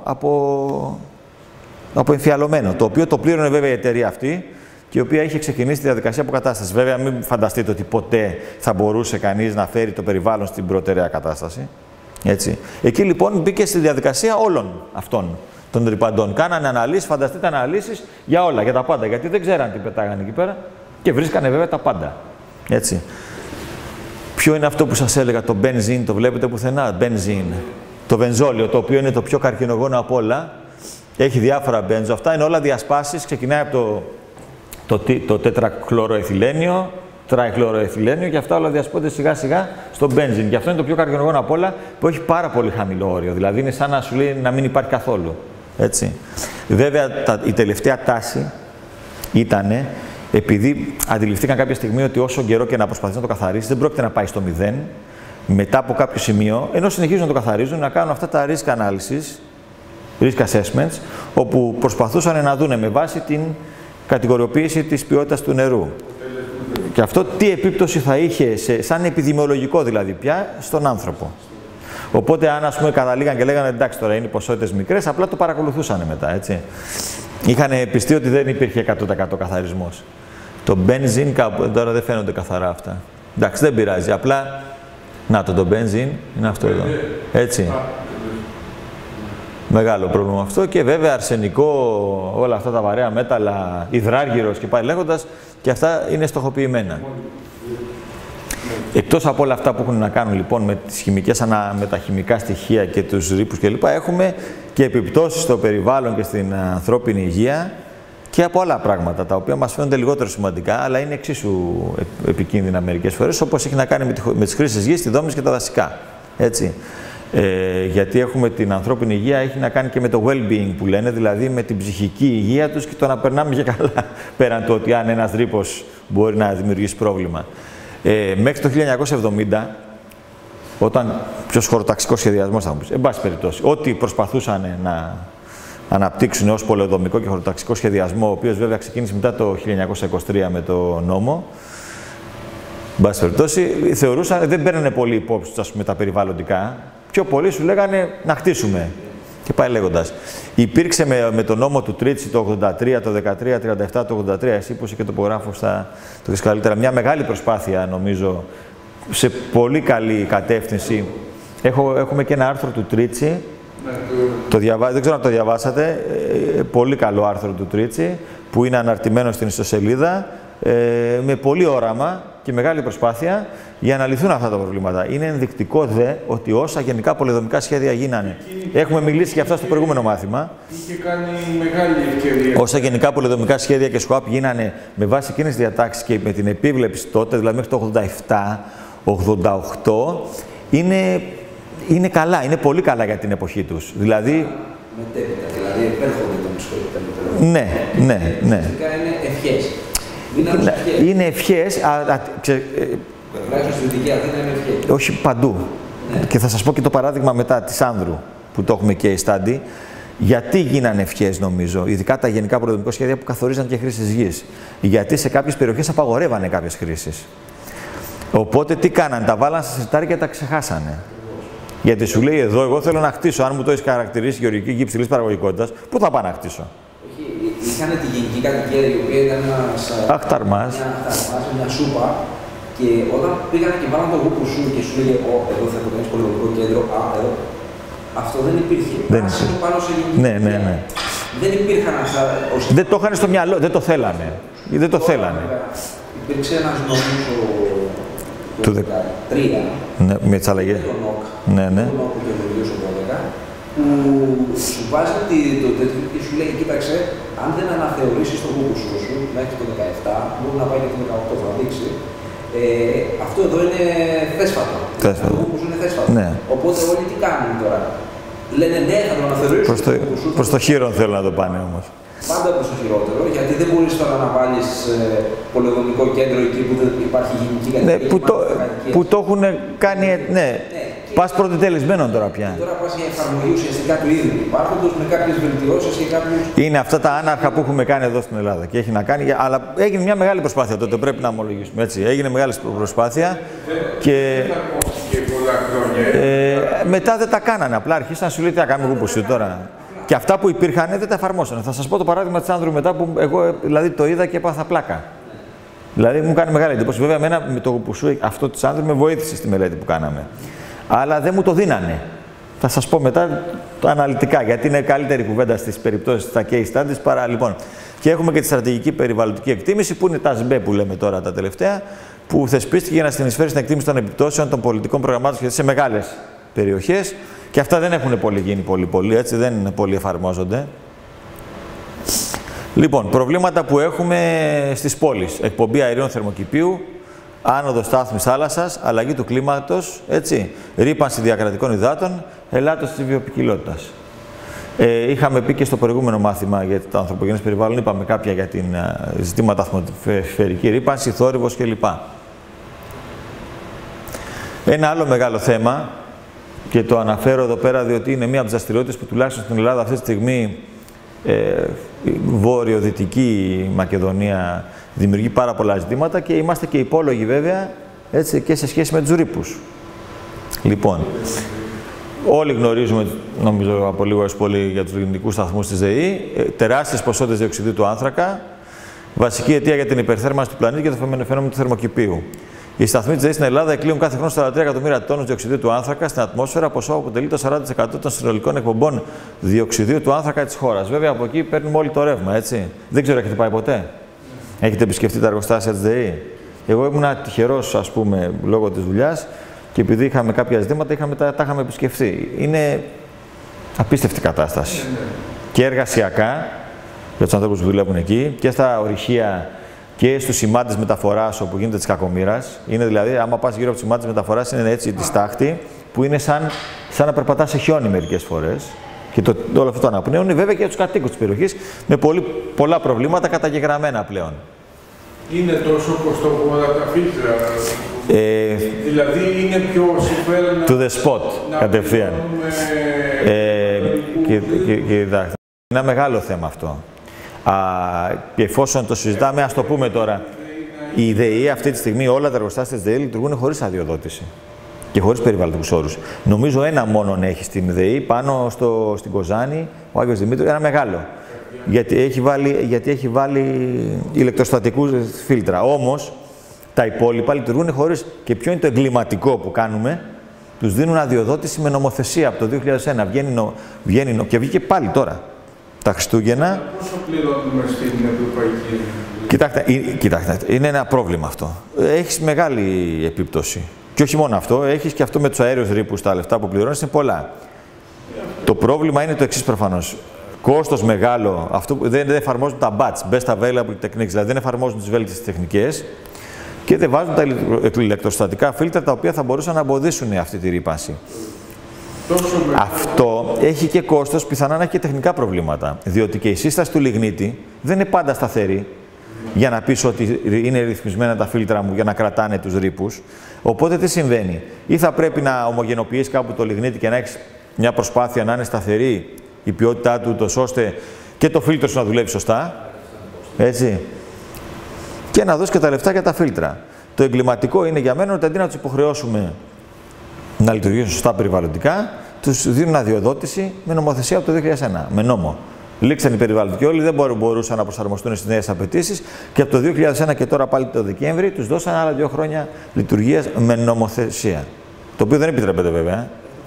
από εμφιαλωμένο, το οποίο το πλήρωνε βέβαια η εταιρεία αυτή και η οποία είχε ξεκινήσει τη διαδικασία αποκατάστασης. Βέβαια, μην φανταστείτε ότι ποτέ θα μπορούσε κανείς να φέρει το περιβάλλον στην προτεραία κατάσταση. Έτσι. Εκεί λοιπόν μπήκε στη διαδικασία όλων αυτών των ρηπαντών. Κάνανε αναλύσεις, φανταστείτε αναλύσεις για όλα, για τα πάντα, γιατί δεν ξέραν τι πετάγανε εκεί πέρα και βρίσκανε βέβαια τα πάντα. Έτσι. Ποιο είναι αυτό που σας έλεγα, το μπενζίν, το βλέπετε πουθενά, μπενζίν. Το βενζόλιο, το οποίο είναι το πιο καρκινογόνο από όλα. Έχει διάφορα μπένζο. Αυτά είναι όλα διασπάσεις. Ξεκινάει από το τετραχλωροεθυλένιο, τραχλωροεθυλένιο και αυτά όλα διασπώνται σιγά σιγά στο μπένζιν. Και αυτό είναι το πιο καρκινογόνο από όλα που έχει πάρα πολύ χαμηλό όριο. Δηλαδή είναι σαν να σου λέει να μην υπάρχει καθόλου. Έτσι. Βέβαια η τελευταία τάση ήταν, επειδή αντιληφθήκαν κάποια στιγμή ότι όσο καιρό και να προσπαθήσει να το καθαρίσει, δεν πρόκειται να πάει στο 0, μετά από κάποιο σημείο, ενώ συνεχίζουν να το καθαρίζουν, να κάνουν αυτά τα risk analysis, risk assessments, όπου προσπαθούσαν να δούνε με βάση την κατηγοριοποίηση της ποιότητας του νερού. Και αυτό τι επίπτωση θα είχε, σαν επιδημιολογικό δηλαδή πια, στον άνθρωπο. Οπότε αν ας πούμε καταλήγαν και λέγανε εντάξει τώρα είναι ποσότητες μικρές, απλά το παρακολουθούσαν μετά, έτσι. Είχαν πιστεί ότι δεν υπήρχε 100% καθαρισμός. Το μπενζίν κάπου, τώρα δεν φαίνονται καθαρά αυτά. Εντάξει, δεν πειράζει, απλά, να το μπενζίν, είναι αυτό εδώ, έτσι. Μεγάλο πρόβλημα αυτό και βέβαια αρσενικό, όλα αυτά τα βαρέα μέταλλα, υδράργυρος και πάει λέγοντας, και αυτά είναι στοχοποιημένα. Εκτός από όλα αυτά που έχουν να κάνουν λοιπόν με τις χημικές, με τα χημικά στοιχεία και τους ρήπους κλπ, έχουμε και επιπτώσεις στο περιβάλλον και στην ανθρώπινη υγεία και από άλλα πράγματα, τα οποία μας φαίνονται λιγότερο σημαντικά, αλλά είναι εξίσου επικίνδυνα μερικές φορές, όπως έχει να κάνει με τις χρήσεις γης, τη δόμηση και τα δασικά. Έτσι. Γιατί έχουμε την ανθρώπινη υγεία, έχει να κάνει και με το well-being που λένε, δηλαδή με την ψυχική υγεία τους και το να περνάμε και καλά, πέραν του ότι αν ένας ρήπος μπορεί να δημιουργήσει πρόβλημα. Μέχρι το 1970, όταν ποιος χωροταξικός σχεδιασμός θα μου πεις, εν πάση περιπτώσει, ό,τι προσπαθούσαν να αναπτύξουν ως πολεοδομικό και χωροταξικό σχεδιασμό, ο οποίος βέβαια ξεκίνησε μετά το 1923 με το νόμο, εν πάση περιπτώσει, θεωρούσαν, δεν παίρνανε πολύ υπόψη τους, ας πούμε, τα περιβαλλοντικά. Πιο πολλοί σου λέγανε να χτίσουμε. Και πάει λέγοντας. Υπήρξε με το νόμο του Τρίτσι το 83, το 13, 37, το 83, εσύ που είσαι και τοπογράφος θα το δεις καλύτερα, μια μεγάλη προσπάθεια νομίζω, σε πολύ καλή κατεύθυνση. Έχουμε και ένα άρθρο του Τρίτσι, δεν ξέρω αν το διαβάσατε, πολύ καλό άρθρο του Τρίτσι, που είναι αναρτημένο στην ιστοσελίδα, με πολύ όραμα και μεγάλη προσπάθεια για να λυθούν αυτά τα προβλήματα. Είναι ενδεικτικό δε ότι όσα γενικά πολεοδομικά σχέδια γίνανε. Έχουμε μιλήσει για αυτά στο προηγούμενο μάθημα. Είχε κάνει μεγάλη ευκαιρία. Όσα γενικά πολεοδομικά σχέδια και ΣΚΟΑΠ γίνανε με βάση εκείνες τις διατάξεις και με την επίβλεψη τότε, δηλαδή μέχρι το 87-88, είναι καλά, είναι πολύ καλά για την εποχή τους. Δηλαδή. Μετέπειτα, δηλαδή επέρχονται τον σχολείο. Ναι. Φυσικά είναι ευχές. Είναι ευχές. Τουλάχιστον στη Δυτική Αθήνα είναι ευχές. Όχι παντού. Ναι. Και θα σας πω και το παράδειγμα μετά της Άνδρου, που το έχουμε και study. Γιατί γίνανε ευχές, νομίζω, ειδικά τα γενικά πολεοδομικά σχέδια που καθορίζαν και χρήσεις γης. Γιατί σε κάποιες περιοχές απαγορεύανε κάποιες χρήσεις. Οπότε τι κάνανε, τα βάλαν στα συρτάρια και τα ξεχάσανε. Γιατί σου λέει εδώ, εγώ θέλω να χτίσω. Αν μου το έχει χαρακτηρίσει γεωργική γη υψηλής παραγωγικότητας, πού θα πάω να χτίσω. Είχαν τη γενική κατοικία η οποία ήταν ένα αχταρμάς, μια σούπα. Και όταν πήγαν και βάλαν το γούπου σου και σου λέγε εδώ θα το πολεοδομικό κέντρο, εδώ. Αυτό δεν υπήρχε. Δεν υπήρχε. Πάνω σε γενική. Ναι. Δεν υπήρχαν αυτά. Δεν το είχαν στο μυαλό, δεν το θέλανε. Δεν το θέλανε. Υπήρξε ένας νόμος το 2013. Ναι, με τις αλλαγές. Ναι. Το νόμο που καινούργιος το 2012, που σου βάζει το τέτοιο και σου λέει, κοίταξε, αν δεν αναθεωρήσεις το γούπου σου μέχρι το 17, μπορεί να πάει και το 18, θα δείξει. Αυτό εδώ είναι θέσφατο. Αυτό που είναι θέσφατο. Ναι. Οπότε όλοι τι κάνουν τώρα. Λένε ναι, θα το αναθεωρήσουμε. Προς το χείρον θέλουν να το πάνε όμως. Πάντα προς το χειρότερο, γιατί δεν μπορείς τώρα να βάλεις πολεοδομικό κέντρο εκεί που δεν υπάρχει γενική κατοικία. Που το έχουν κάνει, ναι. Πας πρωτοτελεσμένον τώρα πια. Τώρα πας για εφαρμογή ουσιαστικά του ίδιου υπάρχοντος με κάποιες βελτιώσεις και κάποιους... Είναι αυτά τα άναρχα που έχουμε κάνει εδώ στην Ελλάδα και έχει να κάνει, αλλά έγινε μια μεγάλη προσπάθεια τότε, πρέπει να ομολογήσουμε, έτσι. Έγινε μεγάλη προσπάθεια και μετά δεν τα κάνανε, απλά αρχίσαν να σου λέει τι να κάνουμε κουμπουσιού τώρα. Και αυτά που υπήρχαν δεν τα εφαρμόσανε. Θα σας πω το παράδειγμα της Άνδρου μετά που εγώ δηλαδή το είδα και έπαθα πλάκα. Δηλαδή μου κάνει μεγάλη εντύπωση. Βέβαια, εμένα με το κουμπουσού αυτό της Άνδρου με βοήθησε στη μελέτη που κάναμε. Αλλά δεν μου το δίνανε. Θα σας πω μετά αναλυτικά, γιατί είναι καλύτερη κουβέντα στις περιπτώσεις στα case studies παρά λοιπόν. Και έχουμε και τη στρατηγική περιβαλλοντική εκτίμηση, που είναι τα ΣΜΠΕ που λέμε τώρα τα τελευταία, που θεσπίστηκε για να συνεισφέρει στην εκτίμηση των επιπτώσεων των πολιτικών προγραμμάτων σε μεγάλες περιοχές. Και αυτά δεν έχουν πολύ γίνει πολύ, έτσι, δεν πολύ εφαρμόζονται. Λοιπόν, προβλήματα που έχουμε στις πόλεις. Εκπομπή αερίων θερμοκηπίου, άνοδος στάθμης θάλασσας, αλλαγή του κλίματος, έτσι, ρύπανση διακρατικών υδάτων, ελάττωση της βιοποικιλότητας. Είχαμε πει και στο προηγούμενο μάθημα για το ανθρωπογενές περιβάλλον, είπαμε κάποια για την ζητήματα ατμοσφαιρική ρύπανση, θόρυβος κλπ. Ένα άλλο μεγάλο θέμα, και το αναφέρω εδώ πέρα διότι είναι μία από τις δραστηριότητες που τουλάχιστον στην Ελλάδα αυτή τη στιγμή η βόρειο-δυτική Μακεδονία δημιουργεί πάρα πολλά ζητήματα και είμαστε και υπόλογοι βέβαια, έτσι, και σε σχέση με τους ρήπους. Λοιπόν, όλοι γνωρίζουμε, νομίζω από λίγο έως πολύ, για τους λιγνητικούς σταθμούς της ΔΕΗ, τεράστιες ποσότητες διοξειδίου του άνθρακα, βασική αιτία για την υπερθέρμανση του πλανήτη και το φαινόμενο του θερμοκηπίου. Οι σταθμοί της ΔΕΗ στην Ελλάδα εκκλείουν κάθε χρόνο 43 εκατομμύρια τόνους διοξειδίου του άνθρακα στην ατμόσφαιρα, ποσό αποτελεί το 40% των συνολικών εκπομπών διοξειδίου του άνθρακα της χώρας. Βέβαια, από εκεί παίρνουμε όλοι το ρεύμα, έτσι. Δεν ξέρω, έχετε πάει ποτέ? Έχετε επισκεφτεί τα εργοστάσια της ΔΕΗ? Εγώ ήμουν τυχερός, ας πούμε, λόγω της δουλειάς και επειδή είχαμε κάποια ζητήματα, τα είχαμε επισκεφτεί. Είναι απίστευτη κατάσταση. Και εργασιακά, για τους ανθρώπους που δουλεύουν εκεί, και στα ορυχεία και στους σημάτες μεταφοράς όπου γίνεται της κακομοίρας. Είναι δηλαδή, άμα πας γύρω από τους σημάτες μεταφοράς, είναι έτσι τη στάχτη, που είναι σαν να περπατάς σε χιόνι μερικές φορές. Και όλο αυτό το αναπνέουν, βέβαια και για τους κατοίκους της περιοχής, με πολλά προβλήματα καταγεγραμμένα πλέον. Είναι τόσο κοστοβόρα τα φίλτρα, δηλαδή είναι πιο συμφέρον to the spot, κατευθείαν. Είναι ένα μεγάλο θέμα αυτό. Και εφόσον το συζητάμε, ας το πούμε τώρα, η ΔΕΗ αυτή τη στιγμή, όλα τα εργοστάσια της ΔΕΗ λειτουργούν χωρίς αδειοδότηση και χωρίς περιβαλλοντικούς όρους. Νομίζω ένα μόνον έχει στην ΔΕΗ, πάνω στην Κοζάνη, ο Άγιος Δημήτρης, ένα μεγάλο. Γιατί έχει βάλει ηλεκτροστατικούς φίλτρα. Όμως, τα υπόλοιπα λειτουργούν χωρίς. Και ποιο είναι το εγκληματικό που κάνουμε? Τους δίνουν αδειοδότηση με νομοθεσία από το 2001. Βγαίνει και βγήκε πάλι τώρα. Τα Χριστούγεννα. Πόσο πληρώνουμε στην Ευρωπαϊκή? Κοιτάξτε, είναι ένα πρόβλημα αυτό. Έχεις μεγάλη επίπτωση. Και όχι μόνο αυτό, έχεις και αυτό με τους αέριους ρήπους, τα λεφτά που πληρώνεις είναι πολλά. Το πρόβλημα είναι το εξής προφανώς. Κόστος μεγάλο, αυτό που δεν εφαρμόζουν τα BATS, Best Available Techniques, δηλαδή δεν εφαρμόζουν τις βέλτιστες τεχνικές και δεν βάζουν τα ηλεκτροστατικά φίλτρα τα οποία θα μπορούσαν να εμποδίσουν αυτή τη ρύπανση. Αυτό έχει και κόστος, πιθανά να έχει και τεχνικά προβλήματα, διότι και η σύσταση του λιγνίτη δεν είναι πάντα σταθερή για να πεις ότι είναι ρυθμισμένα τα φίλτρα μου για να κρατάνε τους ρήπους. Οπότε τι συμβαίνει? Ή θα πρέπει να ομογενοποιείς κάπου το λιγνίτη και να έχεις μια προσπάθεια να είναι σταθερή η ποιότητά του, τόσο ώστε και το φίλτρο σου να δουλεύει σωστά, έτσι, και να δώσει και τα λεφτά για τα φίλτρα. Το εγκληματικό είναι για μένα ότι αντί να τους υποχρεώσουμε να λειτουργήσουν σωστά περιβαλλοντικά, τους δίνουν αδειοδότηση με νομοθεσία από το 2001, με νόμο. Λήξαν οι περιβαλλοντικοί όλοι, δεν μπορούσαν να προσαρμοστούν στις νέες απαιτήσεις και από το 2001 και τώρα πάλι το Δεκέμβρη τους δώσαν άλλα 2 χρόνια λειτουργίας με νομοθεσία. Το οποίο δεν επιτρέπεται βέβαια.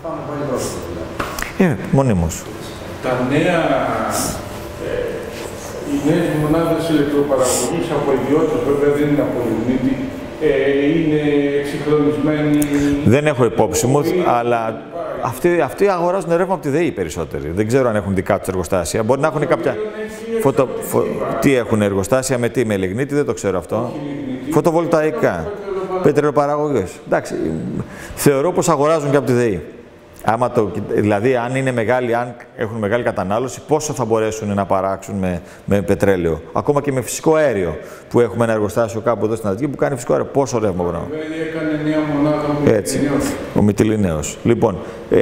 Μονίμως. Οι νέες μονάδες ηλεκτροπαραγωγής από ιδιώτες, βέβαια δεν είναι από λιγνίτη, είναι εξυγχρονισμένοι. Δεν έχω υπόψη μου, αλλά αυτοί αγοράζουν ρεύμα από τη ΔΕΗ περισσότεροι. Δεν ξέρω αν έχουν δικά τους εργοστάσια. Μπορεί να έχουν κάποια. Τι έχουν εργοστάσια, με τι, με λιγνίτη, δεν το ξέρω αυτό. Φωτοβολταϊκά. πετρελαιοπαραγωγές. Εντάξει, θεωρώ πως αγοράζουν και από τη ΔΕΗ. Δηλαδή, αν έχουν μεγάλη κατανάλωση, πόσο θα μπορέσουν να παράξουν με πετρέλαιο. Ακόμα και με φυσικό αέριο, που έχουμε ένα εργοστάσιο κάπου εδώ στην Αττική που κάνει φυσικό αέριο. Πόσο ρεύμα μπορεί να έκανε 9 μονάδα ο Μυτιληναίος. Λοιπόν,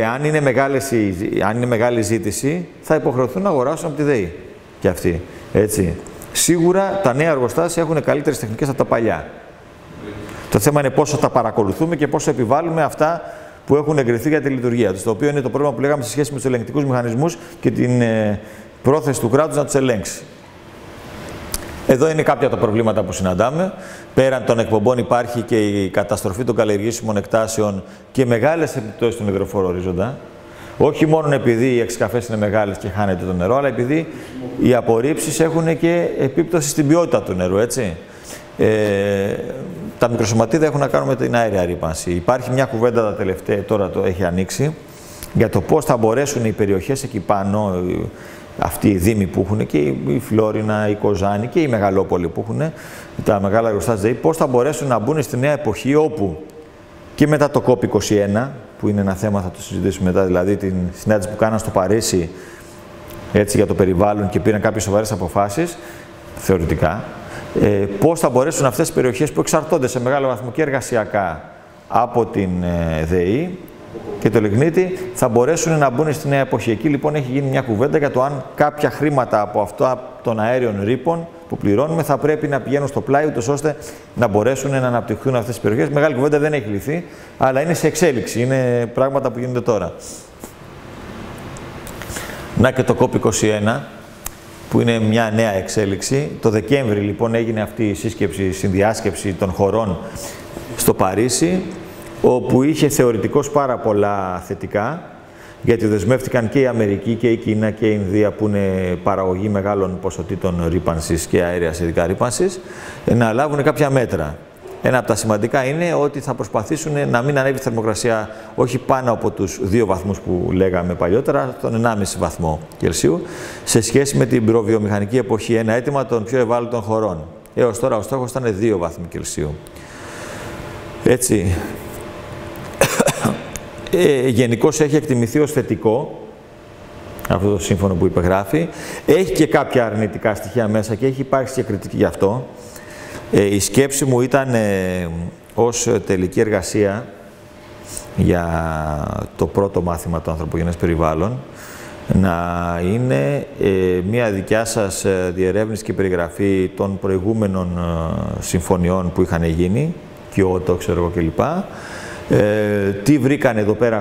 αν είναι μεγάλη ζήτηση, θα υποχρεωθούν να αγοράσουν από τη ΔΕΗ και αυτοί. Έτσι. Σίγουρα τα νέα εργοστάσια έχουν καλύτερες τεχνικές από τα παλιά. Το θέμα είναι πόσο τα παρακολουθούμε και πόσο επιβάλλουμε αυτά που έχουν εγκριθεί για τη λειτουργία τους. Το οποίο είναι το πρόβλημα που λέγαμε σε σχέση με τους ελεγκτικούς μηχανισμούς και την πρόθεση του κράτους να τους ελέγξει. Εδώ είναι κάποια τα προβλήματα που συναντάμε. Πέραν των εκπομπών υπάρχει και η καταστροφή των καλλιεργήσιμων εκτάσεων και μεγάλες επιπτώσεις στον υδροφόρο ορίζοντα. Όχι μόνο επειδή οι εξκαφές είναι μεγάλες και χάνεται το νερό, αλλά επειδή οι απορρίψεις έχουν και επίπτωση στην ποιότητα του νερού, έτσι. Τα μικροσωματίδια έχουν να κάνουν με την αέρια ρύπανση. Υπάρχει μια κουβέντα τα τελευταία, τώρα το έχει ανοίξει, για το πώς θα μπορέσουν οι περιοχές εκεί πάνω, αυτοί οι δήμοι που έχουν και η Φλόρινα, η Κοζάνη και η Μεγαλόπολη που έχουν, τα μεγάλα εργοστάσια, πώς θα μπορέσουν να μπουν στη νέα εποχή όπου και μετά το COP21, που είναι ένα θέμα, θα το συζητήσουμε μετά, δηλαδή την συνάντηση που κάναν στο Παρίσι έτσι, για το περιβάλλον και πήραν κάποιες σοβαρές αποφάσεις, θεωρητικά, πώς θα μπορέσουν αυτές οι περιοχές που εξαρτώνται σε μεγάλο βαθμό και εργασιακά από την ΔΕΗ και το λιγνίτη, θα μπορέσουν να μπουν στη νέα εποχή. Εκεί λοιπόν έχει γίνει μια κουβέντα για το αν κάποια χρήματα από αυτά των αέριων ρήπων που πληρώνουμε θα πρέπει να πηγαίνουν στο πλάι, ούτως ώστε να μπορέσουν να αναπτυχθούν αυτές τις περιοχές. Μεγάλη κουβέντα δεν έχει λυθεί, αλλά είναι σε εξέλιξη. Είναι πράγματα που γίνονται τώρα. Να και το COP21, που είναι μια νέα εξέλιξη. Το Δεκέμβρη λοιπόν έγινε αυτή η σύσκεψη, συνδιάσκεψη των χωρών στο Παρίσι, όπου είχε θεωρητικώς πάρα πολλά θετικά, γιατί δεσμεύτηκαν και η Αμερική και η Κίνα και η Ινδία, που είναι παραγωγή μεγάλων ποσοτήτων ρύπανσης και αέρειας ειδικά ρύπανσης, να λάβουν κάποια μέτρα. Ένα από τα σημαντικά είναι ότι θα προσπαθήσουν να μην ανέβει η θερμοκρασία όχι πάνω από τους 2 βαθμούς που λέγαμε παλιότερα, τον 1,5 βαθμό Κελσίου, σε σχέση με την προβιομηχανική εποχή, ένα αίτημα των πιο ευάλωτων χωρών. Έως τώρα ο στόχος ήταν 2 βαθμοί Κελσίου. Έτσι, γενικώς έχει εκτιμηθεί ως θετικό αυτό το σύμφωνο που υπεγράφει. Έχει και κάποια αρνητικά στοιχεία μέσα και έχει υπάρξει και κριτική γι' αυτό. Η σκέψη μου ήταν ως τελική εργασία για το πρώτο μάθημα του ανθρωπογενές περιβάλλον να είναι μια δικιά σας διερεύνηση και περιγραφή των προηγούμενων συμφωνιών που είχαν γίνει, Κιώτο, ξέρω εγώ κλπ. Τι βρήκαν εδώ πέρα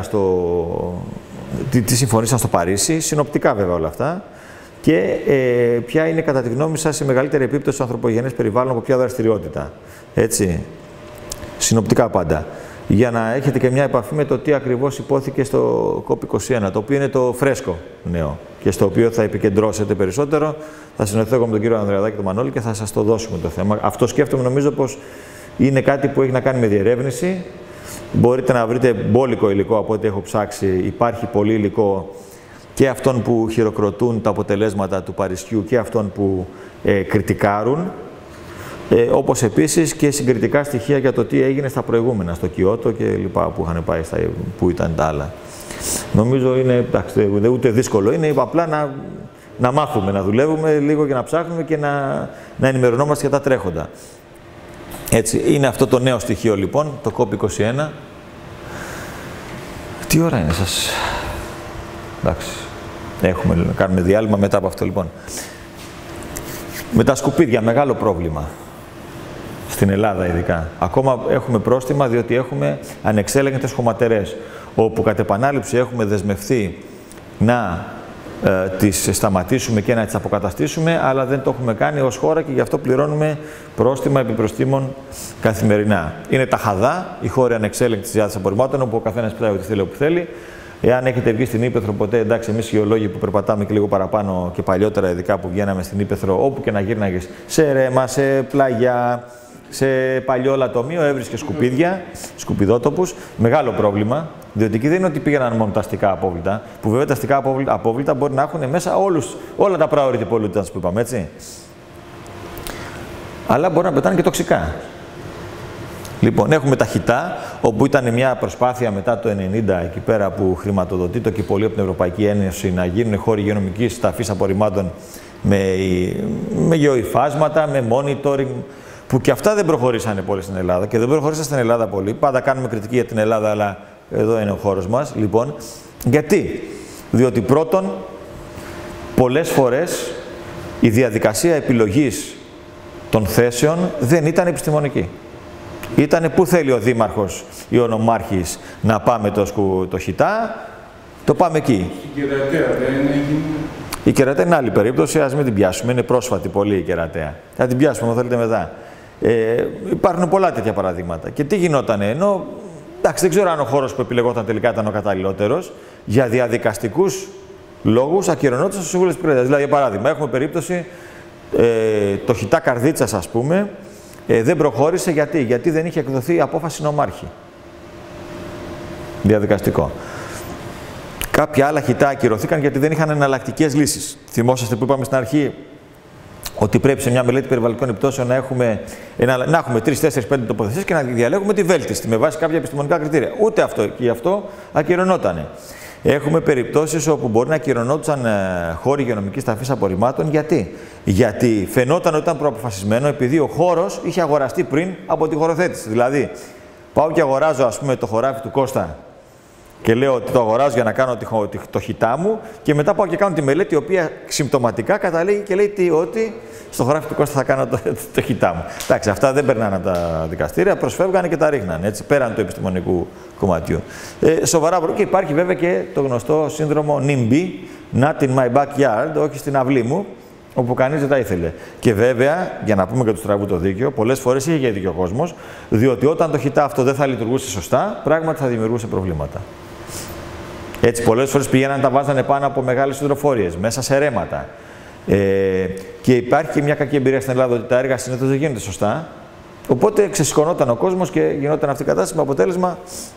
τι συμφωνήσαν στο Παρίσι, συνοπτικά βέβαια όλα αυτά, και ποια είναι κατά τη γνώμη σας η μεγαλύτερη επίπτωση στο ανθρωπογενές περιβάλλον από ποια δραστηριότητα. Έτσι, συνοπτικά πάντα. Για να έχετε και μια επαφή με το τι ακριβώς υπόθηκε στο COP21, το οποίο είναι το φρέσκο νέο και στο οποίο θα επικεντρώσετε περισσότερο. Θα συνοηθώ εγώ με τον κύριο Ανδρεαδάκη και τον Μανώλη και θα σας το δώσουμε το θέμα. Αυτό σκέφτομαι, νομίζω πως είναι κάτι που έχει να κάνει με διερεύνηση. Μπορείτε να βρείτε μπόλικο υλικό από ό,τι έχω ψάξει. Υπάρχει πολύ υλικό και αυτών που χειροκροτούν τα αποτελέσματα του Παρισιού και αυτών που κριτικάρουν. Όπως επίσης και συγκριτικά στοιχεία για το τι έγινε στα προηγούμενα, στο Κιώτο και λοιπά που είχαν πάει, που ήταν τα άλλα. Νομίζω είναι, εντάξει, ούτε δύσκολο είναι, απλά να μάθουμε, να δουλεύουμε λίγο και να ψάχνουμε και να ενημερωνόμαστε για τα τρέχοντα. Έτσι, είναι αυτό το νέο στοιχείο λοιπόν, το COP21. Τι ώρα είναι σας? Εντάξει, να κάνουμε διάλειμμα μετά από αυτό λοιπόν. Με τα σκουπίδια, μεγάλο πρόβλημα. Στην Ελλάδα ειδικά. Ακόμα έχουμε πρόστιμα διότι έχουμε ανεξέλεγκτες χωματερές, όπου κατ' επανάληψη έχουμε δεσμευθεί να τις σταματήσουμε και να τις αποκαταστήσουμε, αλλά δεν το έχουμε κάνει ως χώρα και γι' αυτό πληρώνουμε πρόστιμα επιπροστίμων καθημερινά. Είναι τα χαδά, η χώρα ανεξέλεγκτη της διάθεσης απορριμμάτων, όπου ο καθένας πετάει ό,τι θέλει όπου θέλει. Εάν έχετε βγει στην Ύπαιθρο ποτέ, εντάξει, εμείς οι γεωλόγοι που περπατάμε και λίγο παραπάνω και παλιότερα, ειδικά που βγαίναμε στην Ύπαιθρο, όπου και να γύρναγες, σε ρέμα, σε πλαγιά, σε παλιό λατομείο, έβρισκε σκουπίδια, σκουπιδότοπους. Μεγάλο πρόβλημα, διότι εκεί δεν είναι ότι πήγαιναν μόνο τα αστικά απόβλητα, που βέβαια τα αστικά απόβλητα μπορεί να έχουν μέσα όλα τα priority pollutants που είπαμε, έτσι. Αλλά μπορεί να πετάνε και τοξικά. Λοιπόν, έχουμε τα χιτά, όπου ήταν μια προσπάθεια μετά το 1990 εκεί πέρα που χρηματοδοτείται και πολύ από την Ευρωπαϊκή Ένωση να γίνουν χώροι υγειονομικής ταφής απορριμμάτων με γεωϊφάσματα, με monitoring, που και αυτά δεν προχωρήσανε πολύ στην Ελλάδα και δεν προχωρήσαν στην Ελλάδα πολύ. Πάντα κάνουμε κριτική για την Ελλάδα, αλλά εδώ είναι ο χώρος μας. Λοιπόν, γιατί? Διότι πρώτον, πολλές φορές η διαδικασία επιλογής των θέσεων δεν ήταν επιστημονική. Ήτανε πού θέλει ο δήμαρχος ή ο νομάρχης να πάμε το χιτά, το πάμε εκεί. Στην Κερατέα δεν έγινε? Η Κερατέα είναι άλλη περίπτωση, ας μην την πιάσουμε, είναι πρόσφατη πολύ η Κερατέα. Θα την πιάσουμε, αν θέλετε μετά. Υπάρχουν πολλά τέτοια παραδείγματα. Και τι γινότανε, ενώ εντάξει, δεν ξέρω αν ο χώρος που επιλεγόταν τελικά ήταν ο καταλληλότερος, για διαδικαστικούς λόγους ακυρωνόταν στο Συμβούλιο της Επικρατείας. Δηλαδή, για παράδειγμα, έχουμε περίπτωση το χιτά Καρδίτσας, ας πούμε, δεν προχώρησε γιατί δεν είχε εκδοθεί απόφαση νομάρχη. Διαδικαστικό. Κάποια άλλα χιτά ακυρωθήκαν γιατί δεν είχαν εναλλακτικές λύσεις. Θυμόσαστε που είπαμε στην αρχή ότι πρέπει σε μια μελέτη περιβαλλοντικών επιπτώσεων να έχουμε 3, 4, 5 τοποθεσίες και να διαλέγουμε τη βέλτιστη με βάση κάποια επιστημονικά κριτήρια. Ούτε αυτό και γι' αυτό ακυρωνότανε. Έχουμε περιπτώσεις όπου μπορεί να ακυρωνόντουσαν χώροι υγειονομικής ταφής απορριμμάτων. Γιατί φαινόταν ότι ήταν προαποφασισμένο, επειδή ο χώρος είχε αγοραστεί πριν από τη χωροθέτηση. Δηλαδή, πάω και αγοράζω, ας πούμε, το χωράφι του Κώστα και λέω ότι το αγοράζω για να κάνω το χιτά μου, και μετά πάω και κάνω τη μελέτη, η οποία συμπτωματικά καταλήγει και λέει ότι στο χωράφι του Κώστα θα κάνω το χιτά μου. Εντάξει, αυτά δεν περνάνε από τα δικαστήρια, προσφεύγανε και τα ρίχνανε, έτσι, πέραν του επιστημονικού κομματιού. Σοβαρά και υπάρχει βέβαια και το γνωστό σύνδρομο NIMBY, not in my backyard, όχι στην αυλή μου, όπου κανείς δεν τα ήθελε. Και βέβαια, για να πούμε και του στραβού το δίκαιο, πολλές φορές είχε δίκιο ο κόσμος, διότι όταν το χιτά αυτό δεν θα λειτουργούσε σωστά, πράγματι θα δημιουργούσε προβλήματα. Έτσι, πολλές φορές πηγαίναν τα βάζανε πάνω από μεγάλες υδροφόρειες, μέσα σε ρέματα. Και υπάρχει και μια κακή εμπειρία στην Ελλάδα ότι τα έργα συνήθως δεν γίνονται σωστά. Οπότε ξεσηκωνόταν ο κόσμος και γινόταν αυτή η κατάσταση με αποτέλεσμα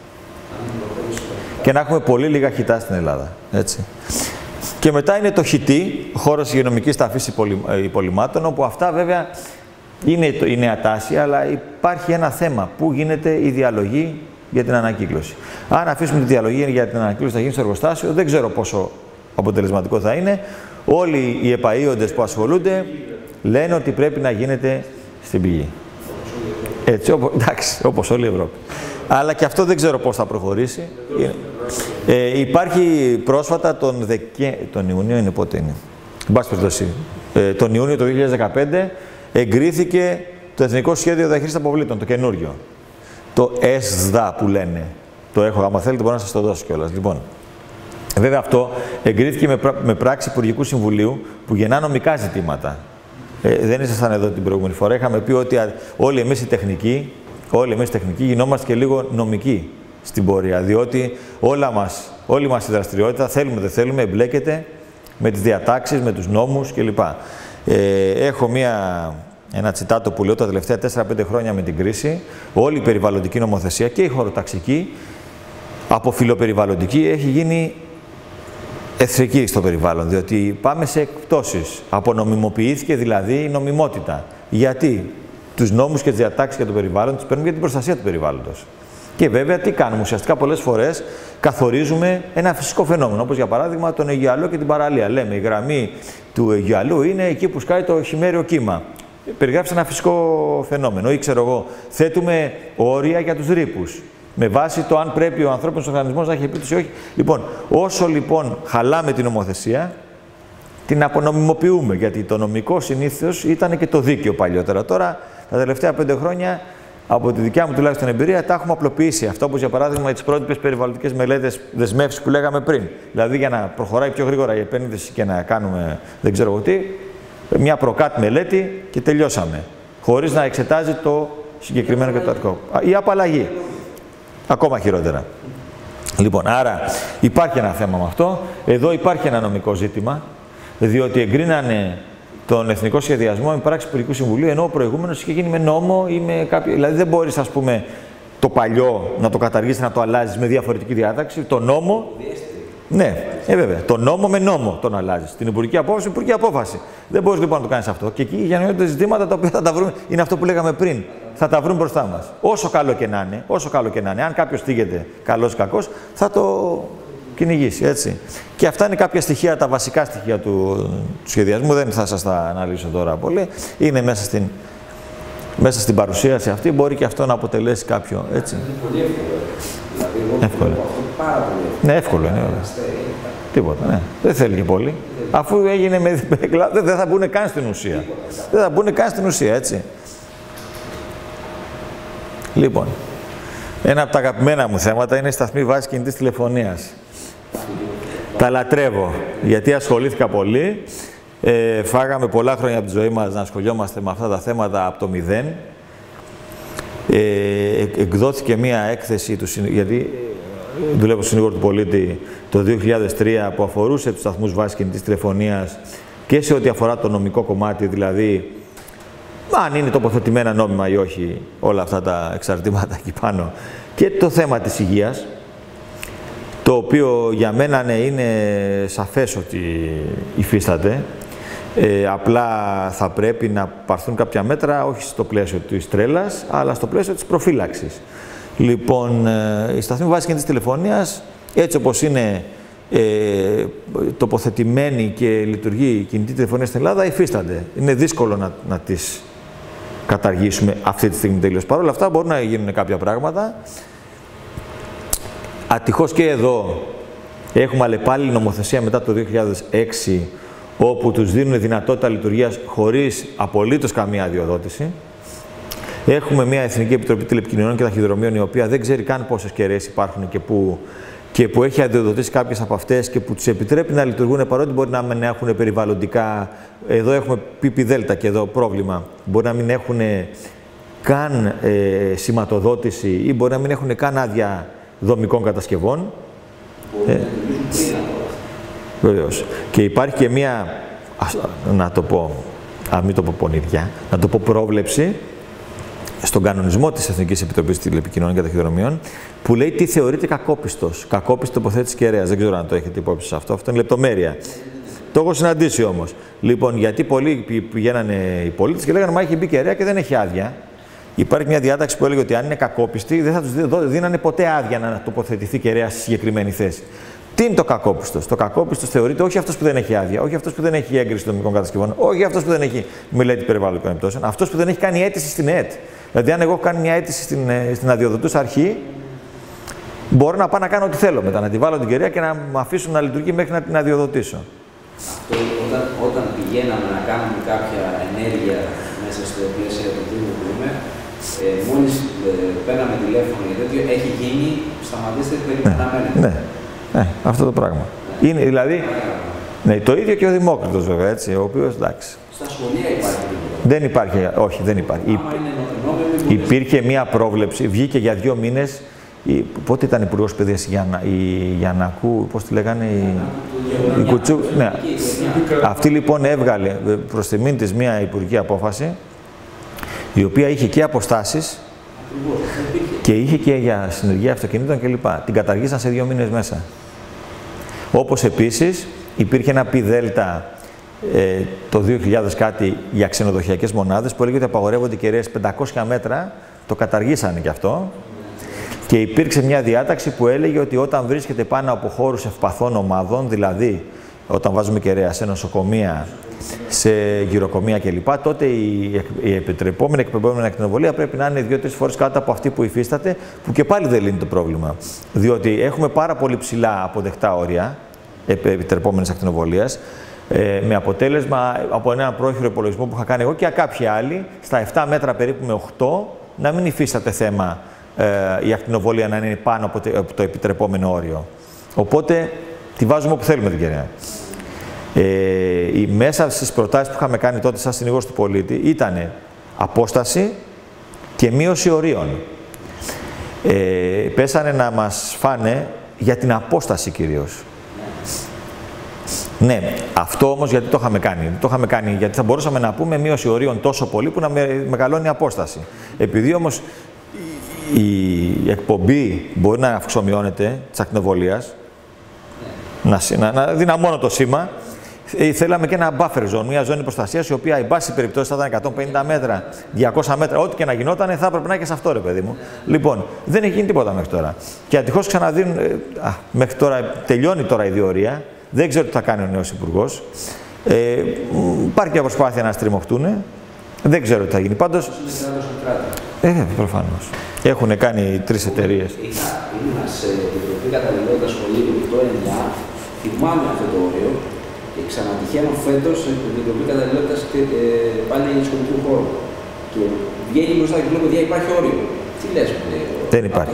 και να έχουμε πολύ λίγα χιτά στην Ελλάδα. Έτσι. Και μετά είναι το χιτί, χώρος υγειονομικής ταφής υπολειμμάτων, όπου αυτά βέβαια είναι η νέα τάση, αλλά υπάρχει ένα θέμα που γίνεται η διαλογή για την ανακύκλωση. Αν αφήσουμε τη διαλογή για την ανακύκλωση να γίνει στο εργοστάσιο, δεν ξέρω πόσο αποτελεσματικό θα είναι. Όλοι οι επαΐοντες που ασχολούνται λένε ότι πρέπει να γίνεται στην πηγή. Έτσι, εντάξει, όπως όλη η Ευρώπη. Αλλά και αυτό δεν ξέρω πώς θα προχωρήσει. Υπάρχει πρόσφατα τον Ιούνιο, είναι πότε είναι. Τον Ιούνιο του 2015 εγκρίθηκε το Εθνικό Σχέδιο Διαχείρισης Αποβλήτων, το καινούριο. Το ΕΣΔΑ που λένε. Το έχω, άμα θέλετε μπορώ να σας το δώσω κιόλας. Λοιπόν, βέβαια αυτό εγκρίθηκε με πράξη Υπουργικού Συμβουλίου που γεννά νομικά ζητήματα. Δεν ήσασταν εδώ την προηγούμενη φορά. Είχαμε πει ότι όλοι εμείς οι τεχνικοί γινόμαστε και λίγο νομικοί στην πορεία. Διότι όλη μας η δραστηριότητα, θέλουμε δεν θέλουμε, εμπλέκεται με τις διατάξεις, με τους νόμους κλπ. Έχω ένα τσιτάτο που λέω τα τελευταία 4-5 χρόνια με την κρίση. Όλη η περιβαλλοντική νομοθεσία και η χωροταξική, από φιλοπεριβαλλοντική, έχει γίνει εχθρική στο περιβάλλον, διότι πάμε σε εκπτώσεις. Απονομιμοποιήθηκε δηλαδή η νομιμότητα. Γιατί τους νόμους και τις διατάξεις για το περιβάλλον τους παίρνουμε για την προστασία του περιβάλλοντος. Και βέβαια τι κάνουμε, ουσιαστικά πολλές φορές καθορίζουμε ένα φυσικό φαινόμενο, όπως για παράδειγμα τον Αιγιαλό και την παραλία. Λέμε η γραμμή του Αιγιαλού είναι εκεί που σκάει το χειμέριο κύμα. Περιγράψει ένα φυσικό φαινόμενο, ή ξέρω εγώ, θέτουμε όρια για τους ρήπους. Με βάση το αν πρέπει ο ανθρώπινος οργανισμός να έχει επίπτωση ή όχι. Λοιπόν, όσο λοιπόν χαλάμε την νομοθεσία, την απονομιμοποιούμε. Γιατί το νομικό συνήθως ήταν και το δίκαιο παλιότερα. Τώρα, τα τελευταία 5 χρόνια, από τη δικιά μου τουλάχιστον εμπειρία, τα έχουμε απλοποιήσει. Αυτό, όπως για παράδειγμα τις πρότυπες περιβαλλοντικές μελέτες δεσμεύσεις που λέγαμε πριν. Δηλαδή, για να προχωράει πιο γρήγορα η επένδυση και να κάνουμε δεν ξέρω εγώ τι, μια προκάτ μελέτη και τελειώσαμε. Χωρίς να εξετάζει το συγκεκριμένο και το αρχικό. Η απαλλαγή. Ακόμα χειρότερα. Λοιπόν, άρα υπάρχει ένα θέμα με αυτό. Εδώ υπάρχει ένα νομικό ζήτημα, διότι εγκρίνανε τον εθνικό σχεδιασμό με πράξη Υπουργικού Συμβουλίου, ενώ ο προηγούμενος είχε γίνει με νόμο ή με κάποιο. Δηλαδή δεν μπορείς, ας πούμε, το παλιό να το καταργήσεις, να το αλλάζεις με διαφορετική διάταξη. Το νόμο. Ναι, βέβαια. Το νόμο με νόμο τον αλλάζει. Την υπουργική απόφαση με υπουργική απόφαση. Δεν μπορεί λοιπόν να το κάνει αυτό. Και εκεί γεννιόνται ζητήματα τα οποία θα τα βρούμε. Είναι αυτό που λέγαμε πριν. Θα τα βρουν μπροστά μα. Όσο καλό και να είναι, όσο καλό και να είναι, αν κάποιο θίγεται καλό ή κακό, θα το κυνηγήσει. Έτσι. Και αυτά είναι κάποια στοιχεία, τα βασικά στοιχεία του σχεδιασμού. Δεν θα σα τα αναλύσω τώρα πολύ. Είναι μέσα στην παρουσίαση αυτή. Μπορεί και αυτό να αποτελέσει κάποιο. Έτσι. Είναι πολύ εύκολο. Εύκολο. Ναι, εύκολο είναι. Τίποτα, ναι. Δεν θέλει και πολύ. Αφού έγινε με δεν θα μπουν καν στην ουσία. Δεν θα μπουν καν στην ουσία, έτσι. Λοιπόν, ένα από τα αγαπημένα μου θέματα είναι η σταθμή βάσης κινητής τηλεφωνίας. Τα λατρεύω, γιατί ασχολήθηκα πολύ. Φάγαμε πολλά χρόνια από τη ζωή μας να ασχολιόμαστε με αυτά τα θέματα από το μηδέν. Εκδόθηκε μία έκθεση, γιατί δουλεύω στο Συνήγορο του Πολίτη το 2003, που αφορούσε τους σταθμούς βάσης κινητής τηλεφωνίας και σε ό,τι αφορά το νομικό κομμάτι, δηλαδή αν είναι τοποθετημένα νόμιμα ή όχι όλα αυτά τα εξαρτήματα εκεί πάνω, και το θέμα της υγείας, το οποίο για μένα ναι, είναι σαφές ότι υφίσταται. Απλά θα πρέπει να πάρθουν κάποια μέτρα, όχι στο πλαίσιο της τρέλας, αλλά στο πλαίσιο της προφύλαξης. Λοιπόν, η σταθμή βάσης κινητής τηλεφωνίας, έτσι όπως είναι τοποθετημένη και λειτουργεί η κινητή τηλεφωνία στην Ελλάδα, υφίστανται. Είναι δύσκολο να τις καταργήσουμε αυτή τη στιγμή τελείως. Παρ' όλα αυτά μπορούν να γίνουν κάποια πράγματα. Ατυχώς και εδώ έχουμε αλλεπάλληλη νομοθεσία μετά το 2006, όπου τους δίνουν δυνατότητα λειτουργίας χωρίς απολύτως καμία αδειοδότηση. Έχουμε μια Εθνική Επιτροπή Τηλεπικοινωνιών και Ταχυδρομείων, η οποία δεν ξέρει καν πόσες κεραίες υπάρχουν και που έχει αδειοδοτήσει κάποιες από αυτές και που τους επιτρέπει να λειτουργούν, παρότι μπορεί να μην έχουν περιβαλλοντικά. Εδώ έχουμε ΠΠΔ και εδώ πρόβλημα. Μπορεί να μην έχουν καν σηματοδότηση ή μπορεί να μην έχουν καν άδεια δομικών κατασκευών. Βεβαίως. Και υπάρχει και μία, να το πω, μην το πω πονηριά, να το πω πρόβλεψη στον κανονισμό της Εθνικής Επιτροπής Τηλεπικοινωνιών και Ταχυδρομείων, που λέει τι θεωρείται κακόπιστος. Κακόπιστη τοποθέτηση κεραίας. Δεν ξέρω αν το έχετε υπόψη σε αυτό. Αυτό είναι λεπτομέρεια. Το έχω συναντήσει όμως. Λοιπόν, γιατί πολλοί πηγαίνανε οι πολίτες και λέγανε μα έχει μπει κεραία και δεν έχει άδεια. Υπάρχει μια διάταξη που έλεγε ότι αν είναι κακόπιστοι, δεν θα τους δίνανε ποτέ άδεια να τοποθετηθεί κεραία στη συγκεκριμένη θέση. Τι είναι το κακόπιστος? Το κακόπιστος θεωρείται όχι αυτός που δεν έχει άδεια, όχι αυτός που δεν έχει έγκριση δομικών κατασκευών, όχι αυτός που δεν έχει μελέτη περιβαλλοντικών επιπτώσεων, αυτός που δεν έχει κάνει αίτηση στην ΕΕΤ. Δηλαδή, αν εγώ έχω κάνει μια αίτηση στην αδειοδοτούσα αρχή, μπορώ να πάω να κάνω ό,τι θέλω μετά, να τη βάλω την κεραία και να με αφήσουν να λειτουργεί μέχρι να την αδειοδοτήσω. Αυτό όταν πηγαίναμε να κάνουμε κάποια ενέργεια μέσα στο πλαίσιο του Δήμου που είμαι, μόλις παίρναμε τηλέφωνο για τέτοιο, έχει γίνει, σταματήστε, περιμένετε. Ναι, αυτό το πράγμα. Ναι. Είναι δηλαδή. Ναι, το ίδιο και ο Δημόκριτος, βέβαια, έτσι, ο οποίος εντάξει. Στα σχολεία υπάρχει τίποτα? Δεν υπάρχει, όχι, δεν υπάρχει. Υπήρχε μία πρόβλεψη, βγήκε για 2 μήνες. Πότε ήταν υπουργός παιδείας η Γιαννακού, πώς τη λέγανε, η Κουτσού. Ναι. Αυτή λοιπόν έβγαλε προς τιμήν της μία υπουργική απόφαση, η οποία είχε και αποστάσεις και είχε και για συνεργεία αυτοκινήτων κλπ. Την καταργήσαν σε 2 μήνες μέσα. Όπως επίσης υπήρχε ένα ΠΔ το 2000 κάτι για ξενοδοχειακές μονάδες που έλεγε ότι απαγορεύονται κεραίες 500 μέτρα, το καταργήσανε και αυτό. Και υπήρξε μια διάταξη που έλεγε ότι όταν βρίσκεται πάνω από χώρους ευπαθών ομάδων, δηλαδή όταν βάζουμε κεραία σε νοσοκομεία, σε γυροκομεία κλπ., τότε η επιτρεπόμενη εκπαιδευόμενη ακτινοβολία πρέπει να είναι 2-3 φορές κάτω από αυτή που υφίσταται, που και πάλι δεν λύνει το πρόβλημα. Διότι έχουμε πάρα πολύ ψηλά αποδεκτά όρια επιτρεπόμενης ακτινοβολίας, με αποτέλεσμα από ένα πρόχειρο υπολογισμό που είχα κάνει εγώ και κάποιοι άλλοι, στα 7 μέτρα περίπου με 8, να μην υφίσταται θέμα η ακτινοβολία να είναι πάνω από το επιτρεπόμενο όριο. Οπότε τη βάζουμε όπου θέλουμε την κεραία. Μέσα στις προτάσεις που είχαμε κάνει τότε σαν συνήγορος του πολίτη ήταν απόσταση και μείωση ορίων. Πέσανε να μας φάνε για την απόσταση κυρίως. Ναι, αυτό όμως γιατί το είχαμε κάνει? Το είχαμε κάνει γιατί θα μπορούσαμε να πούμε μείωση ορίων τόσο πολύ που να μεγαλώνει η απόσταση. Επειδή όμως η εκπομπή μπορεί να αυξομειώνεται της ακτινοβολίας, να δυναμώνω το σήμα. Θέλαμε και ένα buffer zone, μια ζώνη προστασίας, η οποία, εν πάση περιπτώσει, θα ήταν 150 μέτρα, 200 μέτρα, ό,τι και να γινόταν, θα έπρεπε να είναι και σε αυτό, ρε παιδί μου. Λοιπόν, δεν έχει γίνει τίποτα μέχρι τώρα. Και ατυχώς ξαναδίνουν. Μέχρι τώρα τελειώνει τώρα η διορία. Δεν ξέρω τι θα κάνει ο νέος υπουργός. Υπάρχει μια προσπάθεια να στριμωχτούν. Δεν ξέρω τι θα γίνει. Πάντως. Προφανώς. Έχουν κάνει 3 εταιρείες. Ήμουν σε επιτροπή καταλληλότητας σχολείου το 9, θυμάμαι αυτό το όριο. Και ξανατυχαίνω φέτος στην Επιτροπή Καταλληλότητας και πάλι σχολικού χώρου. Και βγαίνει μπροστά και λέω: παιδιά, υπάρχει όριο. Τι λες, μου λέει. Δεν υπάρχει.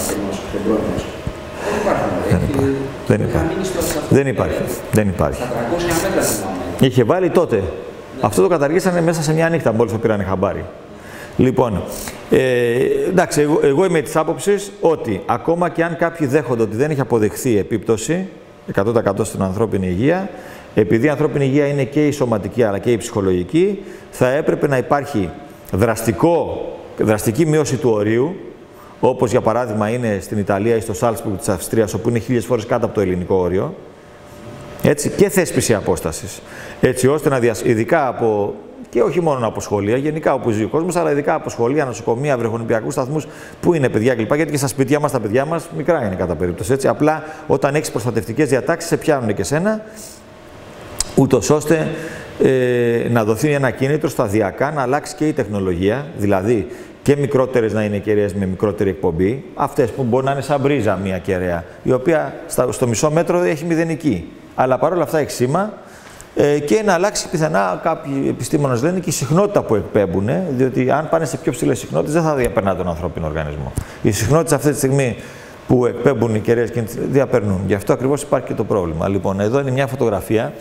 Δεν υπάρχει. Δεν υπάρχει. Δεν υπάρχει. Στα 300 μέτρα θυμάμαι. Είχε βάλει τότε. Ναι. Αυτό το καταργήσανε μέσα σε μια νύχτα, μόλις το πήρανε χαμπάρι. Λοιπόν, εντάξει, εγώ είμαι της άποψης ότι ακόμα και αν κάποιοι δέχονται ότι δεν έχει αποδειχθεί επίπτωση 100% στην ανθρώπινη υγεία, επειδή η ανθρώπινη υγεία είναι και η σωματική αλλά και η ψυχολογική, θα έπρεπε να υπάρχει δραστική μείωση του ορίου, όπως για παράδειγμα είναι στην Ιταλία ή στο Σάλτσμπουργκ της Αυστρίας, όπου είναι 1000 φορές κάτω από το ελληνικό όριο, έτσι, και θέσπιση απόστασης, έτσι ώστε να ειδικά από, και όχι μόνο από σχολεία, γενικά όπου ζει ο κόσμος, αλλά ειδικά από σχολεία, νοσοκομεία, βρεφονιπιακούς σταθμούς, που είναι παιδιά κλπ. Γιατί και στα σπίτια μας, τα παιδιά μας μικρά είναι κατά περίπτωση. Έτσι. Απλά όταν έχεις προστατευτικές διατάξεις, σε πιάνουν και σένα, ούτως ώστε να δοθεί ένα κίνητρο σταδιακά να αλλάξει και η τεχνολογία, δηλαδή και μικρότερες να είναι κεραίες με μικρότερη εκπομπή, αυτές που μπορεί να είναι σαν μπρίζα μια κεραία, η οποία στο μισό μέτρο έχει μηδενική. Αλλά παρόλα αυτά έχει σήμα. Και να αλλάξει πιθανά, κάποιοι επιστήμονες λένε, και η συχνότητα που εκπέμπουν, διότι αν πάνε σε πιο ψηλές συχνότητες δεν θα διαπερνά τον ανθρώπινο οργανισμό. Οι συχνότητες αυτή τη στιγμή που εκπέμπουν οι κεραίες διαπερνούν. Γι' αυτό ακριβώς υπάρχει και το πρόβλημα. Λοιπόν, εδώ είναι μια φωτογραφία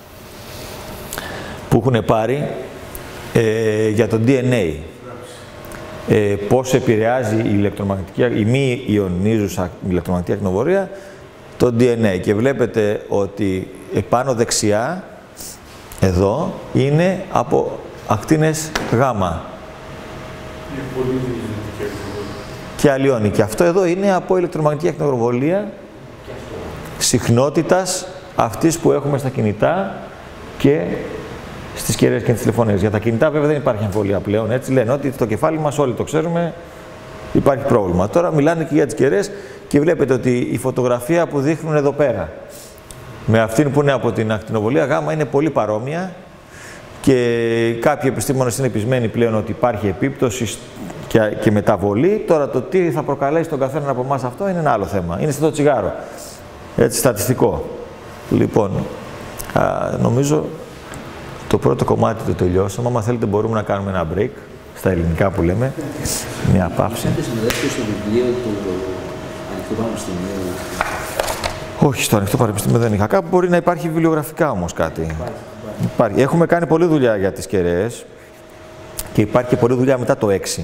που έχουν πάρει για το DNA. Πώς επηρεάζει η μη ιονίζουσα ηλεκτρομαγνητική ακτινοβολία το DNA. Και βλέπετε ότι επάνω δεξιά, εδώ, είναι από ακτίνες γάμα. Και αλλοιώνει. Και αυτό εδώ είναι από ηλεκτρομαγνητική ακτινοβολία συχνότητας αυτής που έχουμε στα κινητά και στις κεραίες και τις τηλεφωνίες. Για τα κινητά βέβαια δεν υπάρχει αμφιβολία πλέον. Έτσι λένε ότι το κεφάλι μας, όλοι το ξέρουμε, υπάρχει πρόβλημα. Τώρα μιλάνε και για τις κεραίες και βλέπετε ότι η φωτογραφία που δείχνουν εδώ πέρα με αυτήν που είναι από την ακτινοβολία γάμα είναι πολύ παρόμοια και κάποιοι επιστήμονες είναι πεισμένοι πλέον ότι υπάρχει επίπτωση και μεταβολή. Τώρα το τι θα προκαλέσει τον καθένα από εμάς αυτό είναι ένα άλλο θέμα. Είναι στο τσιγάρο. Έτσι, στατιστικό. Λοιπόν, νομίζω το πρώτο κομμάτι το τελειώσαμε. Αν θέλετε μπορούμε να κάνουμε ένα break, στα ελληνικά που λέμε, μια παύση. Έχετε συνδέσει στο βιβλίο του Ανοιχτού Πανεπιστημίου? Όχι, στο Ανοιχτό Πανεπιστήμιο δεν είχα. Κάπου μπορεί να υπάρχει βιβλιογραφικά όμως κάτι. Υπάρχει. Έχουμε κάνει πολλή δουλειά για τις κεραίες και υπάρχει και πολλή δουλειά μετά το 6.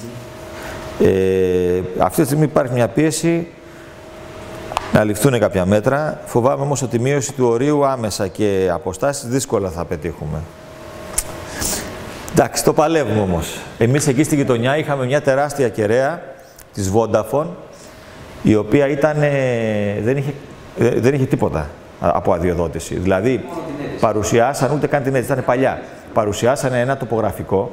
Αυτή τη στιγμή υπάρχει μια πίεση να ληφθούν κάποια μέτρα. Φοβάμαι όμως ότι η μείωση του ορίου άμεσα και αποστάσεις δύσκολα θα πετύχουμε. Εντάξει, το παλεύουμε όμως. Εμείς εκεί στη γειτονιά είχαμε μια τεράστια κεραία της Vodafone, η οποία δεν είχε τίποτα από αδειοδότηση. Δηλαδή, παρουσιάσαν, ούτε καν την έτσι, ήταν παλιά. Παρουσιάσανε ένα τοπογραφικό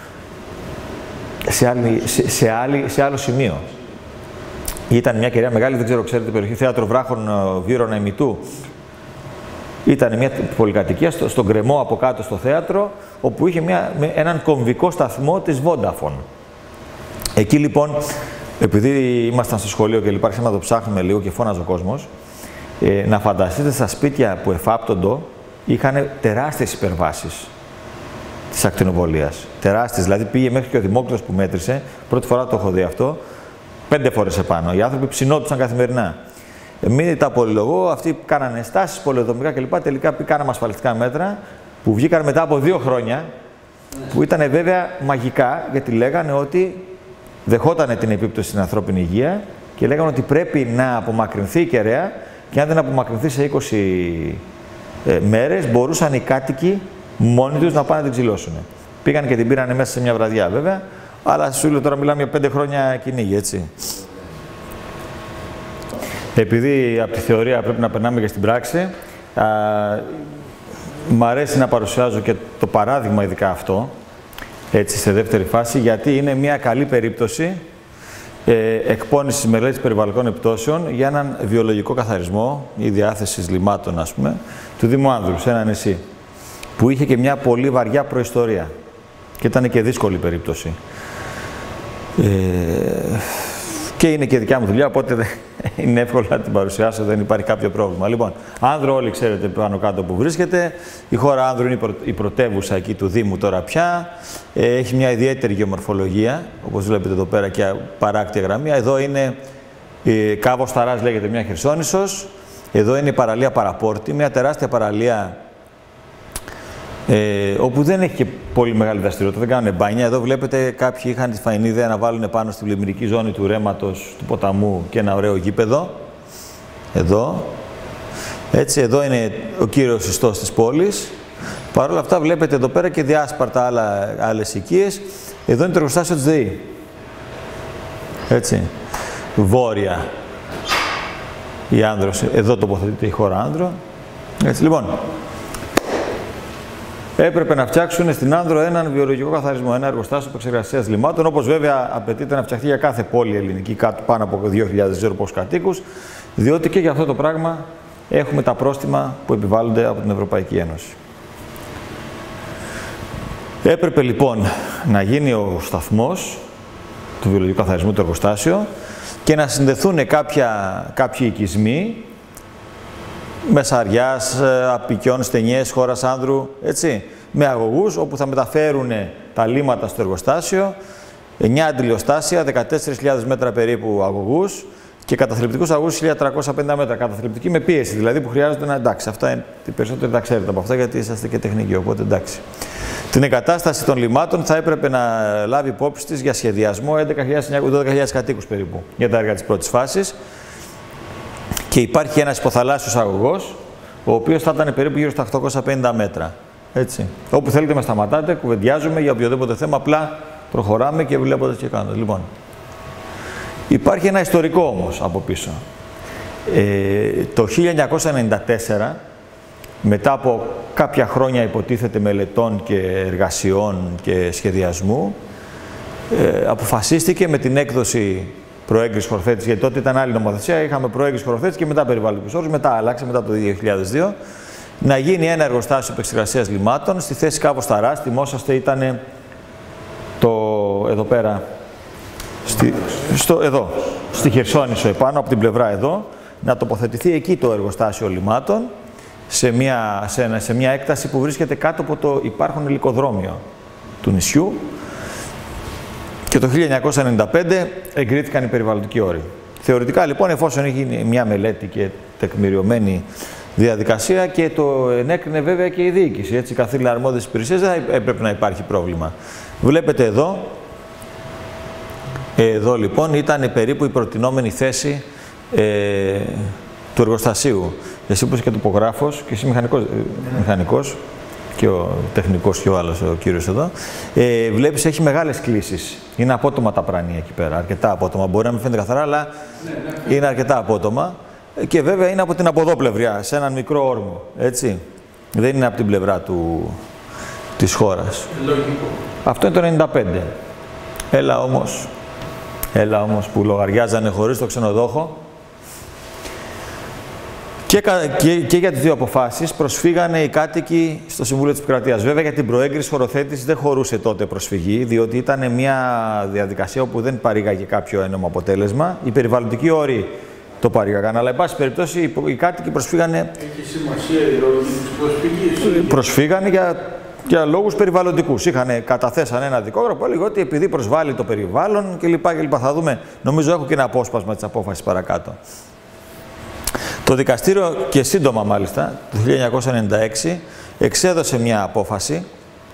σε άλλο σημείο. Ήταν μια κεραία μεγάλη, δεν ξέρω, ξέρετε, περιοχή Θέατρο Βράχων, Βύρωνα Ημιτού. Ήταν μια πολυκατοικία στον γκρεμό από κάτω στο θέατρο, όπου είχε έναν κομβικό σταθμό της Vodafone. Εκεί λοιπόν, επειδή ήμασταν στο σχολείο και λοιπά, να το ψάχνουμε λίγο και φώναζε ο κόσμος, να φανταστείτε στα σπίτια που εφάπτοντο είχαν τεράστιες υπερβάσεις της ακτινοβολίας. Τεράστιες, δηλαδή πήγε μέχρι και ο Δημόκλητος που μέτρησε, πρώτη φορά το έχω δει αυτό, 5 φορές επάνω. Οι άνθρωποι ψινόντουσαν καθημερινά. Μην τα πολυλογώ, αυτοί κάνανε στάσεις, πολεοδομικά κλπ. Τελικά κάναμε ασφαλιστικά μέτρα που βγήκαν μετά από 2 χρόνια, που ήταν βέβαια μαγικά, γιατί λέγανε ότι δεχότανε την επίπτωση στην ανθρώπινη υγεία και λέγανε ότι πρέπει να απομακρυνθεί η κεραία και αν δεν απομακρυνθεί σε 20 μέρες μπορούσαν οι κάτοικοι μόνοι τους να πάνε να την ξυλώσουν. Πήγαν και την πήρανε μέσα σε μια βραδιά βέβαια, αλλά σου λέω τώρα μιλάμε για 5 χρόνια κυνήγι, έτσι. Επειδή από τη θεωρία πρέπει να περνάμε και στην πράξη, μ' αρέσει να παρουσιάζω και το παράδειγμα ειδικά αυτό, έτσι, σε δεύτερη φάση, γιατί είναι μια καλή περίπτωση εκπώνησης μελέτης περιβαλλοντικών επιπτώσεων για έναν βιολογικό καθαρισμό ή διάθεσης λιμάτων, ας πούμε, του Δήμου Άνδρου, σε ένα νησί, που είχε και μια πολύ βαριά προϊστορία και ήταν και δύσκολη περίπτωση. Και είναι και δικιά μου δουλειά, οπότε είναι εύκολο να την παρουσιάσω, δεν υπάρχει κάποιο πρόβλημα. Λοιπόν, Άνδρο όλοι ξέρετε πάνω κάτω που βρίσκεται. Η χώρα Άνδρου είναι η πρωτεύουσα εκεί του Δήμου τώρα πια. Έχει μια ιδιαίτερη γεωμορφολογία, όπως βλέπετε εδώ πέρα και παράκτια γραμμή. Εδώ είναι Κάβος Σταράς, λέγεται, μια χερσόνησος. Εδώ είναι η παραλία Παραπόρτη, μια τεράστια παραλία όπου δεν έχει και πολύ μεγάλη δραστηριότητα, δεν κάνουν μπάνια. Εδώ βλέπετε κάποιοι είχαν τη φαϊνή ιδέα να βάλουν πάνω στην πλημμυρική ζώνη του ρέματος του ποταμού και ένα ωραίο γήπεδο. Εδώ. Έτσι, εδώ είναι ο κύριος ιστός της πόλης. Παρ' όλα αυτά βλέπετε εδώ πέρα και διάσπαρτα άλλες οικίες. Εδώ είναι το εργοστάσιο της ΔΕΗ. Έτσι. Βόρεια. Η Άνδρος. Εδώ τοποθετείται η χώρα Άνδρο. Έτσι, λοιπόν. Έπρεπε να φτιάξουν στην Άνδρο έναν βιολογικό καθαρισμό, ένα εργοστάσιο επεξεργασίας λιμάτων, όπως βέβαια απαιτείται να φτιαχτεί για κάθε πόλη ελληνική, κάτω πάνω από 2.000 δεν ξέρω πόσους κατοίκους, διότι και για αυτό το πράγμα έχουμε τα πρόστιμα που επιβάλλονται από την Ευρωπαϊκή Ένωση. Έπρεπε λοιπόν να γίνει ο σταθμός του βιολογικού καθαρισμού, το εργοστάσιο, και να συνδεθούν κάποιοι οικισμοί, Μεσαριάς, Απικιών, Στενιές, χώρας Άνδρου, έτσι, με αγωγούς, όπου θα μεταφέρουν τα λίματα στο εργοστάσιο, 9 αντιλιοστάσια, 14.000 μέτρα περίπου αγωγούς και καταθλιπτικούς αγωγούς 1.350 μέτρα. Καταθλιπτικοί με πίεση, δηλαδή που χρειάζονται να εντάξει. Αυτά είναι, οι περισσότεροι τα ξέρετε από αυτά, γιατί είσαστε και τεχνικοί, οπότε εντάξει. Την εγκατάσταση των λιμάτων θα έπρεπε να λάβει υπόψη της για σχεδιασμό 11.000-12.000 κατοίκους περίπου για τα έργα της πρώτης φάσης. Και υπάρχει ένας υποθαλάσσιος αγωγός, ο οποίος θα ήταν περίπου γύρω στα 850 μέτρα. Έτσι. Όπου θέλετε με σταματάτε, κουβεντιάζουμε για οποιοδήποτε θέμα, απλά προχωράμε και βλέποντας και κάνοντας. Λοιπόν, υπάρχει ένα ιστορικό όμως από πίσω. Το 1994, μετά από κάποια χρόνια υποτίθεται μελετών και εργασιών και σχεδιασμού, αποφασίστηκε με την έκδοση προέγκριση χωροθέτηση, γιατί τότε ήταν άλλη νομοθεσία, είχαμε προέγκριση χωροθέτηση και μετά περιβαλλοντικούς όρους, μετά άλλαξε, μετά το 2002, να γίνει ένα εργοστάσιο επεξεργασίας λιμάτων στη θέση Κάβος Σταράς. Θυμόσαστε, ήταν εδώ πέρα, εδώ, στη Χερσόνησο επάνω, από την πλευρά εδώ, να τοποθετηθεί εκεί το εργοστάσιο λιμάτων, σε μια έκταση που βρίσκεται κάτω από το υπάρχον υλικοδρόμιο του νησιού. Και το 1995 εγκρίθηκαν οι περιβαλλοντικοί όροι. Θεωρητικά λοιπόν, εφόσον έχει μια μελέτη και τεκμηριωμένη διαδικασία και το ενέκρινε βέβαια και η διοίκηση, έτσι, καθήλυνα αρμόδιες υπηρεσίες, δεν έπρεπε να υπάρχει πρόβλημα. Βλέπετε εδώ λοιπόν ήταν περίπου η προτινόμενη θέση του εργοστασίου. Εσύ που είσαι και τοπογράφος και εσύ μηχανικός και ο τεχνικός και ο άλλος, ο κύριος εδώ, βλέπεις έχει μεγάλες κλίσεις. Είναι απότομα τα πράνια εκεί πέρα, αρκετά απότομα. Μπορεί να μην φαίνεται καθαρά, αλλά είναι αρκετά απότομα. Και βέβαια είναι από την αποδόπλευριά, σε έναν μικρό όρμο, έτσι. Δεν είναι από την πλευρά της χώρας. Λογικό. Αυτό είναι το 95. Έλα όμως που λογαριάζανε χωρίς το ξενοδόχο. Και για τις δύο αποφάσεις προσφύγανε οι κάτοικοι στο Συμβούλιο της Επικρατείας. Βέβαια για την προέγκριση χωροθέτηση δεν χωρούσε τότε προσφυγή, διότι ήταν μια διαδικασία όπου δεν παρήγαγε κάποιο ένομο αποτέλεσμα. Οι περιβαλλοντικοί όροι το παρήγαγαν, αλλά εν πάση περιπτώσει οι κάτοικοι προσφύγανε. Έχει σημασία η λόγη της προσφυγής. Προσφύγανε για λόγους περιβαλλοντικούς. Καταθέσαν ένα δικόγραφο που έλεγε ότι επειδή προσβάλλει το περιβάλλον κλπ. Θα δούμε, νομίζω έχω και ένα απόσπασμα της απόφασης παρακάτω. Το δικαστήριο, και σύντομα μάλιστα, το 1996, εξέδωσε μια απόφαση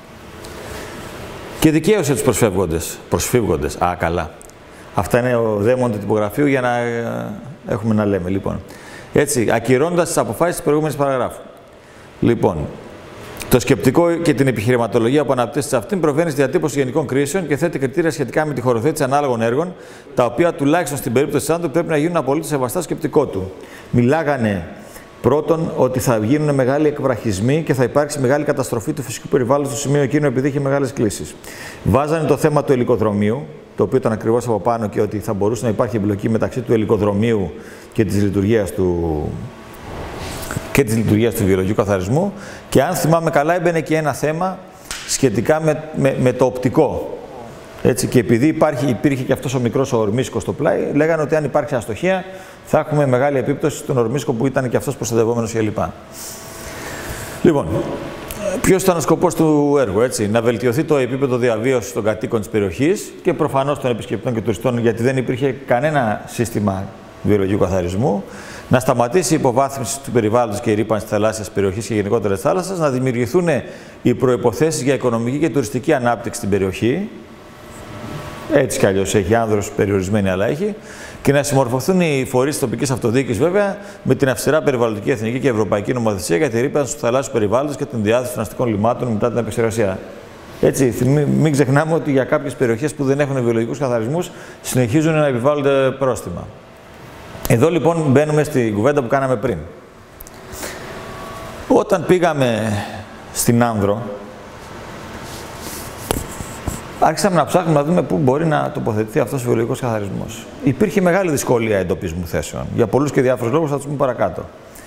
και δικαίωσε τους προσφύγοντες. Καλά. Αυτά είναι ο δαίμον του τυπογραφείου για να έχουμε να λέμε. Λοιπόν, έτσι, ακυρώντας τις αποφάσεις της προηγούμενης παραγράφου. Λοιπόν, Το σκεπτικό και την επιχειρηματολογία που αναπτύσσεται σε αυτήν προβαίνει στη διατύπωση γενικών κρίσεων και θέτει κριτήρια σχετικά με τη χωροθέτηση ανάλογων έργων, τα οποία τουλάχιστον στην περίπτωση της Άνδρου πρέπει να γίνουν απολύτως σεβαστά στο σκεπτικό του. Μιλάγανε πρώτον ότι θα γίνουν μεγάλοι εκβραχισμοί και θα υπάρξει μεγάλη καταστροφή του φυσικού περιβάλλοντος στο σημείο εκείνο επειδή είχε μεγάλες κλίσεις. Βάζανε το θέμα του ελικοδρομίου, το οποίο ήταν ακριβώς από πάνω και ότι θα μπορούσε να υπάρχει εμπλοκή μεταξύ του ελικοδρομίου και της λειτουργίας του βιολογικού καθαρισμού, και αν θυμάμαι καλά έμπαινε και ένα θέμα σχετικά με το οπτικό. Έτσι, και επειδή υπήρχε και αυτός ο μικρός ορμίσκος στο πλάι, λέγανε ότι αν υπάρξει αστοχία θα έχουμε μεγάλη επίπτωση στον ορμίσκο που ήταν και αυτός προστατευόμενος κλπ. Λοιπόν, ποιος ήταν ο σκοπός του έργου, έτσι? Να βελτιωθεί το επίπεδο διαβίωσης των κατοίκων της περιοχής και προφανώς των επισκεπτών και τουριστών, γιατί δεν υπήρχε κανένα σύστημα βιολογικού καθαρισμού, να σταματήσει η υποβάθμιση του περιβάλλοντος και η ρύπανση της θαλάσσιας περιοχής και γενικότερα της θάλασσας, να δημιουργηθούν οι προϋποθέσεις για οικονομική και τουριστική ανάπτυξη στην περιοχή. Έτσι κι αλλιώς έχει, Άνδρος περιορισμένη αλλά έχει, και να συμμορφωθούν οι φορείς της τοπικής αυτοδιοίκησης βέβαια με την αυστηρά περιβαλλοντική, εθνική και ευρωπαϊκή νομοθεσία για τη ρύπανση του θαλάσσιου περιβάλλοντος και την διάθεση των αστικών λιμάτων μετά την επεξεργασία. Έτσι, μην ξεχνάμε ότι για κάποιες περιοχές που δεν έχουν βιολογικούς καθαρισμούς συνεχίζουν να επιβάλλονται πρόστιμα. Εδώ λοιπόν μπαίνουμε στη κουβέντα που κάναμε πριν. Όταν πήγαμε στην Άνδρο, άρχισαμε να ψάχνουμε να δούμε πού μπορεί να τοποθετηθεί αυτός ο βιολογικός καθαρισμός. Υπήρχε μεγάλη δυσκολία εντοπισμού θέσεων. Για πολλούς και διάφορους λόγους θα τους πούμε παρακάτω.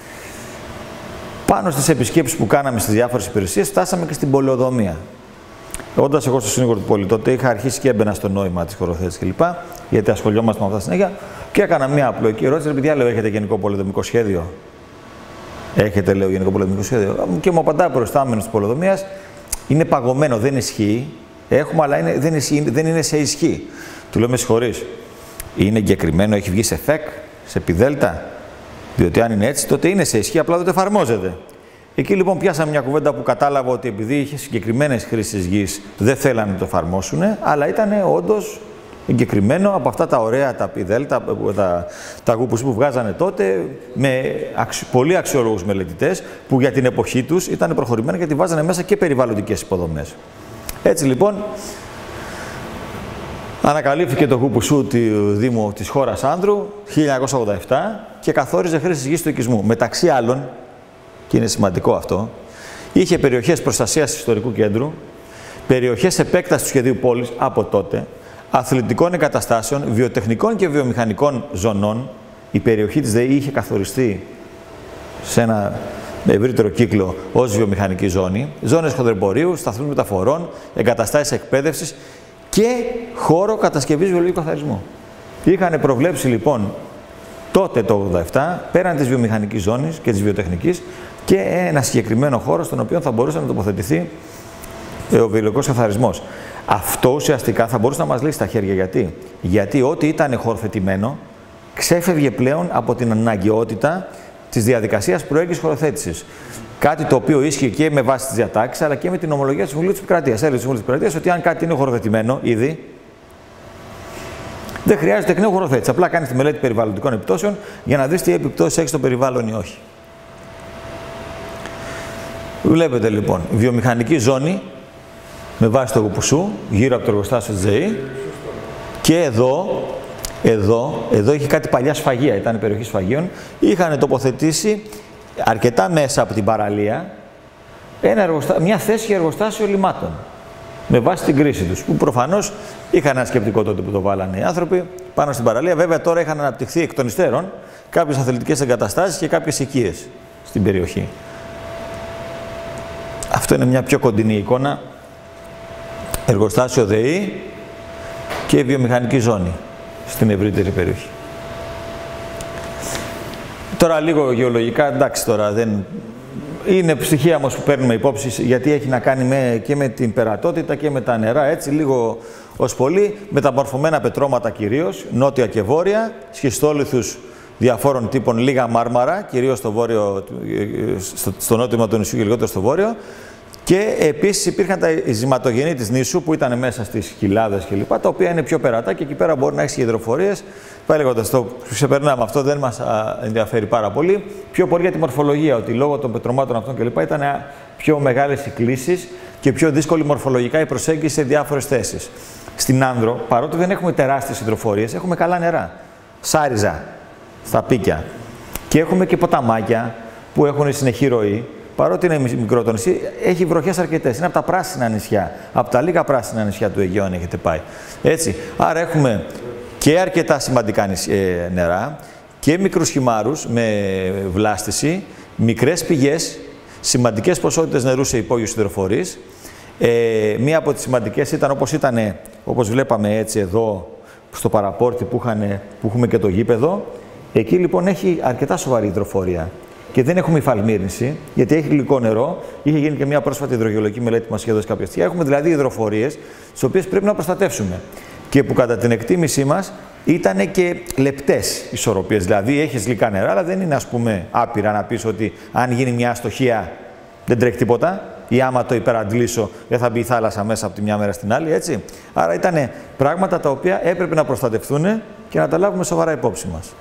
Πάνω στις επισκέψεις που κάναμε στις διάφορες υπηρεσίες, φτάσαμε και στην πολεοδομία. Όντας εγώ στο Σύνολο του Πόλη, τότε είχα αρχίσει και έμπαινα στο νόημα της χωροθέτησης κλπ. Γιατί ασχολιόμαστε με αυτά συνέχεια. Και έκανα μια απλοϊκή ερώτηση. Ρε παιδιά, λέω, έχετε γενικό πολεοδομικό σχέδιο? Έχετε, λέω, γενικό πολεοδομικό σχέδιο? Και μου απαντάει ο προϊστάμενος της πολεοδομίας, είναι παγωμένο, δεν ισχύει. Έχουμε, αλλά δεν είναι σε ισχύ. Του λέω, με συγχωρείς. Είναι εγκεκριμένο, έχει βγει σε ΦΕΚ, σε πιδέλτα? Διότι αν είναι έτσι, τότε είναι σε ισχύ, απλά δεν το εφαρμόζεται. Εκεί λοιπόν πιάσαμε μια κουβέντα που κατάλαβα ότι επειδή είχε συγκεκριμένες χρήσεις γης, δεν θέλανε να το εφαρμόσουν, αλλά ήταν όντως εγκεκριμένο από αυτά τα ωραία τα πιδέλτα, τα γούπους που βγάζανε τότε, με πολύ αξιόλογους μελετητές, που για την εποχή τους ήταν προχωρημένα γιατί βάζανε μέσα και περιβαλλοντικές υποδομές. Έτσι λοιπόν, ανακαλύφθηκε το γουπουσού του Δήμου της χώρας Άνδρου 1987 και καθόριζε χρήσεις γης του οικισμού. Μεταξύ άλλων, και είναι σημαντικό αυτό, είχε περιοχές προστασίας ιστορικού κέντρου, περιοχές επέκτασης του σχεδίου πόλης από τότε, αθλητικών εγκαταστάσεων, βιοτεχνικών και βιομηχανικών ζωνών. Η περιοχή της ΔΕΗ είχε καθοριστεί σε ένα ευρύτερο κύκλο ως βιομηχανική ζώνη, ζώνες χονδρεμπορίου, σταθμούς μεταφορών, εγκαταστάσεις εκπαίδευσης και χώρο κατασκευής βιολογικού καθαρισμού. Είχαν προβλέψει λοιπόν τότε το 1987, πέραν της βιομηχανικής ζώνης και της βιοτεχνικής, και ένα συγκεκριμένο χώρο στον οποίο θα μπορούσε να τοποθετηθεί ο βιολογικός καθαρισμός. Αυτό ουσιαστικά θα μπορούσε να μας λύσει τα χέρια. Γιατί ό,τι ήταν χωροθετημένο ξέφευγε πλέον από την αναγκαιότητα της διαδικασίας προέγκρισης χωροθέτησης. Κάτι το οποίο ίσχυε και με βάση τις διατάξεις, αλλά και με την ομολογία του Συμβουλίου της Επικρατείας. Έλεγε το Συμβούλιο της Επικρατείας ότι αν κάτι είναι χωροθετημένο ήδη, δεν χρειάζεται εκ νέου χωροθέτηση. Απλά κάνει τη μελέτη περιβαλλοντικών επιπτώσεων για να δεις τι επιπτώσεις έχει στο περιβάλλον ή όχι. Βλέπετε λοιπόν, βιομηχανική ζώνη με βάση το γουπουσού γύρω από το εργοστάσιο της ΔΕΗ, και εδώ είχε κάτι παλιά σφαγεία, ήταν η περιοχή σφαγείων. Είχαν τοποθετήσει αρκετά μέσα από την παραλία μια θέση για εργοστάσιο λιμάτων με βάση την κρίση τους, που προφανώς είχαν ένα σκεπτικό τότε που το βάλανε οι άνθρωποι πάνω στην παραλία. Βέβαια τώρα είχαν αναπτυχθεί εκ των υστέρων κάποιες αθλητικές εγκαταστάσεις και κάποιες οικίες στην περιοχή. Αυτό είναι μια πιο κοντινή εικόνα. Εργοστάσιο ΔΕΗ και βιομηχανική ζώνη στην ευρύτερη περιοχή. Τώρα λίγο γεωλογικά, εντάξει, τώρα δεν είναι στοιχεία όμως που παίρνουμε υπόψη, γιατί έχει να κάνει και με την περατότητα και με τα νερά, έτσι λίγο ως πολύ, μεταμορφωμένα πετρώματα κυρίως, νότια και βόρεια, σχιστόλιθους διαφόρων τύπων, λίγα μάρμαρα, κυρίως στο νότιο του νησιού και λιγότερο στο βόρειο, Και επίσης υπήρχαν τα ζυματογενή της νήσου που ήταν μέσα στις χιλάδες κλπ. Τα οποία είναι πιο περατά και εκεί πέρα μπορεί να έχει υδροφορίες. Πάλι λέγοντας, το ξεπερνάμε αυτό, δεν μας ενδιαφέρει πάρα πολύ. Πιο πολύ για τη μορφολογία, ότι λόγω των πετρωμάτων αυτών κλπ. Ήταν πιο μεγάλες οι κλίσεις και πιο δύσκολη μορφολογικά η προσέγγιση σε διάφορες θέσεις. Στην Άνδρο, παρότι δεν έχουμε τεράστιες υδροφορίες, έχουμε καλά νερά. Σάριζα στα πίκια. Και έχουμε και ποταμάκια που έχουν συνεχή ροή. Παρότι είναι μικρό το νησί, έχει βροχές αρκετές. Είναι από τα πράσινα νησιά. Από τα λίγα πράσινα νησιά του Αιγαίου, αν έχετε πάει. Έτσι. Άρα έχουμε και αρκετά σημαντικά νερά και μικρούς χυμάρους με βλάστηση, μικρές πηγές, σημαντικές ποσότητες νερού σε υπόγειους υδροφορείς. Μία από τις σημαντικές ήταν όπως βλέπαμε έτσι εδώ στο παραπόρτι που έχουμε και το γήπεδο. Εκεί λοιπόν έχει αρκετά σοβαρή υδροφορία. Και δεν έχουμε υφαλμύρνηση, γιατί έχει γλυκό νερό. Είχε γίνει και μια πρόσφατη υδρογεωλογική μελέτη που μας είχε δώσει κάποια στοιχεία. Έχουμε δηλαδή υδροφορίες, τις οποίες πρέπει να προστατεύσουμε. Και που κατά την εκτίμησή μας ήταν και λεπτές ισορροπίες. Δηλαδή έχεις γλυκά νερά, αλλά δεν είναι, ας πούμε, άπειρα να πεις ότι αν γίνει μια αστοχία δεν τρέχει τίποτα. Ή άμα το υπεραντλήσω, δεν θα μπει η θάλασσα μέσα από τη μια μέρα στην άλλη, έτσι. Άρα ήταν πράγματα τα οποία έπρεπε να προστατευτούν και να τα λάβουμε σοβαρά υπόψη μας.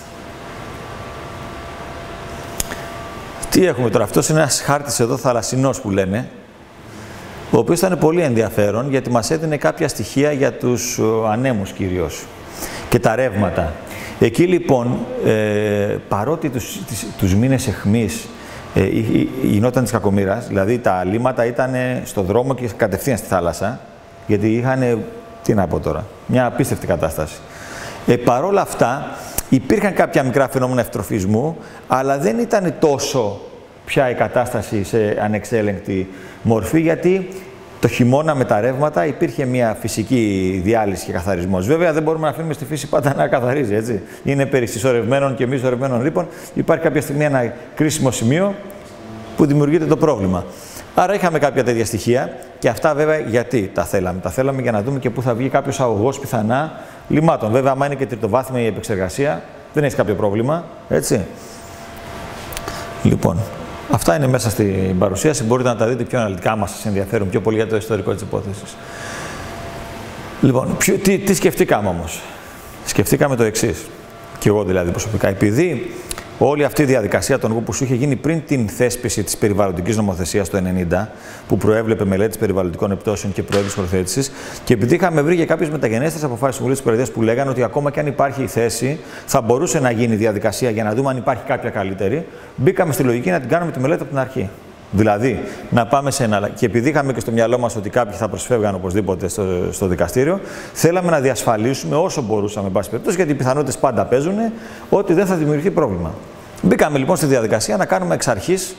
Τι έχουμε τώρα, αυτός είναι ένας χάρτης εδώ θαλασσινός που λένε, ο οποίος ήταν πολύ ενδιαφέρον γιατί μας έδινε κάποια στοιχεία για τους ανέμους κυρίως και τα ρεύματα. Εκεί λοιπόν, παρότι τους μήνες αιχμής γινόταν της κακομοίρας, δηλαδή τα αλίματα ήταν στο δρόμο και κατευθείαν στη θάλασσα, γιατί είχαν, τι να πω τώρα, μια απίστευτη κατάσταση. Παρόλα αυτά, υπήρχαν κάποια μικρά φαινόμενα ευτροφισμού, αλλά δεν ήταν τόσο πια η κατάσταση σε ανεξέλεγκτη μορφή, γιατί το χειμώνα με τα ρεύματα υπήρχε μια φυσική διάλυση και καθαρισμός. Βέβαια, δεν μπορούμε να αφήνουμε στη φύση πάντα να καθαρίζει, έτσι. Είναι περί συσσωρευμένων και μη συσσωρευμένων ρήπων. Υπάρχει κάποια στιγμή ένα κρίσιμο σημείο που δημιουργείται το πρόβλημα. Άρα είχαμε κάποια τέτοια στοιχεία και αυτά βέβαια γιατί τα θέλαμε. Τα θέλαμε για να δούμε και πού θα βγει κάποιος αγωγός πιθανά λιμάτων. Βέβαια, άμα είναι και τριτοβάθμια η επεξεργασία, δεν έχει κάποιο πρόβλημα, έτσι. Λοιπόν, αυτά είναι μέσα στην παρουσίαση. Μπορείτε να τα δείτε πιο αναλυτικά, άμα σας ενδιαφέρουν πιο πολύ για το ιστορικό της υπόθεσης. Λοιπόν, τι σκεφτήκαμε όμως. Σκεφτήκαμε το εξής. Και εγώ δηλαδή προσωπικά. Επειδή όλη αυτή η διαδικασία που σου είχε γίνει πριν την θέσπιση της περιβαλλοντικής νομοθεσίας το 1990, που προέβλεπε μελέτης περιβαλλοντικών επιπτώσεων και προέβλεψη προθέτησης, και επειδή είχαμε βρει και κάποιες μεταγενέστερες αποφάσεις του Συμβουλίου της Περιφέρειας που λέγανε ότι ακόμα και αν υπάρχει η θέση, θα μπορούσε να γίνει διαδικασία για να δούμε αν υπάρχει κάποια καλύτερη, μπήκαμε στη λογική να την κάνουμε τη μελέτη από την αρχή. Δηλαδή, να πάμε σε ένα. Και επειδή είχαμε και στο μυαλό μας ότι κάποιοι θα προσφεύγαν οπωσδήποτε στο δικαστήριο, θέλαμε να διασφαλίσουμε όσο μπορούσαμε, εν πάση περιπτώσει, γιατί οι πιθανότητες πάντα παίζουν, ότι δεν θα δημιουργηθεί πρόβλημα. Μπήκαμε λοιπόν στη διαδικασία να κάνουμε εξ αρχής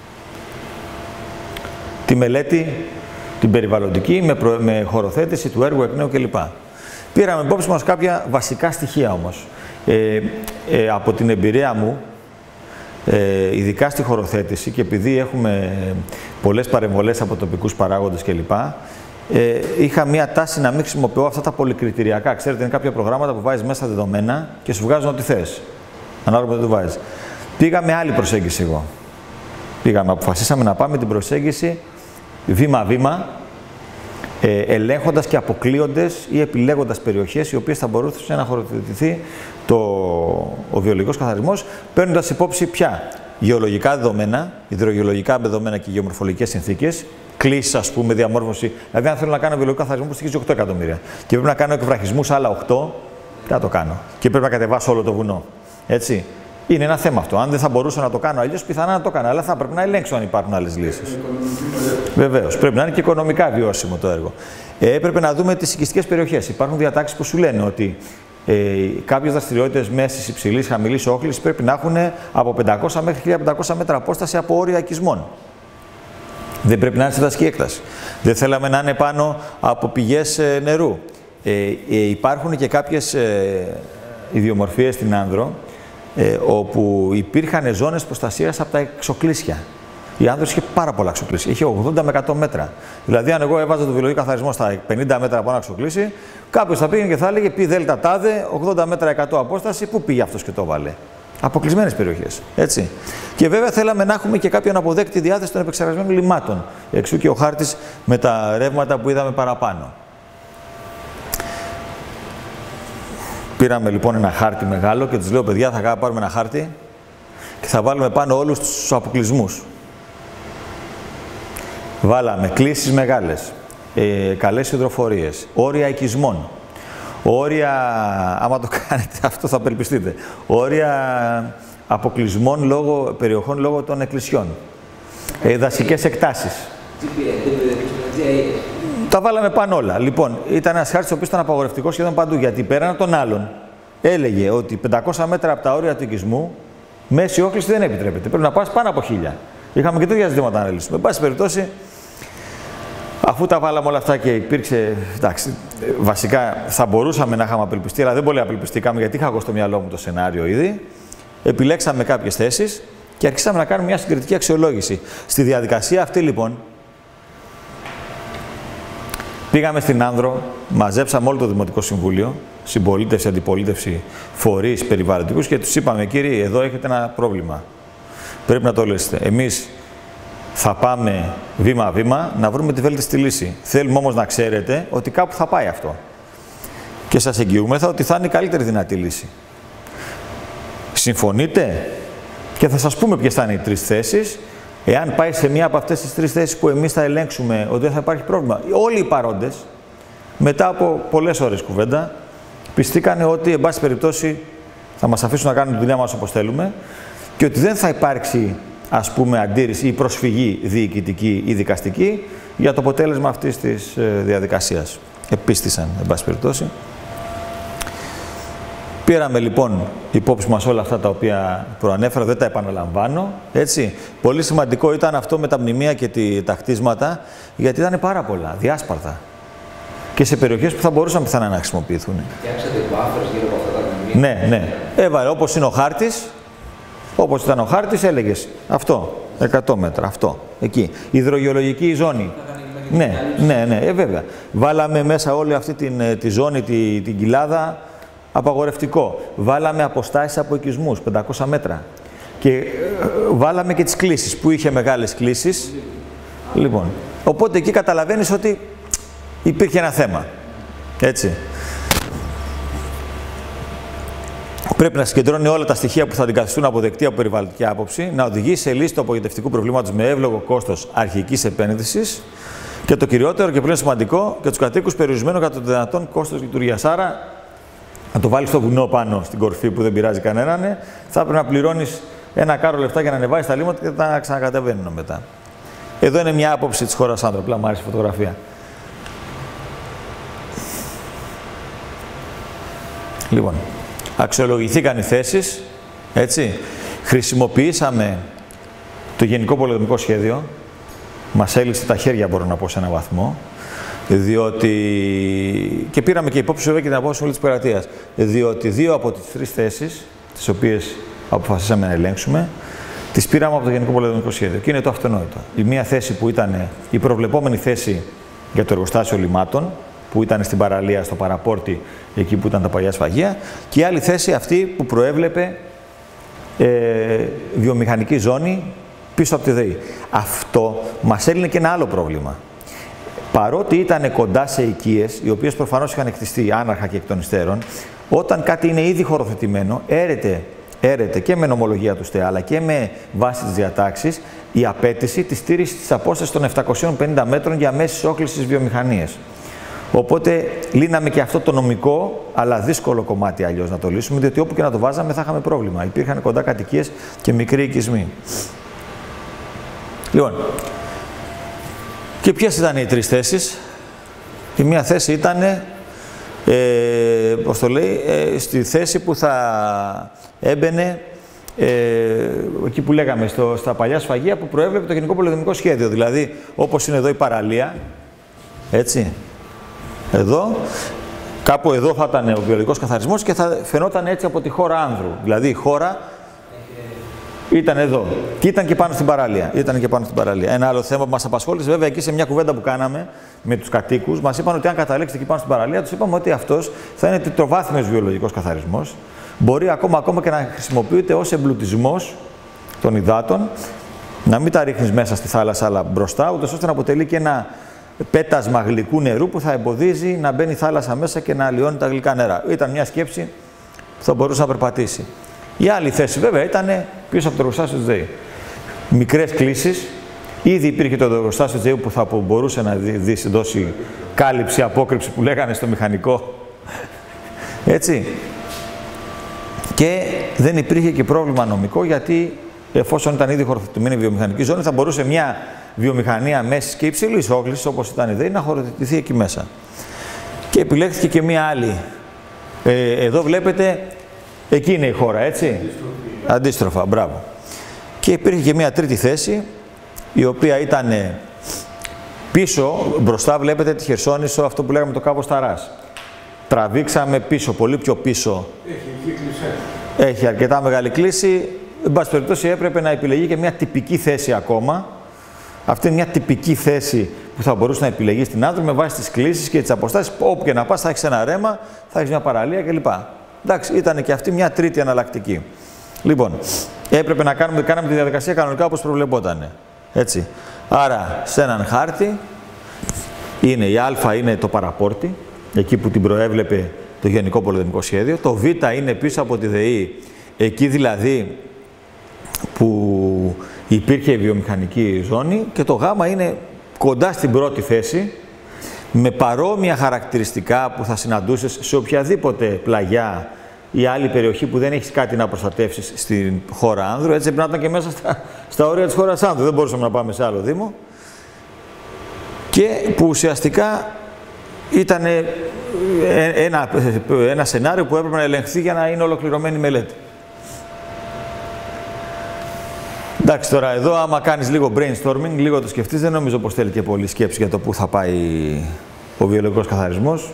τη μελέτη, την περιβαλλοντική, με χωροθέτηση του έργου εκ νέου κλπ. Πήραμε υπόψη μας κάποια βασικά στοιχεία όμως. Από την εμπειρία μου, ειδικά στη χωροθέτηση και επειδή έχουμε πολλές παρεμβολές από τοπικούς παράγοντες κλπ. Είχα μία τάση να μην χρησιμοποιώ αυτά τα πολυκριτηριακά. Ξέρετε, είναι κάποια προγράμματα που βάζεις μέσα δεδομένα και σου βγάζουν ό,τι θες. Ανάλογα με το βάζεις. Πήγαμε άλλη προσέγγιση εγώ. Αποφασίσαμε να πάμε την προσέγγιση βήμα-βήμα, ελέγχοντας και αποκλείοντας ή επιλέγοντας περιοχές οι οποίες θα μπορούσε να χωροθετηθεί ο βιολογικός καθαρισμός, παίρνοντας υπόψη πια γεωλογικά δεδομένα, υδρογεωλογικά δεδομένα και γεωμορφολογικές συνθήκες, κλίσεις, ας πούμε, διαμόρφωση. Δηλαδή, αν θέλω να κάνω βιολογικό καθαρισμό που στοιχίζει 8 εκατομμύρια και πρέπει να κάνω εκβραχισμούς άλλα 8, τι θα το κάνω. Και πρέπει να κατεβάσω όλο το βουνό. Έτσι. Είναι ένα θέμα αυτό. Αν δεν θα μπορούσα να το κάνω αλλιώς, πιθανά να το κάνω. Αλλά θα πρέπει να ελέγξω αν υπάρχουν άλλες λύσεις. Βεβαίως. Πρέπει να είναι και οικονομικά βιώσιμο το έργο. Έπρεπε να δούμε τις οικιστικές περιοχές. Υπάρχουν διατάξεις που σου λένε ότι κάποιες δραστηριότητες μέσης, υψηλής, χαμηλής όχλησης πρέπει να έχουν από 500 μέχρι 1500 μέτρα απόσταση από όρια οικισμών. Δεν πρέπει να είναι σε δασική έκταση. Δεν θέλαμε να είναι πάνω από πηγές νερού. Υπάρχουν και κάποιες ιδιομορφίες στην Άνδρο, όπου υπήρχαν ζώνες προστασίας από τα εξοκλήσια. Η Άνδρος είχε πάρα πολλά εξοκλήσια. Είχε 80 με 100 μέτρα. Δηλαδή, αν εγώ έβαζα το βιολογικό καθαρισμό στα 50 μέτρα από ένα εξοκλήσι, κάποιος θα πήγαινε και θα έλεγε πι δέλτα τάδε, 80 μέτρα 100 απόσταση, πού πήγε αυτός και το έβαλε. Αποκλεισμένες περιοχές. Έτσι. Και βέβαια θέλαμε να έχουμε και κάποιον αποδέκτη διάθεση των επεξεργασμένων λιμάτων. Εξού και ο χάρτης με τα ρεύματα που είδαμε παραπάνω. Πήραμε λοιπόν ένα χάρτη μεγάλο και τους λέω: παιδιά, θα πάρουμε ένα χάρτη και θα βάλουμε πάνω όλους τους αποκλεισμούς. Βάλαμε κλίσεις μεγάλες, καλές υδροφορίες, όρια οικισμών, όρια, άμα το κάνετε αυτό θα απελπιστείτε, όρια αποκλεισμών περιοχών λόγω των εκκλησιών, δασικές εκτάσεις. Τα βάλαμε πάνω όλα. Λοιπόν, ήταν ένας χάρτης ο οποίος ήταν απαγορευτικός σχεδόν παντού, γιατί πέραν από τον άλλον έλεγε ότι 500 μέτρα από τα όρια του οικισμού μέση όχληση δεν επιτρέπεται. Πρέπει να πας πάνω από 1000. Είχαμε και τέτοια ζητήματα να λύσουμε. Με πάση περιπτώσει, αφού τα βάλαμε όλα αυτά και υπήρξε, εντάξει, βασικά θα μπορούσαμε να είχαμε απελπιστεί, αλλά δεν πολύ απελπιστήκαμε, γιατί είχα εγώ στο μυαλό μου το σενάριο ήδη. Επιλέξαμε κάποιες θέσεις και αρχίσαμε να κάνουμε μια συγκριτική αξιολόγηση. Στη διαδικασία αυτή λοιπόν, πήγαμε στην Άνδρο, μαζέψαμε όλο το Δημοτικό Συμβούλιο, συμπολίτευση, αντιπολίτευση, φορείς περιβαλλοντικούς και τους είπαμε: κύριοι, εδώ έχετε ένα πρόβλημα. Πρέπει να το λύσετε. Εμείς θα πάμε βήμα-βήμα να βρούμε τη βέλτιστη λύση. Θέλουμε όμως να ξέρετε ότι κάπου θα πάει αυτό. Και σας εγγυούμεθα ότι θα είναι η καλύτερη δυνατή λύση. Συμφωνείτε? Και θα σας πούμε ποιες θα είναι οι 3 θέσεις. Εάν πάει σε μία από αυτές τις 3 θέσεις που εμείς θα ελέγξουμε ότι δεν θα υπάρχει πρόβλημα, όλοι οι παρόντες, μετά από πολλές ώρες κουβέντα, πιστήκανε ότι, εν πάση περιπτώσει, θα μας αφήσουν να κάνουμε τη δουλειά μας όπως θέλουμε και ότι δεν θα υπάρξει, ας πούμε, αντίρρηση ή προσφυγή διοικητική ή δικαστική για το αποτέλεσμα αυτής της διαδικασίας. Επίστησαν, εν πάση περιπτώσει. Πήραμε λοιπόν υπόψη μας όλα αυτά τα οποία προανέφερα, δεν τα επαναλαμβάνω, έτσι. Πολύ σημαντικό ήταν αυτό με τα μνημεία και τα κτίσματα, γιατί ήταν πάρα πολλά, διάσπαρτα. Και σε περιοχές που θα μπορούσαν πιθανά να χρησιμοποιηθούν. Φτιάξατε buffers γύρω από αυτά τα μνημεία. Ναι, ναι. Έβαλε όπως είναι ο χάρτης, όπως ήταν ο χάρτης, έλεγες αυτό, 100 μέτρα, αυτό, εκεί. Υδρογεολογική ζώνη. Ναι, βέβαια. Βάλαμε μέσα όλη αυτή τη ζώνη, την κοιλάδα, απαγορευτικό. Βάλαμε αποστάσεις από οικισμούς, 500 μέτρα. Και βάλαμε και τις κλίσεις, που είχε μεγάλες κλίσεις. Λοιπόν, οπότε εκεί καταλαβαίνεις ότι υπήρχε ένα θέμα. Έτσι. Πρέπει να συγκεντρώνει όλα τα στοιχεία που θα την καθιστούν αποδεκτή από περιβαλλοντική άποψη, να οδηγεί σε λύση του απογοητευτικού προβλήματος με εύλογο κόστος αρχικής επένδυσης και το κυριότερο και πλέον σημαντικό, για τους κατοίκους περιορισμένο κατά το δυνατόν κόστος λειτουργίας. Άρα, να το βάλεις στο βουνό πάνω στην κορφή που δεν πειράζει κανέναν, θα πρέπει να πληρώνεις ένα κάρο λεφτά για να ανεβάσεις τα λίμματα και θα ξανακατεβαίνουν μετά. Εδώ είναι μια άποψη της χώρας Άνδρο, απλά μου άρεσε η φωτογραφία. Λοιπόν, αξιολογηθήκαν οι θέσεις, έτσι. Χρησιμοποιήσαμε το Γενικό Πολεοδομικό Σχέδιο. Μας έλυσε τα χέρια, μπορώ να πω, σε έναν βαθμό. Διότι... Και πήραμε και υπόψη βέβαια και την απόφαση της Πειρατείας. Διότι 2 από τις 3 θέσεις, τις οποίες αποφασίσαμε να ελέγξουμε, τις πήραμε από το Γενικό Πολεοδομικό Σχέδιο. Και είναι το αυτονόητο. Η μία θέση που ήταν η προβλεπόμενη θέση για το εργοστάσιο λιμάτων, που ήταν στην παραλία, στο παραπόρτι, εκεί που ήταν τα παλιά σφαγεία, και η άλλη θέση αυτή που προέβλεπε βιομηχανική ζώνη πίσω από τη ΔΕΗ. Αυτό μας έλυνε και ένα άλλο πρόβλημα. Παρότι ήταν κοντά σε οικίες, οι οποίες προφανώς είχαν εκτιστεί άναρχα και εκ των υστέρων, όταν κάτι είναι ήδη χωροθετημένο, έρεται και με νομολογία του ΣΤΕ, αλλά και με βάση της διατάξης, η απέτηση της στήρησης της απόστασης των 750 μέτρων για μέσης όχλησης βιομηχανίες. Οπότε λύναμε και αυτό το νομικό, αλλά δύσκολο κομμάτι αλλιώς να το λύσουμε, διότι όπου και να το βάζαμε θα είχαμε πρόβλημα. Υπήρχαν κοντά κατοικίες και μικροί οικισμοί. Λοιπόν, και ποιες ήταν οι 3 θέσεις? Η μία θέση ήταν, πώς το λέει, στη θέση που θα έμπαινε, εκεί που λέγαμε, στα παλιά σφαγεία που προέβλεπε το Γενικό Πολεοδομικό Σχέδιο. Δηλαδή, όπως είναι εδώ η παραλία, έτσι, εδώ, κάπου εδώ θα ήταν ο βιολογικός καθαρισμός και θα φαινόταν έτσι από τη χώρα Άνδρου. Δηλαδή η χώρα ήταν εδώ και ήταν και πάνω στην παραλία. Ένα άλλο θέμα που μας απασχόλησε, βέβαια, εκεί σε μια κουβέντα που κάναμε με τους κατοίκους, μας είπαν ότι αν καταλήξετε εκεί πάνω στην παραλία, τους είπαμε ότι αυτός θα είναι τριτοβάθμιος βιολογικός καθαρισμός, μπορεί ακόμα και να χρησιμοποιείται ως εμπλουτισμός των υδάτων, να μην τα ρίχνεις μέσα στη θάλασσα αλλά μπροστά, ούτως ώστε να αποτελεί και ένα πέτασμα γλυκού νερού που θα εμποδίζει να μπαίνει η θάλασσα μέσα και να αλλοιώνει τα γλυκά νερά. Ήταν μια σκέψη που θα μπορούσε να περπατήσει. Η άλλη θέση βέβαια ήταν πίσω από το εργοστάσιο της ΔΕΗ. Μικρές κλίσεις, ήδη υπήρχε το εργοστάσιο της ΔΕΗ που θα μπορούσε να δώσει κάλυψη, απόκρυψη που λέγανε στο μηχανικό. Έτσι. Και δεν υπήρχε και πρόβλημα νομικό, γιατί εφόσον ήταν ήδη χωροθετημένη βιομηχανική ζώνη, θα μπορούσε μια βιομηχανία μέσης και υψηλής όχλησης, όπως ήταν η ΔΕΗ, να χωροθετηθεί εκεί μέσα. Και επιλέχθηκε και μια άλλη. Εδώ βλέπετε, εκεί είναι η χώρα, έτσι. Αντίστροφα, μπράβο. Και υπήρχε και μια τρίτη θέση, η οποία ήταν πίσω, μπροστά βλέπετε τη Χερσόνησο, αυτό που λέγαμε το κάβο Σταράς. Τραβήξαμε πίσω, πολύ πιο πίσω. Έχει αρκετά μεγάλη κλίση. Εν πάση περιπτώσει έπρεπε να επιλεγεί και μια τυπική θέση ακόμα. Αυτή είναι μια τυπική θέση που θα μπορούσε να επιλεγεί στην Άνδρο με βάση τις κλίσεις και τις αποστάσεις. Όπου και να πας θα έχεις ένα ρέμα, θα έχεις μια παραλία κλπ. Εντάξει, ήταν και αυτή μια τρίτη εναλλακτική. Λοιπόν, έπρεπε να κάναμε τη διαδικασία κανονικά όπως προβλεπόταν. Έτσι. Άρα, σε έναν χάρτη, η Α είναι το παραπόρτι, εκεί που την προέβλεπε το Γενικό Πολεμικό Σχέδιο. Το Β είναι πίσω από τη ΔΕΗ, εκεί δηλαδή που υπήρχε η βιομηχανική ζώνη, και το Γ είναι κοντά στην πρώτη θέση, με παρόμοια χαρακτηριστικά που θα συναντούσες σε οποιαδήποτε πλαγιά ή άλλη περιοχή που δεν έχεις κάτι να προστατεύσεις στην χώρα Άνδρου. Έτσι πρέπει να ήταν και μέσα στα όρια της χώρας Άνδρου. Δεν μπορούσαμε να πάμε σε άλλο δήμο. Και που ουσιαστικά ήταν ένα σενάριο που έπρεπε να ελεγχθεί για να είναι ολοκληρωμένη μελέτη. Εντάξει, τώρα εδώ άμα κάνεις λίγο brainstorming, λίγο το σκεφτείς, δεν νομίζω πως θέλει και πολύ σκέψη για το πού θα πάει ο βιολογικός καθαρισμός.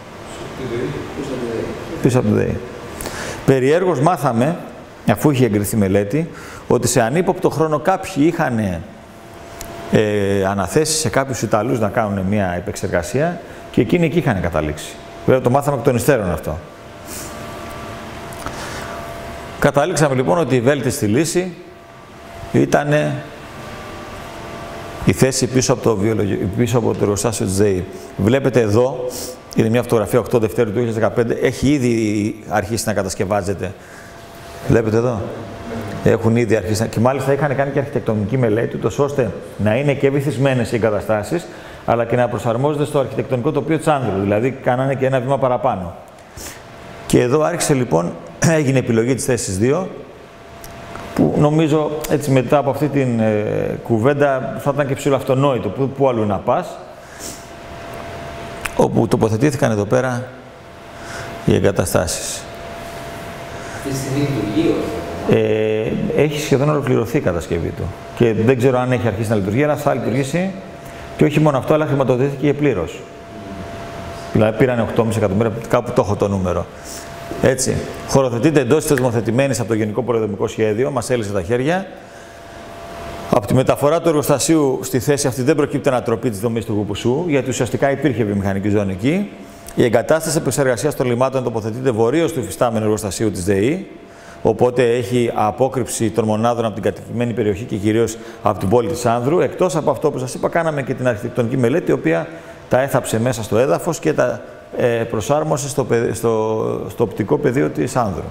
Πίσω από τη ΔΕΗ. Περιέργως μάθαμε, αφού είχε εγκριθεί μελέτη, ότι σε ανύποπτο χρόνο κάποιοι είχαν αναθέσει σε κάποιους Ιταλούς να κάνουν μια επεξεργασία και εκείνοι εκεί είχαν καταλήξει. Βέβαια το μάθαμε εκ των υστέρων αυτό. Καταλήξαμε λοιπόν ότι η βέλτιστη λύση ήταν η θέση πίσω από το εργοστάσιο της ΔΕΗ. Βλέπετε εδώ, είναι μια φωτογραφία 8 Δευτέρου του 2015, έχει ήδη αρχίσει να κατασκευάζεται. Βλέπετε εδώ. Έχουν ήδη αρχίσει, και μάλιστα είχαν κάνει και αρχιτεκτονική μελέτη, ώστε να είναι και βυθισμένες οι εγκαταστάσεις, αλλά και να προσαρμόζονται στο αρχιτεκτονικό τοπίο της Άνδρου. Δηλαδή, κάνανε και ένα βήμα παραπάνω. Και εδώ άρχισε λοιπόν, έγινε επιλογή της θέσης 2, που νομίζω έτσι μετά από αυτή την κουβέντα θα ήταν και ψηλοαυτονόητο πού αλλού να πας, όπου τοποθετήθηκαν εδώ πέρα οι εγκαταστάσεις. Αυτή τη στιγμή λειτουργεί έχει σχεδόν ολοκληρωθεί η κατασκευή του και δεν ξέρω αν έχει αρχίσει να λειτουργεί, αλλά θα λειτουργήσει, και όχι μόνο αυτό, αλλά χρηματοδοτήθηκε πλήρως. Δηλαδή πήρανε 8,5 εκατομμύρια, κάπου το έχω το νούμερο. Έτσι. Χωροθετείται εντός της θεσμοθετημένης από το Γενικό Πολεμικό Σχέδιο, μας έλυσε τα χέρια. Από τη μεταφορά του εργοστασίου στη θέση αυτή δεν προκύπτει ανατροπή της δομής του Γουπουσού, γιατί ουσιαστικά υπήρχε βιομηχανική ζώνη εκεί. Η εγκατάσταση επεξεργασίας των λιμάτων τοποθετείται βορείως του υφιστάμενου εργοστασίου της ΔΕΗ, οπότε έχει απόκρυψη των μονάδων από την κατοικημένη περιοχή και κυρίως από την πόλη της Άνδρου. Εκτός από αυτό που σας είπα, κάναμε και την αρχιτεκτονική μελέτη, η οποία τα έθαψε μέσα στο έδαφος και τα προσάρμοσε στο οπτικό πεδίο της Άνδρου.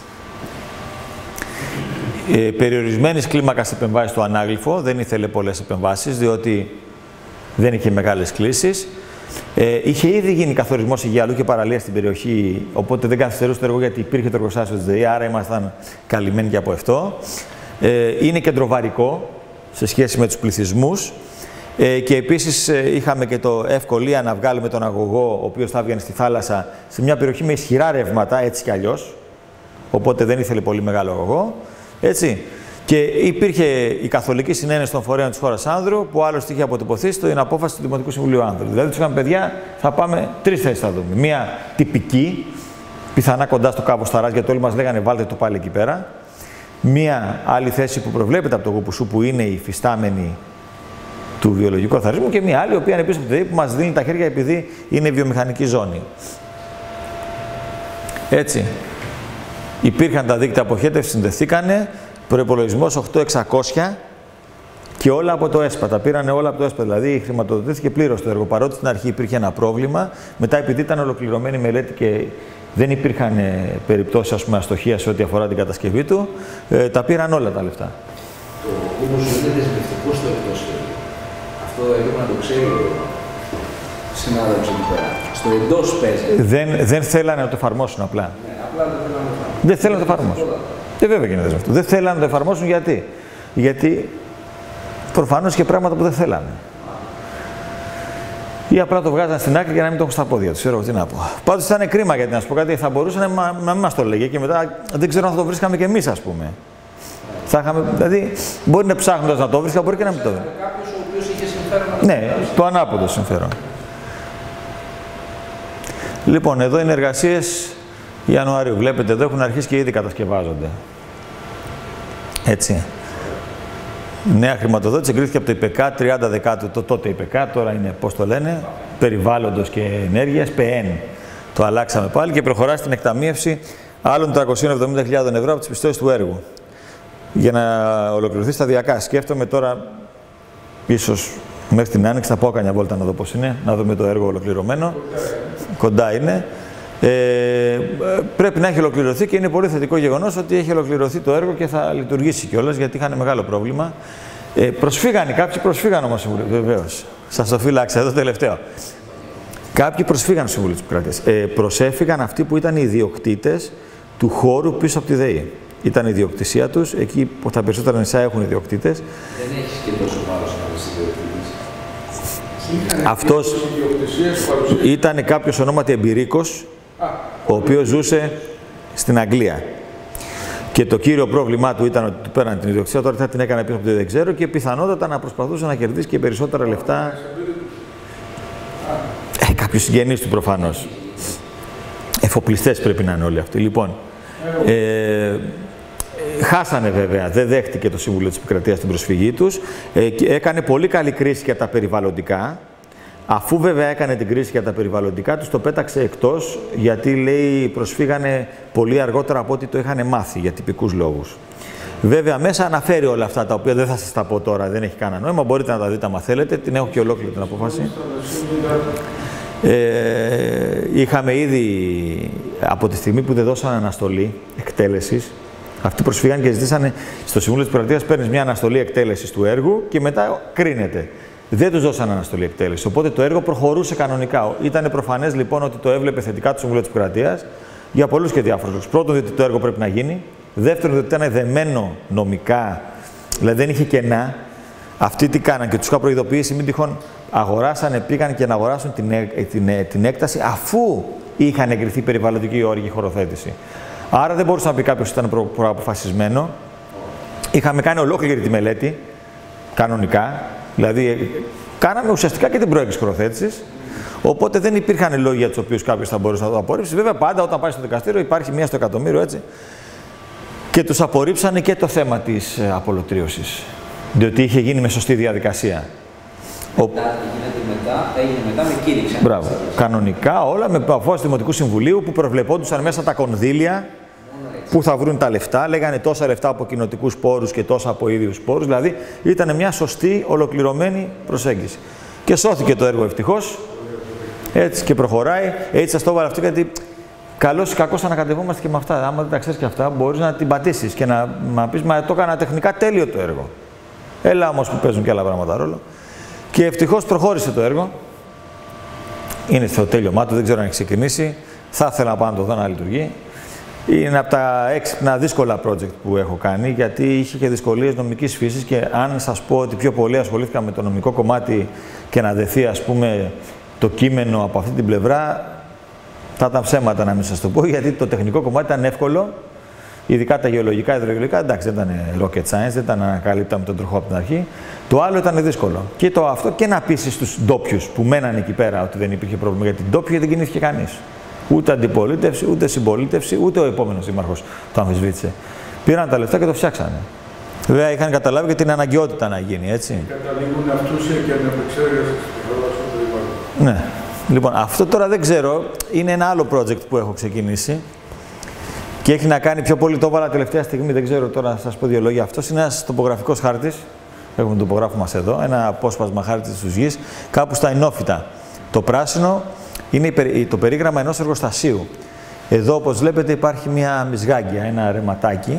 Περιορισμένης κλίμακας επεμβάσεις στο ανάγλυφο, δεν ήθελε πολλές επεμβάσεις, διότι δεν είχε μεγάλες κλίσεις. Είχε ήδη γίνει καθορισμός υγιαλού και παραλία στην περιοχή, οπότε δεν καθυστερούσε το έργο, γιατί υπήρχε το εργοστάσιο της ΔΕΗ, άρα ήμασταν καλυμμένοι και από αυτό. Είναι κεντροβαρικό σε σχέση με τους πληθυσμούς. Και επίσης είχαμε και το ευκολία να βγάλουμε τον αγωγό, ο οποίος θα έβγαινε στη θάλασσα, σε μια περιοχή με ισχυρά ρεύματα, έτσι κι αλλιώς. Οπότε δεν ήθελε πολύ μεγάλο αγωγό. Έτσι. Και υπήρχε η καθολική συνένεση των φορέων της χώρας Άνδρου, που άλλωστε είχε αποτυπωθεί στην απόφαση του Δημοτικού Συμβουλίου Άνδρου. Δηλαδή, τους είχαμε, παιδιά, θα πάμε 3 θέσεις θα δούμε. Μία τυπική, πιθανά κοντά στο κάβο Σταράς, γιατί όλοι μας λέγανε βάλτε το πάλι εκεί πέρα. Μία άλλη θέση που προβλέπεται από το Γουπουσού, που είναι η φυστάμενη του βιολογικού καθαρισμού, και μία άλλη, η οποία είναι πίσω από τη ΔΕΗ, που μας δίνει τα χέρια επειδή είναι βιομηχανική ζώνη. Έτσι. Υπήρχαν τα δίκτυα αποχέτευσης, συνδεθήκανε, προϋπολογισμός 8.600 και όλα από το ΕΣΠΑ. Τα πήρανε όλα από το ΕΣΠΑ. Δηλαδή χρηματοδοτήθηκε πλήρως το έργο. Παρότι στην αρχή υπήρχε ένα πρόβλημα, μετά επειδή ήταν ολοκληρωμένη μελέτη και δεν υπήρχαν περιπτώσεις αστοχίας σε ό,τι αφορά την κατασκευή του, τα πήραν όλα τα λεφτά. Το όμως είναι δεσμευτικό στο εκτός σχέδιο. Αυτό έπρεπε να το ξέρει ο συνάδελφος εκεί πέρα. Στο εντός παίζει. Δεν θέλανε να το εφαρμόσουν απλά. Ναι, απλά δεν θέλανε να το εφαρμόσουν. Δεν θέλανε να το εφαρμόσουν. Βέβαια γίνεται αυτό. Δεν θέλανε να το εφαρμόσουν γιατί. Γιατί προφανώς και πράγματα που δεν θέλανε. Ή απλά το βγάζαν στην άκρη για να μην το έχουν στα πόδια του. Ξέρω τι να πω. Πάντως ήταν κρίμα, γιατί να σου πω κάτι, θα μπορούσαν να μην μας το λέγε και μετά δεν ξέρω αν θα το βρίσκαμε κι εμείς, ας πούμε. Θα είχαμε, δηλαδή, μπορεί να ψάχνοντας να το βρίσκα, μπορεί και να μην το βρει. Κάποιος ο οποίος είχε συμφέρον να το Ναι, το ανάποδο συμφέρον. Λοιπόν, εδώ είναι εργασίες Ιανουαρίου. Βλέπετε, εδώ έχουν αρχίσει και ήδη κατασκευάζονται. Έτσι. Νέα χρηματοδότηση εγκρίθηκε από το ΙΠΕΚΑ 30 Δεκάτου, το τότε ΙΠΕΚΑ, τώρα είναι, πώς το λένε, Περιβάλλοντος και Ενέργειας, ΠΕΕΝ. Το αλλάξαμε πάλι και προχωρά στην εκταμείευση άλλων 370.000 ευρώ από τις πιστώσεις του έργου. Για να ολοκληρωθεί σταδιακά. Σκέφτομαι τώρα, ίσως μέχρι την Άνοιξη, θα πάω καμιά βόλτα να δω πώς είναι, να δούμε το έργο ολοκληρωμένο. Κοντά είναι. Πρέπει να έχει ολοκληρωθεί και είναι πολύ θετικό γεγονός ότι έχει ολοκληρωθεί το έργο και θα λειτουργήσει κιόλας, γιατί είχαν μεγάλο πρόβλημα. Προσφύγανε, κάποιοι προσφύγαν όμως, βεβαίως. Σας το φύλαξα εδώ τελευταίο. Κάποιοι προσφύγαν στο Συμβούλιο της Επικρατείας. Προσέφυγαν αυτοί που ήταν οι ιδιοκτήτες του χώρου πίσω από τη ΔΕΗ. Ήταν η ιδιοκτησία τους, εκεί που τα περισσότερα νησιά έχουν ιδιοκτήτες. Δεν έχεις και τόσο βάρος να είσαι ιδιοκτήτης. Αυτός ήταν κάποιος ονόματι Εμπειρίκος, ο οποίος ζούσε στην Αγγλία. Και το κύριο πρόβλημά του ήταν ότι του πέραν την ιδιοκτησία, τώρα θα την έκανε πίσω από το δεν ξέρω και πιθανότατα να προσπαθούσε να κερδίσει και περισσότερα λεφτά. Κάποιους συγγενείς του προφανώς. Εφοπλιστές πρέπει να είναι όλοι αυτοί. Λοιπόν, χάσανε βέβαια, δεν δέχτηκε το Συμβούλιο της Επικρατείας την προσφυγή τους. Έκανε πολύ καλή κρίση για τα περιβαλλοντικά. Αφού βέβαια έκανε την κρίση για τα περιβαλλοντικά, τους το πέταξε εκτός, γιατί λέει προσφύγανε πολύ αργότερα από ό,τι το είχαν μάθει για τυπικούς λόγους. Βέβαια μέσα αναφέρει όλα αυτά τα οποία δεν θα σας τα πω τώρα, δεν έχει κανένα νόημα, μπορείτε να τα δείτε άμα θέλετε, την έχω και ολόκληρη την απόφαση. Είχαμε ήδη από τη στιγμή που δεν δώσανε αναστολή εκτέλεσης, αυτοί προσφύγαν και ζητήσανε στο Συμβούλιο της Επικρατείας, παίρνεις μια αναστολή εκτέλεσης του έργου και μετά κρίνεται. Δεν τους δώσαν αναστολή εκτέλεση. Οπότε το έργο προχωρούσε κανονικά. Ήταν προφανές λοιπόν ότι το έβλεπε θετικά το Συμβούλιο της Επικρατείας για πολλούς και διάφορους λόγους. Πρώτον, διότι το έργο πρέπει να γίνει. Δεύτερον, διότι ήταν δεμένο νομικά, δηλαδή δεν είχε κενά. Αυτοί τι κάναν και τους είχα προειδοποιήσει, μην τυχόν αγοράσανε, πήγαν και να αγοράσουν την έκταση αφού είχαν εγκριθεί περιβαλλοντική όρια χωροθέτηση. Άρα δεν μπορούσε να πει κάποιος ότι ήταν προαποφασισμένο. Είχαμε κάνει ολόκληρη τη μελέτη, κανονικά. Δηλαδή, κάναμε ουσιαστικά και την προέγκριση χωροθέτησης. Οπότε δεν υπήρχαν λόγοι για τους οποίους κάποιος θα μπορούσε να το απορρίψει. Βέβαια, πάντα όταν πάει στο δικαστήριο υπάρχει μία στο εκατομμύριο, έτσι. Και τους απορρίψανε και το θέμα της απολωτρίωσης. Διότι είχε γίνει με σωστή διαδικασία. Έγινε μετά με κήρυξη. Μπράβο. Κανονικά όλα με απόφαση του Δημοτικού Συμβουλίου που προβλεπόντουσαν μέσα τα κονδύλια. Πού θα βρουν τα λεφτά, λέγανε τόσα λεφτά από κοινοτικούς πόρους και τόσα από ίδιους πόρους. Δηλαδή ήταν μια σωστή, ολοκληρωμένη προσέγγιση. Και σώθηκε το έργο ευτυχώς. Έτσι και προχωράει. Έτσι σας το έβαλα αυτό γιατί καλώς ή κακώς ανακατευόμαστε και με αυτά. Άμα δεν τα ξέρεις και αυτά, μπορείς να την πατήσεις και να πεις μα το έκανα τεχνικά τέλειο το έργο. Έλα όμως που παίζουν και άλλα πράγματα ρόλο. Και ευτυχώς προχώρησε το έργο. Είναι στο τέλειωμά του, δεν ξέρω αν έχει ξεκινήσει. Θα ήθελα να πάω να το δω να λειτουργεί. Είναι από τα έξυπνα δύσκολα project που έχω κάνει, γιατί είχε και δυσκολίες νομικής φύσης και αν σας πω ότι πιο πολύ ασχολήθηκα με το νομικό κομμάτι και να δεθεί, ας πούμε, το κείμενο από αυτή την πλευρά, θα ήταν ψέματα να μην σας το πω, γιατί το τεχνικό κομμάτι ήταν εύκολο, ειδικά τα γεωλογικά, υδρογεωλογικά, εντάξει, δεν ήταν rocket science, δεν ήταν ανακαλύπταμε τον τροχό από την αρχή. Το άλλο ήταν δύσκολο. Και το αυτό και να πείσει στους ντόπιους που μέναν εκεί πέρα ότι δεν υπήρχε πρόβλημα, γιατί ντόπιοι δεν κινήθηκε κανείς. Ούτε αντιπολίτευση, ούτε συμπολίτευση, ούτε ο επόμενος δήμαρχος το αμφισβήτησε. Πήραν τα λεφτά και το φτιάξανε. Βέβαια είχαν καταλάβει και την αναγκαιότητα να γίνει, έτσι. Καταλήγουν αυτούσια και ανεπεξέργασης του δήμαρχου. Ναι. Λοιπόν, αυτό τώρα δεν ξέρω. Είναι ένα άλλο project που έχω ξεκινήσει. Και έχει να κάνει πιο πολύ, το έβαλα τελευταία στιγμή, δεν ξέρω τώρα να σας πω δύο λόγια. Αυτός είναι ένας τοπογραφικός χάρτης, έχουμε τον τοπογράφο μας εδώ, ένα απόσπασμα χάρτης της γης, κάπου στα Ινόφυτα. Το πράσινο είναι το περίγραμμα ενός εργοστασίου. Εδώ, όπως βλέπετε, υπάρχει μια μυσγάγγια, ένα ρεματάκι.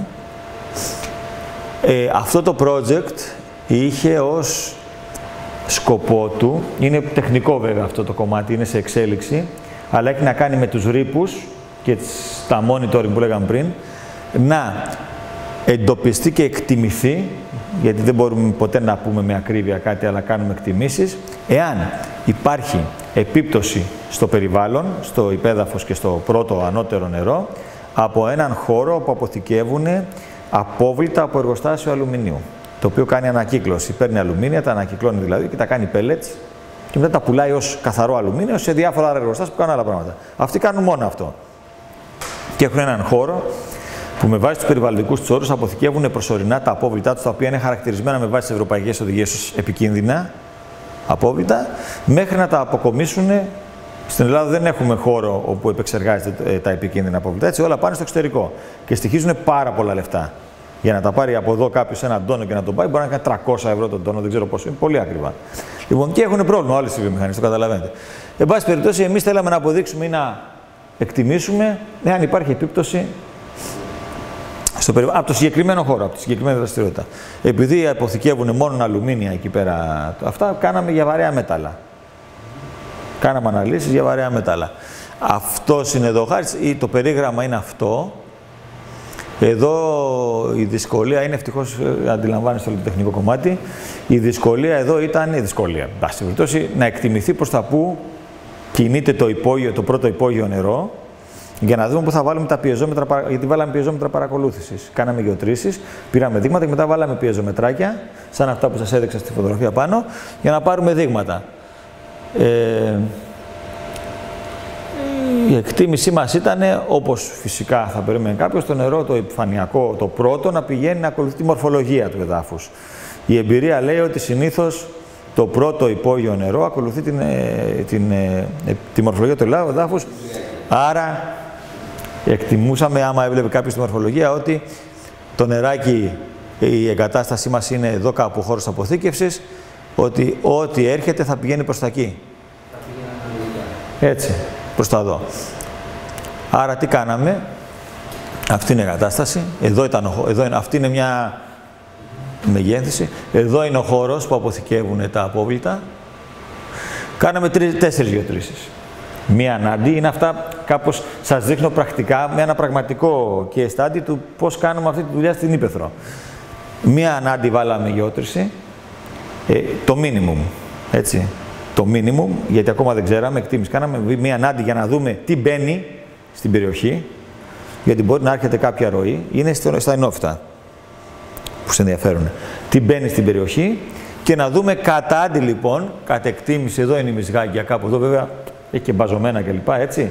Αυτό το project είχε ως σκοπό του, είναι τεχνικό βέβαια αυτό το κομμάτι, είναι σε εξέλιξη, αλλά έχει να κάνει με τους ρήπους και τα monitoring που λέγαμε πριν, να εντοπιστεί και εκτιμηθεί, γιατί δεν μπορούμε ποτέ να πούμε με ακρίβεια κάτι, αλλά κάνουμε εκτιμήσεις, εάν υπάρχει επίπτωση στο περιβάλλον, στο υπέδαφος και στο πρώτο ανώτερο νερό, από έναν χώρο που αποθηκεύουν απόβλητα από εργοστάσιο αλουμινίου, το οποίο κάνει ανακύκλωση. Παίρνει αλουμίνια, τα ανακυκλώνει δηλαδή και τα κάνει pellets και μετά τα πουλάει ως καθαρό αλουμίνιο σε διάφορα άλλα εργοστάσια που κάνουν άλλα πράγματα. Αυτοί κάνουν μόνο αυτό. Και έχουν έναν χώρο που με βάση τους περιβαλλοντικούς τους όρους αποθηκεύουν προσωρινά τα απόβλητά τους, τα οποία είναι χαρακτηρισμένα με βάση τις ευρωπαϊκές οδηγίες ως επικίνδυνα απόβλητα, μέχρι να τα αποκομίσουν. Στην Ελλάδα δεν έχουμε χώρο όπου επεξεργάζεται τα επικίνδυνα απόβλητα, έτσι όλα πάνε στο εξωτερικό και στοιχίζουν πάρα πολλά λεφτά. Για να τα πάρει από εδώ κάποιος έναν τόνο και να τον πάει, μπορεί να κάνει 300 ευρώ τον τόνο, δεν ξέρω πόσο, είναι πολύ ακριβά. Λοιπόν, και έχουν πρόβλημα όλες οι βιομηχανίες, το καταλαβαίνετε. Εν πάση περιπτώσει, εμείς θέλαμε να αποδείξουμε ή να εκτιμήσουμε εάν υπάρχει επίπτωση από το συγκεκριμένο χώρο, από τη συγκεκριμένη δραστηριότητα. Επειδή αποθηκεύουν μόνο αλουμίνια εκεί πέρα, αυτά κάναμε για βαρέα μέταλλα. Κάναμε αναλύσεις για βαρέα μέταλλα. Αυτός είναι εδώ ο χάρτης, ή το περίγραμμα είναι αυτό. Εδώ η δυσκολία είναι, ευτυχώς αντιλαμβάνεστε όλο το τεχνικό κομμάτι, η δυσκολία εδώ ήταν η δυσκολία. Στην περιπτώσει να εκτιμηθεί προς τα που κινείται το πρώτο υπόγειο νερό, για να δούμε πού θα βάλουμε τα πιεζόμετρα, γιατί βάλαμε πιεζόμετρα παρακολούθησης. Κάναμε γεωτρήσεις, πήραμε δείγματα και μετά βάλαμε πιεζομετράκια, σαν αυτά που σας έδειξα στη φωτογραφία πάνω, για να πάρουμε δείγματα. Η εκτίμησή μας ήταν, όπως φυσικά θα περίμενε κάποιος, το νερό το επιφανειακό, το πρώτο, να πηγαίνει να ακολουθεί τη μορφολογία του εδάφους. Η εμπειρία λέει ότι συνήθως το πρώτο υπόγειο νερό ακολουθεί τη μορφολογία του εδάφους, άρα εκτιμούσαμε, άμα έβλεπε κάποιος τη μορφολογία, ότι το νεράκι, η εγκατάστασή μας είναι εδώ κάπου χώρος αποθήκευσης, ότι ό,τι έρχεται θα πηγαίνει προς τα εκεί. Έτσι, προς τα εδώ. Άρα τι κάναμε, αυτή είναι η εγκατάσταση, αυτή είναι μια μεγέθυνση, εδώ είναι ο χώρος που αποθηκεύουν τα απόβλητα. Κάναμε 4 γεωτρήσεις. Μία ανάντι, είναι αυτά κάπως σας δείχνω πρακτικά με ένα πραγματικό case study του πώς κάνουμε αυτή τη δουλειά στην Ύπαιθρο. Μία ανάντι βάλαμε γεώτρηση, το minimum, έτσι, το minimum, γιατί ακόμα δεν ξέραμε, εκτίμηση κάναμε μία ανάντι για να δούμε τι μπαίνει στην περιοχή, γιατί μπορεί να έρχεται κάποια ροή, είναι στα Ινόφυτα που σε ενδιαφέρουν. Τι μπαίνει στην περιοχή και να δούμε κατά άντι λοιπόν, κατ' εκτίμηση, εδώ είναι η μυσγάγγια κάπου εδώ βέβαια, έχει και μπαζωμένα κλπ. Έτσι.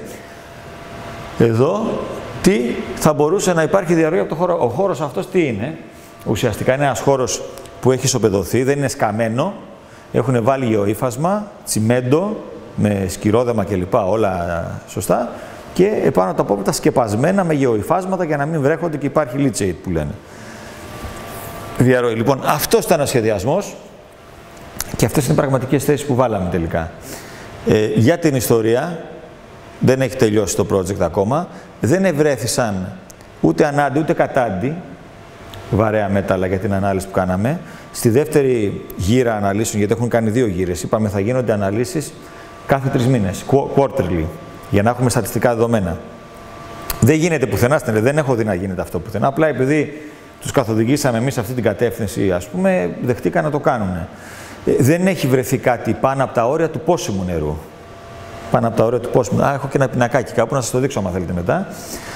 Εδώ, τι θα μπορούσε να υπάρχει διαρροή από το χώρο. Ο χώρος αυτός τι είναι, ουσιαστικά είναι ένας χώρος που έχει ισοπεδωθεί, δεν είναι σκαμμένο, έχουν βάλει γεωύφασμα, τσιμέντο, με σκυρόδεμα κλπ. Όλα σωστά, και επάνω τα απόβλητα σκεπασμένα με γεωυφάσματα για να μην βρέχονται και υπάρχει leachate που λένε. Διαρροή. Λοιπόν, αυτός ήταν ο σχεδιασμός και αυτές είναι οι πραγματικές θέσεις που βάλαμε τελικά. Για την ιστορία, δεν έχει τελειώσει το project ακόμα, δεν ευρέθησαν ούτε ανάντι ούτε κατάντι βαρέα μέταλλα για την ανάλυση που κάναμε. Στη δεύτερη γύρα αναλύσεων, γιατί έχουν κάνει 2 γύρες, είπαμε θα γίνονται αναλύσεις κάθε 3 μήνες, quarterly, για να έχουμε στατιστικά δεδομένα. Δεν γίνεται πουθενά, δεν έχω δει να γίνεται αυτό πουθενά, απλά επειδή τους καθοδηγήσαμε εμείς σε αυτή την κατεύθυνση, ας πούμε, δεχτήκαν να το κάνουν. Δεν έχει βρεθεί κάτι πάνω από τα όρια του πόσιμου νερού. Πάνω από τα όρια του πόσιμου. Έχω και ένα πινακάκι κάπου, να σας το δείξω, αν θέλετε μετά.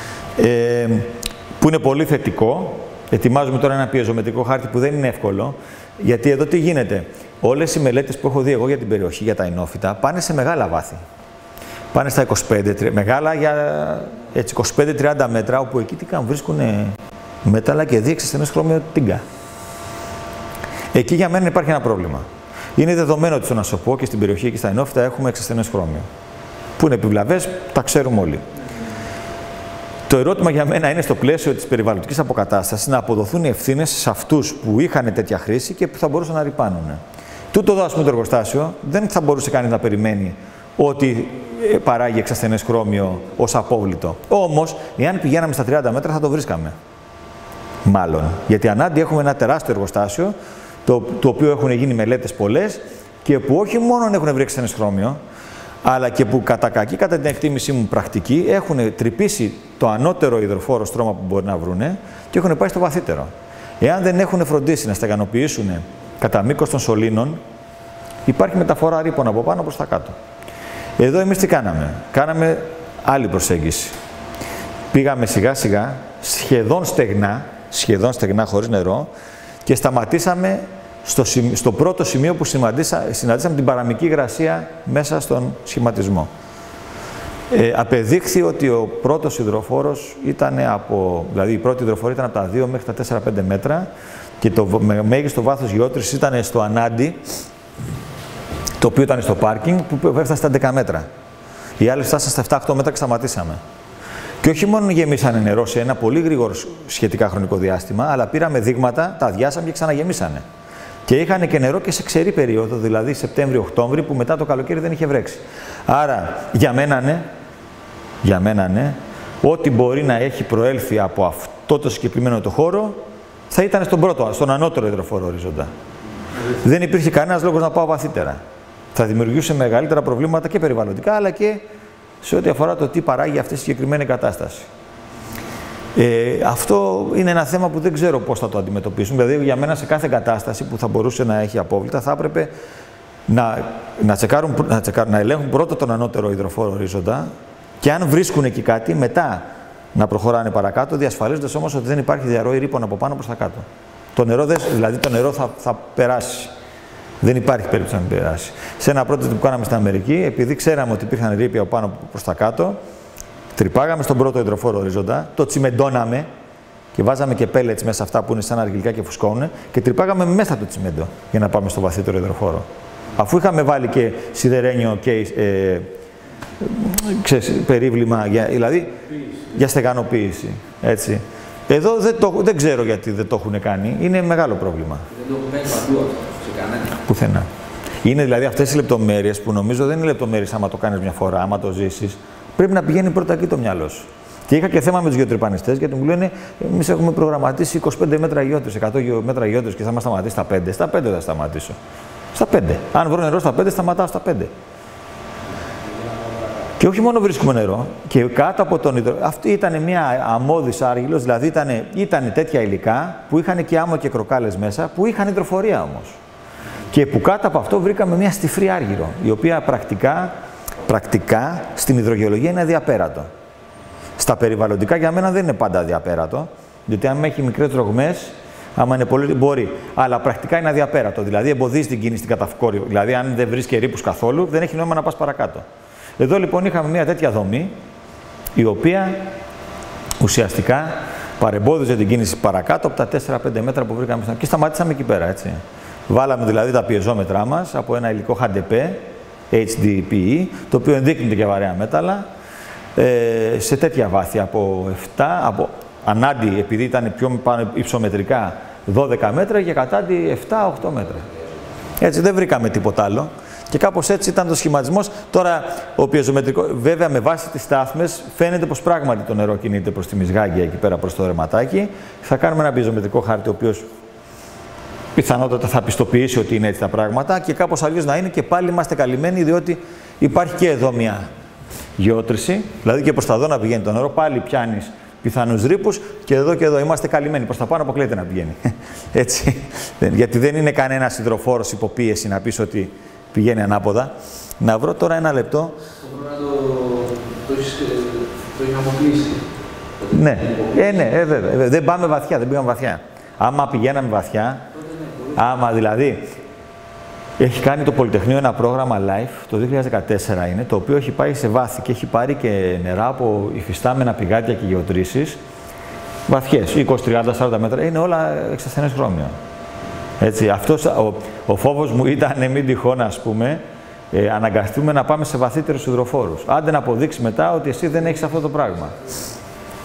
Που είναι πολύ θετικό. Ετοιμάζουμε τώρα ένα πιεζομετρικό χάρτη που δεν είναι εύκολο. Γιατί εδώ τι γίνεται. Όλες οι μελέτες που έχω δει εγώ για την περιοχή, για τα Ινόφυτα, πάνε σε μεγάλα βάθη. Πάνε στα 25, μεγάλα για 25-30 μέτρα, όπου εκεί τι κάνουν, βρίσκουν μέταλλα και 2 εξασθενές χρώμιο τίγκα. Εκεί για μένα υπάρχει ένα πρόβλημα. Είναι δεδομένο ότι στον Ασοπό και στην περιοχή και στα Ινόφυτα έχουμε εξασθενές χρώμιο. Που είναι επιβλαβές, τα ξέρουμε όλοι. Το ερώτημα για μένα είναι στο πλαίσιο της περιβαλλοντικής αποκατάστασης να αποδοθούν οι ευθύνες σε αυτούς που είχαν τέτοια χρήση και που θα μπορούσαν να ρυπάνουν. Τούτο εδώ, ας πούμε, το εργοστάσιο δεν θα μπορούσε κανείς να περιμένει ότι παράγει εξασθενές χρώμιο ως απόβλητο. Όμως, εάν πηγαίναμε στα 30 μέτρα θα το βρίσκαμε. Μάλλον. Γιατί ανάντι έχουμε ένα τεράστιο εργοστάσιο, το οποίο έχουν γίνει μελέτες πολλές και που όχι μόνο έχουν βρει εξασθενές χρώμιο, αλλά και που κατά την εκτίμησή μου πρακτική, έχουν τρυπήσει το ανώτερο υδροφόρο στρώμα που μπορεί να βρούνε και έχουν πάει στο βαθύτερο. Εάν δεν έχουν φροντίσει να στεγανοποιήσουν κατά μήκος των σωλήνων, υπάρχει μεταφορά ρήπων από πάνω προς τα κάτω. Εδώ εμείς τι κάναμε? Κάναμε άλλη προσέγγιση. Πήγαμε σιγά σιγά, σχεδόν στεγνά χωρίς νερό και σταματήσαμε στο πρώτο σημείο που συναντήσαμε την παραμική υγρασία μέσα στον σχηματισμό. Απεδείχθη ότι ο πρώτος υδροφόρος ήταν δηλαδή η πρώτη υδροφορία ήταν από τα 2 μέχρι τα 4-5 μέτρα και το μέγιστο βάθος γεώτρησης ήταν στο ανάντι, το οποίο ήταν στο πάρκινγκ, που έφτασε στα 11 μέτρα. Οι άλλοι φτάσαν στα 7-8 μέτρα και σταματήσαμε. Και όχι μόνο γεμίσανε νερό σε ένα πολύ γρήγορο σχετικά χρονικό διάστημα, αλλά πήραμε δείγματα, τα αδειάσαμε και ξαναγεμίσανε. Και είχαν και νερό και σε ξερή περίοδο, δηλαδή Σεπτέμβριο-Οκτώβριο, που μετά το καλοκαίρι δεν είχε βρέξει. Άρα, για μένα ναι, ό,τι μπορεί να έχει προέλθει από αυτό το συγκεκριμένο το χώρο, θα ήταν στον ανώτερο υδροφόρο ορίζοντα. Δεν υπήρχε κανένας λόγος να πάω βαθύτερα. Θα δημιουργούσε μεγαλύτερα προβλήματα και περιβαλλοντικά, αλλά και σε ό,τι αφορά το τι παράγει αυτή η συγκεκριμένη κατάσταση. Αυτό είναι ένα θέμα που δεν ξέρω πώς θα το αντιμετωπίσουμε. Δηλαδή, για μένα, σε κάθε κατάσταση που θα μπορούσε να έχει απόβλητα, θα έπρεπε να ελέγχουν πρώτα τον ανώτερο υδροφόρο ορίζοντα και αν βρίσκουν εκεί κάτι, μετά να προχωράνε παρακάτω, διασφαλίζοντας όμως ότι δεν υπάρχει διαρροή ρήπων από πάνω προς τα κάτω. Το νερό θα περάσει. Δεν υπάρχει περίπτωση να μην περάσει. Σε ένα project που κάναμε στην Αμερική, επειδή ξέραμε ότι υπήρχαν ρήποι από πάνω προς τα κάτω, τρυπάγαμε στον πρώτο υδροφόρο ορίζοντα, το τσιμεντώναμε και βάζαμε και pellets μέσα αυτά που είναι σαν αργυλικά και φουσκώνουν και τρυπάγαμε μέσα το τσιμέντο για να πάμε στο βαθύτερο υδροφόρο. Αφού είχαμε βάλει και σιδερένιο και περίβλημα, δηλαδή για στεγανοποίηση. Έτσι. Εδώ δεν ξέρω γιατί δεν το έχουν κάνει. Είναι μεγάλο πρόβλημα. Δεν το έχουν κάνει παντού αυτό, σε κανένα. Πουθενά. Είναι δηλαδή αυτές οι λεπτομέρειες που νομίζω δεν είναι λεπτομέρειες άμα το κάνεις μια φορά, άμα το ζήσεις. Πρέπει να πηγαίνει πρώτα εκεί το μυαλό σου. Και είχα και θέμα με τους γεωτρυπανιστές, γιατί μου λένε: εμείς έχουμε προγραμματίσει 25 μέτρα γεώτρηση, 100 μέτρα γεώτρηση και θα μας σταματήσει στα 5. Στα 5 θα σταματήσω. Στα 5. Αν βρω νερό στα 5, σταματάω στα 5. Και όχι μόνο βρίσκουμε νερό, και κάτω από τον υδροφόρο. Αυτή ήταν μια αμμώδης άργυλος, δηλαδή ήταν τέτοια υλικά που είχαν και άμμο και κροκάλες μέσα, που είχαν υδροφορία όμως. Και που κάτω από αυτό βρήκαμε μια στιφρή άργυρο, η οποία πρακτικά στην υδρογεωλογία είναι αδιαπέρατο. Στα περιβαλλοντικά για μένα δεν είναι πάντα αδιαπέρατο, γιατί αν έχει μικρές ρογμές, άμα είναι πολύ, μπορεί, αλλά πρακτικά είναι αδιαπέρατο. Δηλαδή εμποδίζει την κίνηση στην καταυκόρη. Δηλαδή, αν δεν βρεις και ρήπους καθόλου, δεν έχει νόημα να πας παρακάτω. Εδώ λοιπόν είχαμε μια τέτοια δομή, η οποία ουσιαστικά παρεμπόδιζε την κίνηση παρακάτω από τα 4-5 μέτρα που βρήκαμε και σταματήσαμε εκεί πέρα, έτσι. Βάλαμε δηλαδή τα πιεζόμετρά μας από ένα υλικό HDP, HDPE, το οποίο ενδείκνυται και βαρέα μέταλλα, σε τέτοια βάθη από 7, ανάντι, επειδή ήταν πιο υψομετρικά, 12 μέτρα και κατάντι 7-8 μέτρα. Έτσι δεν βρήκαμε τίποτα άλλο. Και κάπως έτσι ήταν το σχηματισμός. Τώρα, ο πιεζομετρικός, βέβαια με βάση τις στάθμες, φαίνεται πως πράγματι το νερό κινείται προς τη Μυσγάγγια εκεί πέρα προς το ρεματάκι. Θα κάνουμε ένα πιεζομετρικό χάρτη, ο οποίος πιθανότατα θα πιστοποιήσει ότι είναι έτσι τα πράγματα και κάπως αλλιώς να είναι και πάλι είμαστε καλυμμένοι, διότι υπάρχει και εδώ μια γεώτρηση, δηλαδή και προς τα δω να πηγαίνει το νερό, πάλι πιάνεις πιθανούς ρήπους και εδώ είμαστε καλυμμένοι. Προς τα πάνω αποκλείεται να πηγαίνει. Έτσι. Γιατί δεν είναι κανένας υδροφόρος υποπίεση να πεις ότι πηγαίνει ανάποδα. Να βρω τώρα ένα λεπτό. Το έχει αποκλείσει. Ναι, βέβαια. Δεν πάμε βαθιά, δεν πήγαμε βαθιά. Άμα πηγαίναμε βαθιά, άμα δηλαδή, έχει κάνει το Πολυτεχνείο ένα πρόγραμμα live, το 2014 είναι, το οποίο έχει πάει σε βάθη και έχει πάρει και νερά από υφιστάμενα πηγάδια και γεωτρήσεις, βαθιές, 20, 30, 40 μέτρα, είναι όλα εξασθενές χρώμιο. Έτσι, αυτός, ο φόβος μου ήταν μην τυχόν, ας πούμε, αναγκαστούμε να πάμε σε βαθύτερους υδροφόρους. Άντε να αποδείξει μετά ότι εσύ δεν έχεις αυτό το πράγμα.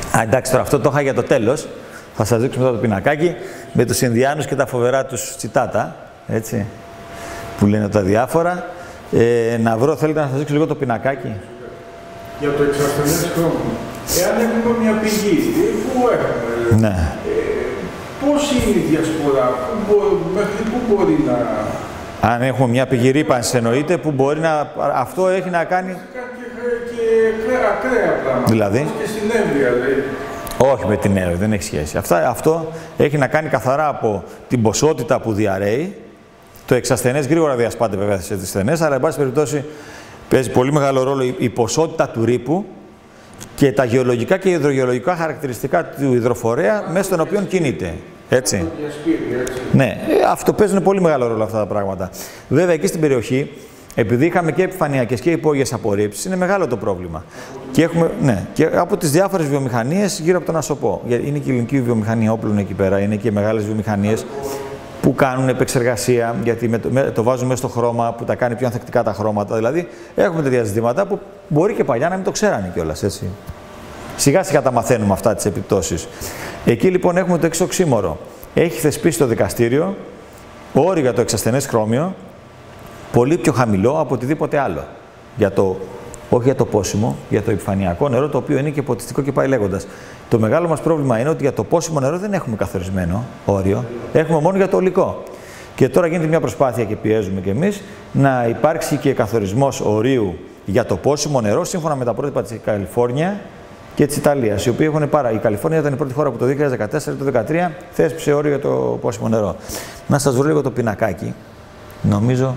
Εντάξει, τώρα αυτό το είχα για το τέλος. Θα σας δείξω μετά το πινακάκι με τους Ινδιάνους και τα φοβερά τους τσιτάτα, έτσι, που λένε τα διάφορα. Να βρω, θέλετε να σας δείξω λίγο το πινακάκι. Για το εξασθενές χρώμα. Εάν έχουμε μια πηγή, πού έχουμε, Ναι. πώς είναι η διασπορά, μέχρι πού μπορεί να... Αν έχουμε μια πηγή ρύπανσης εννοείται, που μπορεί να... Αυτό έχει να κάνει... Και ακραία πράγματα. Δηλαδή? Και στην έμβρια, δηλαδή. Όχι με την έμβρια, δεν έχει σχέση. Αυτό έχει να κάνει καθαρά από την ποσότητα που διαρρέει. Το εξασθενές γρήγορα διασπάται βέβαια στις ασθενές, αλλά εν πάση περιπτώσει παίζει πολύ μεγάλο ρόλο η ποσότητα του ρύπου και τα γεωλογικά και υδρογεωλογικά χαρακτηριστικά του υδροφορέα μέσα στον οποίο κινείται. Έτσι. Ναι, αυτό παίζουν πολύ μεγάλο ρόλο αυτά τα πράγματα. Βέβαια εκεί στην περιοχή, επειδή είχαμε και επιφανειακές και υπόγειες απορρίψεις, είναι μεγάλο το πρόβλημα. Και έχουμε, ναι, και από τις διάφορες βιομηχανίες γύρω από τον Ασοπό. Είναι και η ελληνική βιομηχανία όπλων εκεί πέρα, είναι και μεγάλες βιομηχανίες που κάνουν επεξεργασία, γιατί το βάζουν μέσα στο χρώμα, που τα κάνει πιο ανθεκτικά τα χρώματα. Δηλαδή, έχουμε τέτοια ζητήματα που μπορεί και παλιά να μην το ξέρανε κιόλας, έτσι. Σιγά σιγά τα μαθαίνουμε αυτά τις επιπτώσεις. Εκεί λοιπόν έχουμε το εξής οξύμορο. Έχει θεσπίσει το δικαστήριο όριο για το εξασθενές χρώμιο πολύ πιο χαμηλό από οτιδήποτε άλλο. Όχι για το πόσιμο, για το επιφανειακό νερό, το οποίο είναι και ποτιστικό και πάει λέγοντας. Το μεγάλο μας πρόβλημα είναι ότι για το πόσιμο νερό δεν έχουμε καθορισμένο όριο, έχουμε μόνο για το ολικό. Και τώρα γίνεται μια προσπάθεια και πιέζουμε κι εμείς να υπάρξει και καθορισμός ορίου για το πόσιμο νερό, σύμφωνα με τα πρότυπα της Καλιφόρνια και της Ιταλίας, οι οποίοι έχουν η Καλιφόρνια ήταν η πρώτη χώρα που το 2014 το 2013 θέσπισε όριο για το πόσιμο νερό. Να σας βρω λίγο το πινακάκι. Νομίζω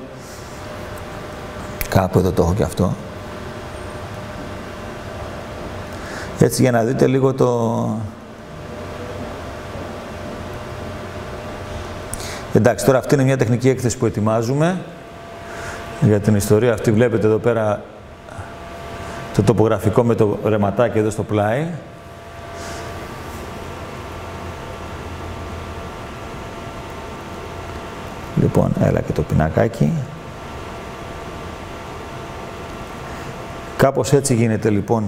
κάπου εδώ το έχω και αυτό. Έτσι για να δείτε λίγο το... Εντάξει, τώρα αυτή είναι μια τεχνική έκθεση που ετοιμάζουμε για την ιστορία αυτή. Βλέπετε εδώ πέρα το τοπογραφικό με το ρεματάκι εδώ στο πλάι. Λοιπόν, έλα και το πινακάκι. Κάπως έτσι γίνεται λοιπόν.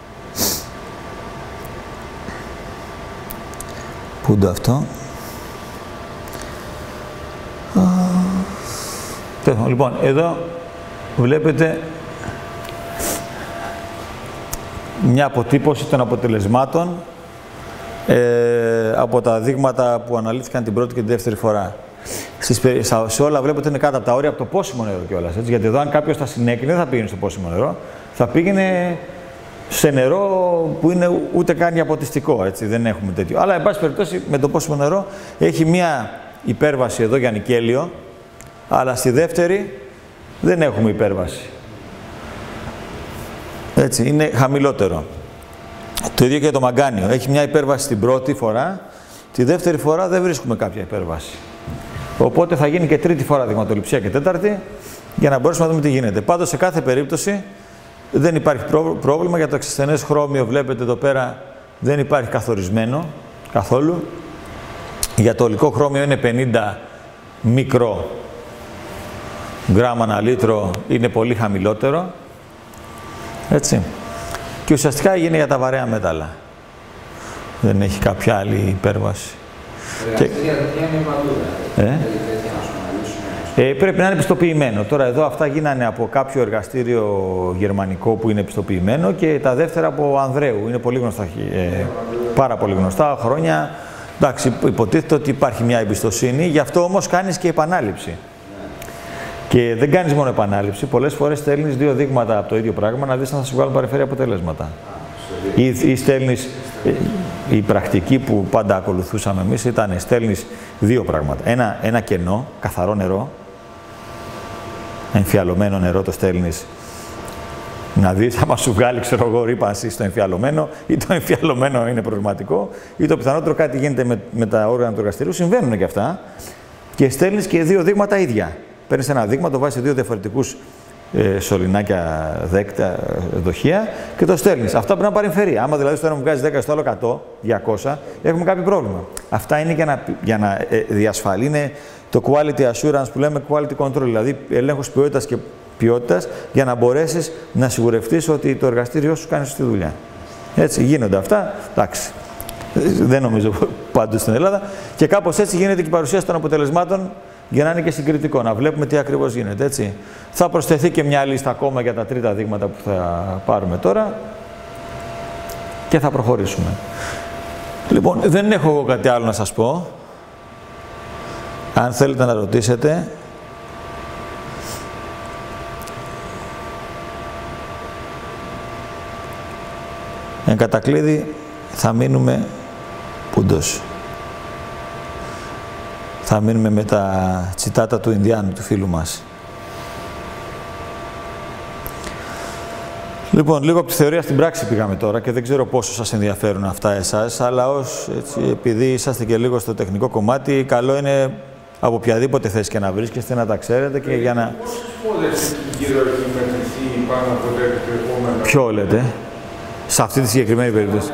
Πού είναι αυτό. Λοιπόν, εδώ βλέπετε μια αποτύπωση των αποτελεσμάτων από τα δείγματα που αναλύθηκαν την πρώτη και την δεύτερη φορά. Σε όλα βλέπετε είναι κάτω από τα όρια από το πόσιμο νερό κιόλας. Γιατί εδώ αν κάποιος θα συνέκρινε δεν θα πήγαινε στο πόσιμο νερό, θα πήγαινε σε νερό που είναι ούτε καν για ποτιστικό, έτσι, δεν έχουμε τέτοιο. Αλλά, εν πάση περιπτώσει, με το πόσιμο νερό έχει μία υπέρβαση εδώ για νικέλιο, αλλά στη δεύτερη δεν έχουμε υπέρβαση. Έτσι, είναι χαμηλότερο. Το ίδιο και το μαγκάνιο. Έχει μια υπέρβαση την πρώτη φορά, τη δεύτερη φορά δεν βρίσκουμε κάποια υπέρβαση. Οπότε θα γίνει και τρίτη φορά δειγματοληψία και τέταρτη, για να μπορέσουμε να δούμε τι γίνεται. Πάντως, σε κάθε περίπτωση, δεν υπάρχει πρόβλημα. Για το εξασθενές χρώμιο βλέπετε εδώ πέρα δεν υπάρχει καθορισμένο καθόλου. Για το ολικό χρώμιο είναι 50 μικρό γράμμα ανά λίτρο, είναι πολύ χαμηλότερο. Έτσι. Και ουσιαστικά έγινε για τα βαρέα μέταλλα. Δεν έχει κάποια άλλη υπέρβαση. Πρέπει να είναι πιστοποιημένο. Τώρα εδώ αυτά γίνανε από κάποιο εργαστήριο γερμανικό που είναι πιστοποιημένο και τα δεύτερα από Ανδρέου. Είναι πολύ γνωστά, πάρα πολύ γνωστά χρόνια. Εντάξει, υποτίθεται ότι υπάρχει μια εμπιστοσύνη, γι' αυτό όμως κάνεις και επανάληψη. Και δεν κάνεις μόνο επανάληψη, πολλές φορές στέλνεις δύο δείγματα από το ίδιο πράγμα να δεις αν θα σου βγάλουν παρεφέρει αποτελέσματα. Ή στέλνεις, η πρακτική που πάντα ακολουθούσαμε εμείς ήταν στέλνεις δύο πράγματα. Ένα κενό, καθαρό νερό, εμφιαλωμένο νερό το στέλνεις, να δεις άμα σου βγάλει, ξέρω εγώ, ρύπανση στο εμφιαλωμένο ή το εμφιαλωμένο είναι προβληματικό ή το πιθανότερο κάτι γίνεται με τα όργανα του εργαστηρίου, συμβαίνουν και αυτά και στέλνεις και δύο δείγματα ίδια. Παίρνεις ένα δείγμα, το βάζεις σε δύο διαφορετικούς σωληνάκια δέκτα, δοχεία και το στέλνεις. Αυτά πρέπει να παρεμφερεί. Άμα δηλαδή στο ένα μου βγάζει 10, στο άλλο 100, 200, έχουμε κάποιο πρόβλημα. Αυτά είναι για να διασφαλίνει το quality assurance που λέμε quality control, δηλαδή έλεγχος ποιότητας και ποιότητας, για να μπορέσεις να σιγουρευτείς ότι το εργαστήριό σου κάνει σωστή δουλειά. Έτσι, γίνονται αυτά. Εντάξει. Δεν νομίζω πάντως στην Ελλάδα. Και κάπως έτσι γίνεται και η παρουσίαση των αποτελεσμάτων για να είναι και συγκριτικό, να βλέπουμε τι ακριβώς γίνεται. Έτσι. Θα προσθεθεί και μια λίστα ακόμα για τα τρίτα δείγματα που θα πάρουμε τώρα και θα προχωρήσουμε. Λοιπόν, δεν έχω εγώ κάτι άλλο να σας πω. Αν θέλετε να ρωτήσετε. Εν κατακλείδη θα μείνουμε πούντος. Θα μείνουμε με τα τσιτάτα του Ινδιάνου, του φίλου μας. Λοιπόν, λίγο από τη θεωρία στην πράξη πήγαμε τώρα και δεν ξέρω πόσο σας ενδιαφέρουν αυτά εσάς, αλλά επειδή είσαστε και λίγο στο τεχνικό κομμάτι, καλό είναι από οποιαδήποτε θέση και να βρίσκεστε να τα ξέρετε και για να... Πόσες φορές έχει γύρω έχει μετρηθεί πάνω από το επόμενο? Ποιο λέτε, σε αυτή τη συγκεκριμένη περίπτωση?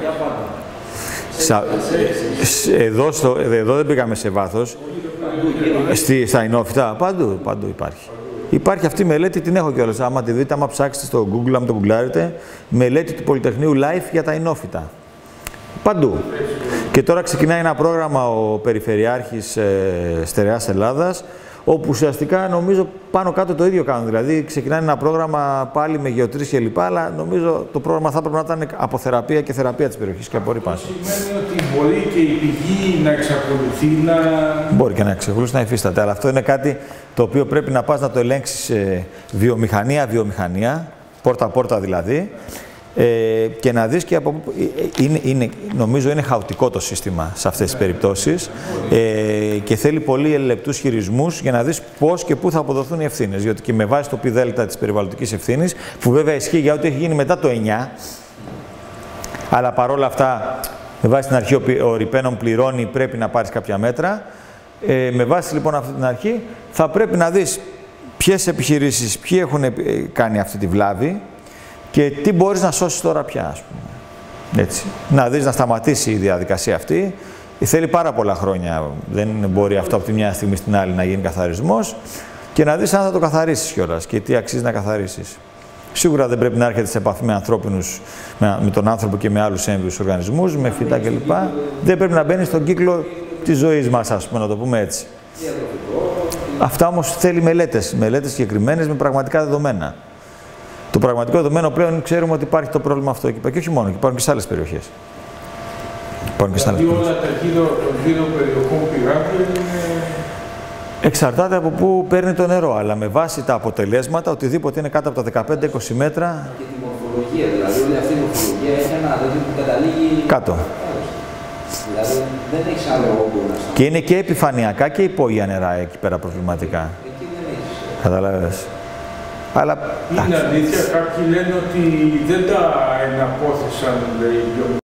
Εδώ δεν πήγαμε σε βάθος. Στα ινόφυτα, παντού υπάρχει. Υπάρχει αυτή η μελέτη, την έχω κιόλας. Άμα τη δείτε, άμα ψάξετε στο Google, άμα το γκουγκλάρετε, μελέτη του Πολυτεχνείου Life για τα ινόφυτα. Παντού. Και τώρα ξεκινάει ένα πρόγραμμα ο Περιφερειάρχης Στερεάς Ελλάδας, όπου ουσιαστικά νομίζω πάνω κάτω το ίδιο κάνουν. Δηλαδή ξεκινάει ένα πρόγραμμα πάλι με γεωτρήσεις κλπ. Αλλά νομίζω το πρόγραμμα θα πρέπει να ήταν από θεραπεία και θεραπεία της περιοχής και απορρίπανση. Σημαίνει ότι μπορεί και η πηγή να εξακολουθεί να... Μπορεί και να εξακολουθεί να υφίσταται, αλλά αυτό είναι κάτι το οποίο πρέπει να πας να το ελέγξεις βιομηχανία, πόρτα-πόρτα δηλαδή, και να δεις και από... νομίζω είναι χαοτικό το σύστημα σε αυτές τις περιπτώσεις και θέλει πολύ λεπτούς χειρισμούς για να δεις πώς και πού θα αποδοθούν οι ευθύνες. Διότι και με βάση το πι δέλτα της περιβαλλοντικής ευθύνης, που βέβαια ισχύει για ό,τι έχει γίνει μετά το 9, αλλά παρόλα αυτά, με βάση την αρχή ο ρηπαίνων πληρώνει, πρέπει να πάρεις κάποια μέτρα. Με βάση λοιπόν αυτή την αρχή, θα πρέπει να δεις ποιες επιχειρήσεις, ποιοι έχουν κάνει αυτή τη βλάβη, και τι μπορείς να σώσεις τώρα πια, ας πούμε. Έτσι. Να δεις να σταματήσει η διαδικασία αυτή. Θέλει πάρα πολλά χρόνια. Δεν μπορεί αυτό από τη μια στιγμή στην άλλη να γίνει καθαρισμός. Και να δεις αν θα το καθαρίσεις κιόλας και τι αξίζει να καθαρίσεις. Σίγουρα δεν πρέπει να έρχεται σε επαφή με ανθρώπινους, με τον άνθρωπο και με άλλους έμβιους οργανισμούς, με φυτά κλπ. Δεν πρέπει να μπαίνει στον κύκλο της ζωής μας, ας πούμε, να το πούμε έτσι. Αυτά όμως θέλει μελέτες συγκεκριμένες με πραγματικά δεδομένα. Το πραγματικό δεδομένο πλέον ξέρουμε ότι υπάρχει το πρόβλημα αυτό εκεί πέρα. Και όχι μόνο, υπάρχουν και σε άλλες περιοχές. Δηλαδή όλα τα γύρω περιοχών πηγάδια είναι... Εξαρτάται από πού παίρνει το νερό, αλλά με βάση τα αποτελέσματα, οτιδήποτε είναι κάτω από τα 15-20 μέτρα... Και τη μορφολογία, δηλαδή όλη αυτή η μορφολογία έχει ένα δέντρο που καταλήγει... Κάτω. Δηλαδή δεν έχει άλλο όγκο να σταματήσει. Και είναι και επιφανειακά και υπόγεια νερά εκεί πέρα προβληματικά. Εκεί δεν έχεις. Καταλάβες. Αλλά... Είναι αλήθεια, κάποιοι λένε ότι δεν τα εναπόθεσαν, λέει,